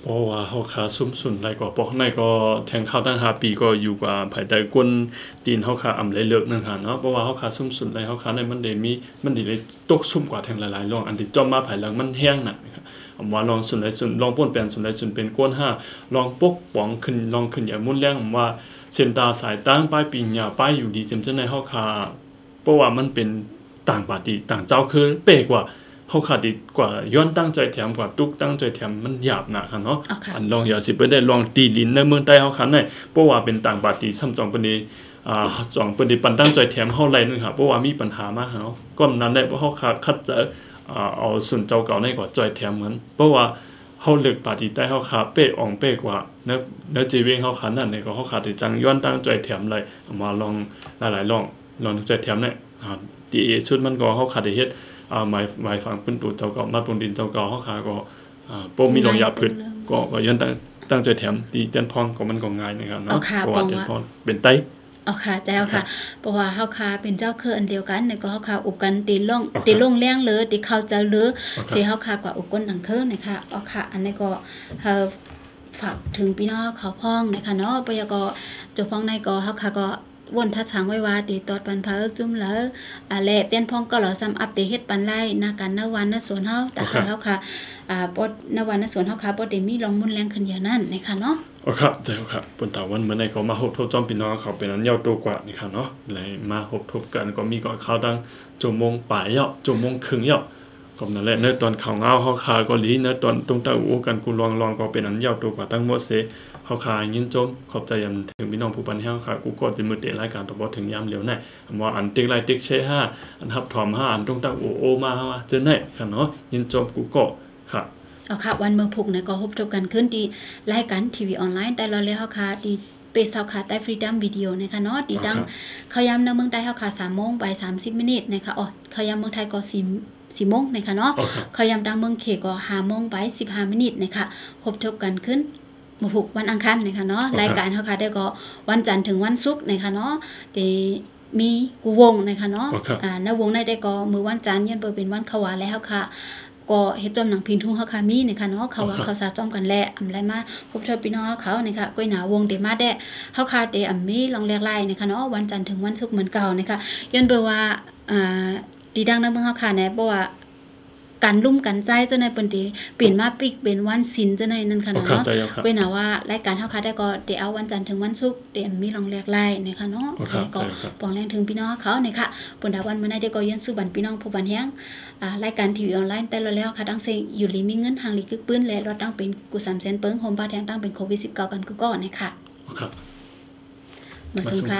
Speaker 3: เพราะว่าเขาขาซุ่มสุนไรกว่าปอกในก็แทงเข้าตั้ง5 ปีก็อยู่กว่าภายใต้ก้นตีนเขาขาอ่ำไรเลิกนั่นค่ะเนาะเพราะว่าเขาขาซุ่มสุนไรเขาขาในมันได้มีมันได้เลยตกซุ่มกว่าแทงหลายๆรองอันที่จอมมาภายหลังมันแห้งหนักนะครับว่าลองสุนไรสุนลองป้นแปลนสุนไรสุนเป็นก้น5ลองปกป้องขึ้นลองขึ้นอย่างมุ่นแรงว่าเส้นตาสายตั้งป้ายปีนยาป้ายอยู่ดีเต็มเจ้าในเขาขาเพราะว่ามันเป็นต่างปาฏิต่างเจ้าคือเป๊กว่าเขาขาดดีกว่าย้อนตั้งใจแถมกว่าตุกตั้งใจแถมมันหยาบหนักเนาะอันลองอย่าสิเปิ้นได้ลองตีลิ้นในเมืองใต้เขาคันได้เพราะว่าเป็นต่างปาฏิซ้ำจองเปิ้นนี่จองเปิ้นได้ปันตั้งใจแถมเฮาไหลนึงค่ะเพราะว่ามีปัญหามากเนาะก็นั้นได้เพราะเขาคัดจะเอาส่วนเจ้าเก่าในกว่าจอยแถมเหมือนเพราะว่าเฮาเลือกปาฏิใต้เฮาขาเป๊ะอ่องเป๊ะกว่าเนื้อจีเวงเฮาคันนั่นเนี่ยก็เฮาขาดได้จังย้อนตั้งใจแถมเลยมาลองหลายๆลองใจแถมเนี่ยตีชุดมันก็เฮาขาดได้เฮ็ดหมายฟังปืนตูเจ้าเก่ามาปนดินเจ้าเก่าเขาขาก็โปมีลงยาพืชก็ยันตั้งใจแถมตีเตียนพรก็มันก็ง่ายนะครับเนาะเพราะว่าเตียนพรเป็นไต
Speaker 2: เอาค่ะใจเอาค่ะเพราะว่าเฮาค่ะเป็นเจ้าคืออันเดียวกันเนี่ยก็เฮาค่ะอุบกันตีลงแรงเลยตีเข้าเจ้าเลยที่เฮาค่ะกว่าอุบก้นหนังคือนะคะเอาค่ะอันนี้ก็ฝากถึงพี่น้องเขาพ้องนะคะเนาะปยก็เจ้าพ้องในก็เฮาค่ะก็วนทัดช้างไว้ว่าตีตอดปันเพอจุ่มแล้วแหละเต้นพ้องก็หล่อซ้ำอัปเดตเฮ็ดปันไล่นากันนาวันนาสวนเฮาแต่เฮาค่ะปดนาวันนาสวนเฮาค่ะบ่ได้มีลองมุนแรงขึ้นอย่างนั้นนะคะเนาะ
Speaker 3: ครับใจครับปนตาวันเมื่อไหร่ก็มาหบทบจอมพี่น้องเขาเป็นอันยาวตัวกว่านี่ค่ะเนาะเลยมาหบทบกันก็มีก่อนเข้าดังชั่วโมงปลายเยาะชั่วโมงครึ่งเยาะก็นั่นแหละเนื้อตอนข่าวเงาเฮาคาก็หลีเนื้อตอนตรงตาอูกันกูลองก็เป็นอันยาวตัวกว่าตั้งหมดเสเฮาคายินจมขอบใจยำถึงพี่น้องผู้ปันเฮาค่ะกูก็จะมือเตะรายการต่อบ่ถึงยามเหลียวแน่ว่าอันติ๊กไลติ๊กเช5อันทับถอม5อันตรงตาโอมาว่าเจอแน่ค่ะเนาะยินจมกูก็ค่ะ
Speaker 2: เอาค่ะวันเมืองพุกเนี่ยก็พบกันขึ้นที่รายการทีวีออนไลน์แต่เราเลยเฮาค่ะที่เปซเฮาค่ะใต้ฟรีดัมวิดีโอนะคะเนาะที่ตั้งเขาย้ำในเมืองใต้เฮาค่ะ 3:00 น. ไป30 นิดนะคะเขาย้ำเมืองไทยก็4 โมงนะคะเนาะเขาย้ำดังเมืองเขก็5 โมงไป15 นิดนะคะพบกันขึ้นมาผูกวันอังคารนะคะเนาะรายการเฮาค่ะได้ก็วันจันทร์ถึงวันศุกร์นะคะเนาะที่มีกูวงนะคะเนาะในวงในได้ก็มื้อวันจันทร์ยันเปิดเป็นวันขวาแล้วค่ะก็เฮ็ดจอมหนังพินทุ่งเฮาค่ะมีนะคะเนาะเขาว่าเขาสาจอมกันแลอำไรมาพบเจอพี่น้องเขานะคะก้อยหนาวงเดมาแดเฮาค่ะเตอำมีลองแลกไล่นะคะเนาะวันจันทร์ถึงวันศุกร์เหมือนเก่านะคะย้อนเบิ่ว่าดีดังในเมืองเฮาค่ะเนี่ยบ่ว่าการลุ่มกันใจเจ้าในเปิ้นติเปลี่ยนมาปิกเป็นวันศิลป์เจ้าในนั่นค่ะเนาะก้อยหนาว่ารายการเฮาค่ะได้ก็เตเอาวันจันทร์ถึงวันศุกร์เตมีลองแลกไล่นะคะเนาะแล้วก็ปองแรงถึงพี่น้องเขานะคะปนดาวันมื้อนี้ได้ก็ย้อนสู่บันพี่น้องผู้บันแฮงรายการทีวีออนไลน์แต่แล้วค่ะตั้งเซอยู่ลีมีเงินทางลีกึกปื้นและรถตั้งเป็นกู300,000เปิ้งโฮมบาแทงตั้งเป็นโควิด19กันคือก่อนนะคะ
Speaker 3: ครับ
Speaker 2: มาซึ่งค่ะ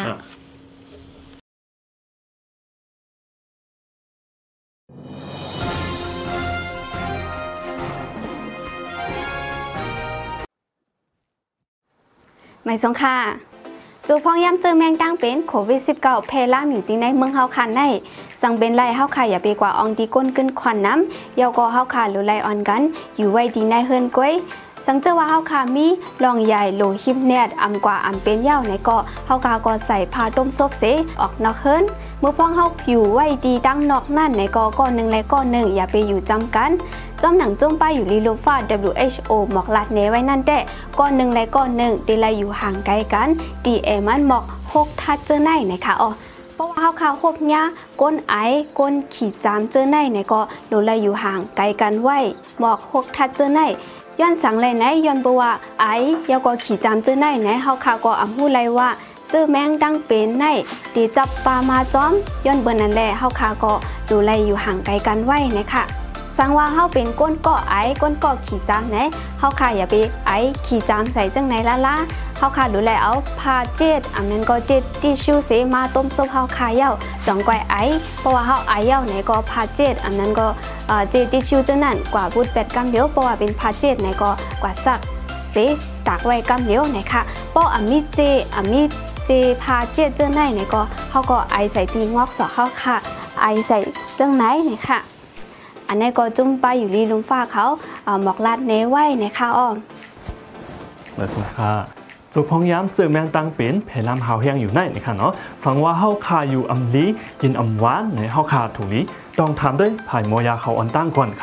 Speaker 4: ไม่สงค่ะจูพองย้ำเจอแมงตั้งเป็นโควิด19เพล่ามอยู่ที่ในเมืองเฮาคันในสังเป็นไรเฮาค่ะอย่าไปกว่าอองตีก้นขึ้นควันน้ำเยาก็เฮาค่ะหรือไรออนกันอยู่ไว้ดีในเฮิรนก้อยสังเจอว่าเฮาค่ะมีลองใหญ่โลหิมแนดอำกว่าอำเป็นเย้าในก็เฮาค่ะก็ใส่ผ้าต้มซบเสออกนอกเฮิรนเมื่อพองเฮาอยู่ไว้ดีตั้งนอกนั่นในก็ก้อนหนึ่งและก้อนหนึ่งอย่าไปอยู่จำกันจอมหนังจุ่มไปอยู่ลีโลฟา WHO หมอกลัดเนไว้นั่นแต่ก้อนหนึ่งและก้อนหนึ่งดีไลอยู่ห่างไกลกันดีมันหมอก6ทัดเจอในนะคะเพราะว่าเฮาค่ะพบหญ้าก้นไอก้นขีดจามเจอในก็โลไลอยู่ห่างไกลกันไว้หมอก6ทัดเจอในย้อนสังเลยไหนย้อนบ่ว่าไอยาก็ขีดจามเจอในไหนเฮาค่ะก็อำฮู้ไลว่าเจอแมงดังเป็นในตีจับปลามาจ้อมย้อนเบิ่นนั่นแหละเฮาค่ะก็โลไลอยู่ห่างไกลกันไว้นะคะสังว่าเฮาเป็นก้นก่อไอก้นก่อขี่จามไหนเฮาค่ะอย่าไปไอขี่จามใส่จังไหนละเฮาค่ะดูแลเอาผ้าเจ็ดอันนั้นก็เจ็ดทิชชู่เสมาต้มซุปเฮาค่ะเย้าจองก้อยไอเพราะว่าเฮาไอเย้าไหนก็ผ้าเจ็ดอันนั้นก็เจ็ดทิชชู่จังนั้นกว่าบุด8กำเดียวเพราะว่าเป็นผ้าเจ็ดไหนก็กว่าซักเสตากไว้กำเดียวไหนค่ะเพราะมีเจผ้าเจ็ดจังไหนไหนก็เฮาก็ไอใส่ตีงอกสอเฮาค่ะไอใส่จังไหนไหนค่ะอันนี้ก็จุ่มไปอยู่ลีลุงฟ้าเขาหมอกลาดเนไว้ในข้าวอ้อม
Speaker 3: มาสุดค่ะจุพองย้ำเจอแมงตังเป็นเพลามหาวแห้งอยู่ในนะคะเนาะฟังว่าเฮาคาอยู่อำลียินอำหวานในเฮาคาถูกลีต้องทำด้วยผ่ายโมยาเขาอันตั้งก่อนค่ะ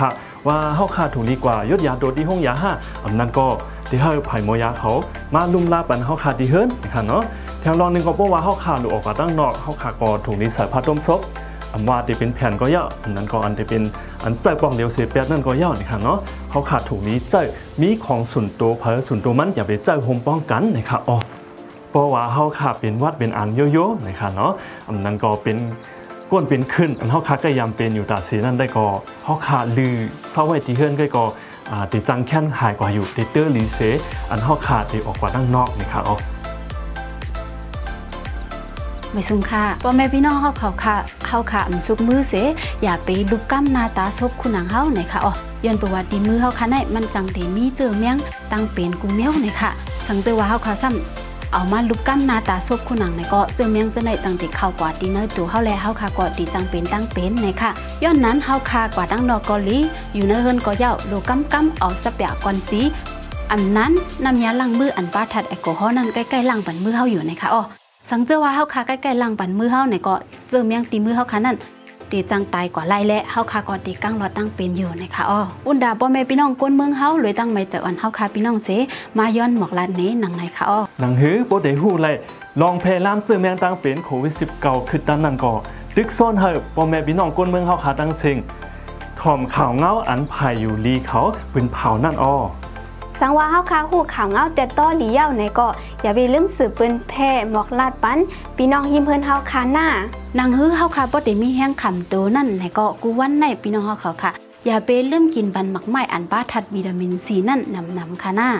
Speaker 3: ว่าเฮาขาดถุงดีกว่ายศยาโดดที่ห้องยาห้าอันนั้นก็ที่เฮาไผ่โมยาเขามาลุมลาปันเฮาขาดที่เฮิรนนะครับเนาะแถวรองนึงก็บอกว่าเฮาขาดหลุดออกมาตั้งนอกเฮาขาดก็ถุงนี้ใส่ผ้าต้มซบอันว่าที่เป็นแผ่นก็เยอะอันนั้นก็อันที่เป็นอันใจปองเดียวเสียเปียนั่นก็เยอะนะครับเนาะเฮาขาดถุงนี้ใจมีของส่วนตัวเพอส่วนตัวมันอย่าไปใจโฮมป้องกันนะครับอ๋อเพราะว่าเฮาขาดเป็นวัดเป็นอันโยๆนะครับเนาะอันนั้นก็เป็นก้นเป็นขึ้นอันเฮาขาดก็ยำเป็นอยู่ตาสีนั่นได้ก็เฮาขาดลือเศร้าไว้ที่เฮิรนก็ติจังแค้นหายกว่าอยู่ติเตอร์ลีเซอันเฮาขาดติออกกว่าด้านนอกนะครับอ๋อ
Speaker 2: ไม่ซุ่มค่ะพ่อแม่พี่น้องเฮาค่ะสุกมือเสอย่าไปลุกกั้มหน้าตาซบคุณหนังเฮาไหนค่ะอ๋อย้อนประวัติมือเฮาค่ะในมันจังเดมีเจอเมียงตั้งเป็นกูเมียวไหนค่ะสังเจอว่าเฮาค่ะซ้ำเอามาลุกกั้มหน้าตาซบคุณหนังไหนก็เจอเมียงจะในตั้งแต่เข้ากว่าดีเนอตัวเฮาแลเฮาค่ะก็ดีจังเป็นตั้งเป็นไหนค่ะย้อนนั้นเฮาค่ะกว่าตั้งนอกกอลีอยู่ในเฮิรนก็เย้าโลกั้มเอาสะเปียก่อนสีอันนั้นน้ำยาล้างมืออันป้าทัดแอลกอฮอล์นั้นใกล้ๆล้างบันมือเฮาอยู่ไหนค่ะอ๋อสังเจอว่าเฮาคาใกล้ๆล่างปันมือเฮาไหนก็เจอเมียงตีมือเฮาคานั่นตีจังตายกว่าไล่และเฮาคาก็ตีกั้งรอดตั้งเป็นอยู่นะคะอ้ออุ่นดาพ่อแม่พี่น้องก้นเมืองเฮาเลยตั้งไม่เจออันเฮาคาพี่น้องเสมาย้อนหมอกลานนี้หนังไหนคะอ้อ
Speaker 3: หนังหือบ่ได้ฮู้เลยลองแพร่ล่ามเจอเมียงตั้งเป็นโควิด19คือดันนั้นก็ตึกซ่อนเฮาพ่อแม่พี่น้องก้นเมืองเฮาคาตั้งเซิงถ่อมข่าวเงาอันภายอยู่ลีเขาปืนเผานั่นอ้อ
Speaker 4: สังว่าเฮาคาฮู้ข่าวเงาแต่ต้อหลีเย้าในก็อย่าไปลืมสืบปืนแพร่หมอกลาดปันพี่น้องหิมเพิ่นเฮาคาหน้าน
Speaker 2: างฮื้อเฮาคาบ่ได้มีแห้งขำโตนั่นในก็กูวันในพี่น้องเฮาเขาค่ะอย่าไปลืมกินบันหมักไม้อันป้าทัดวิตามินซีนั่นนำค่ะหน้า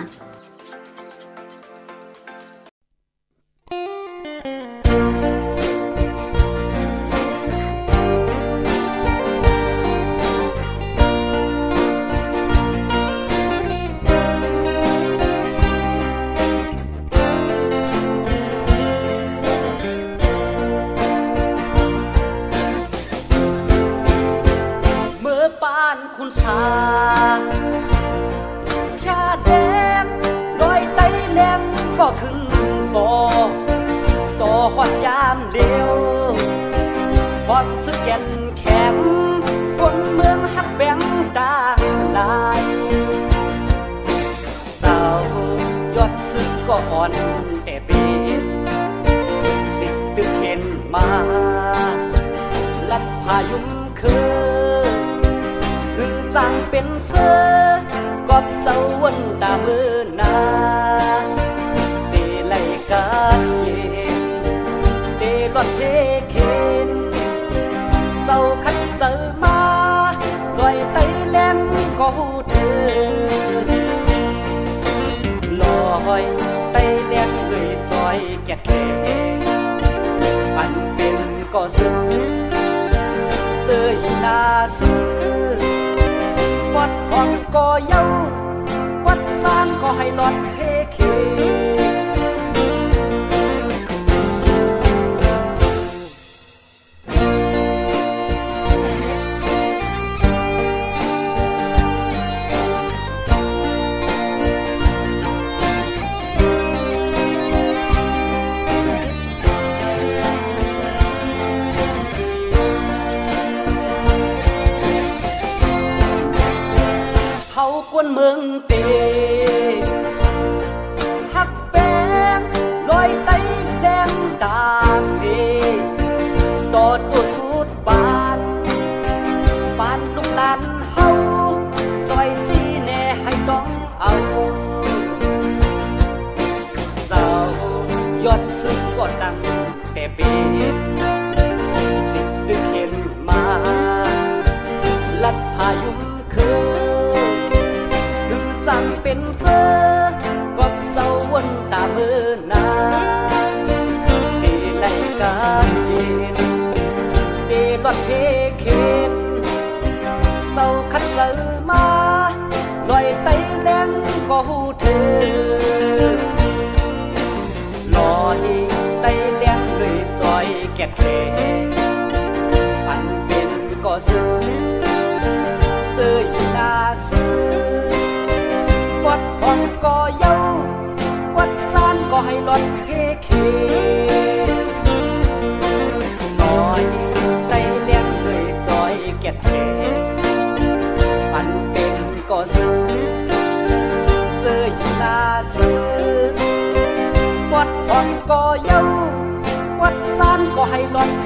Speaker 5: คุณสาแค่แดงโดยไตแหลมก็ขึ้นบ่ต่อหอดยามเลี้ยวพอดสึกแก่นแข็งคนเมืองฮักแบงตาลายสาวยอดสึกก็อ่อนแต่เป็นสิตึกเข็นมาลัดพายุมคืสั่งเป็นเสือกอบเจ้าวันตามือนาเตไลกาเย็นเตลอดเทเข็นเจ้าคัดเจอมาลอยไตแหลมก็หูเธอลอยไตแหลมเลยจอยแก่แก่อันเป็นก็ซึ้งเจอหน้าซึ้งวัดอ่อนก็เย้าวัดสร้างก็ให้หลอดเฮเคกวนเมืองเตฮักแบงลอยไตแดงตาเสต่อจุดสุดบานลูกหลานเฮาจอยจีแน่ให้ต้องเอาเจ้ายอดสึกก็ดังแต่เป็นสิตึกเข็นมาลัดพายุมคืสั่งเป็นเสือกอบเจ้าวันตามือนาเตไลกาเย็นเตลอดเทเข็นเจ้าคัดเจอมาลอยไตแหลมก็หูเธอลอยไตแหลมเลยจอยแก่แก่อันเป็นก็ซึ้งเจออยู่หน้าซึ้งวัดอ่อนก็เย้าวัดสร้างก็ให้หลอดเฮเคน้อยไตแหลมเลยจอยแก่แก่อันเป็นให้ร้อนแท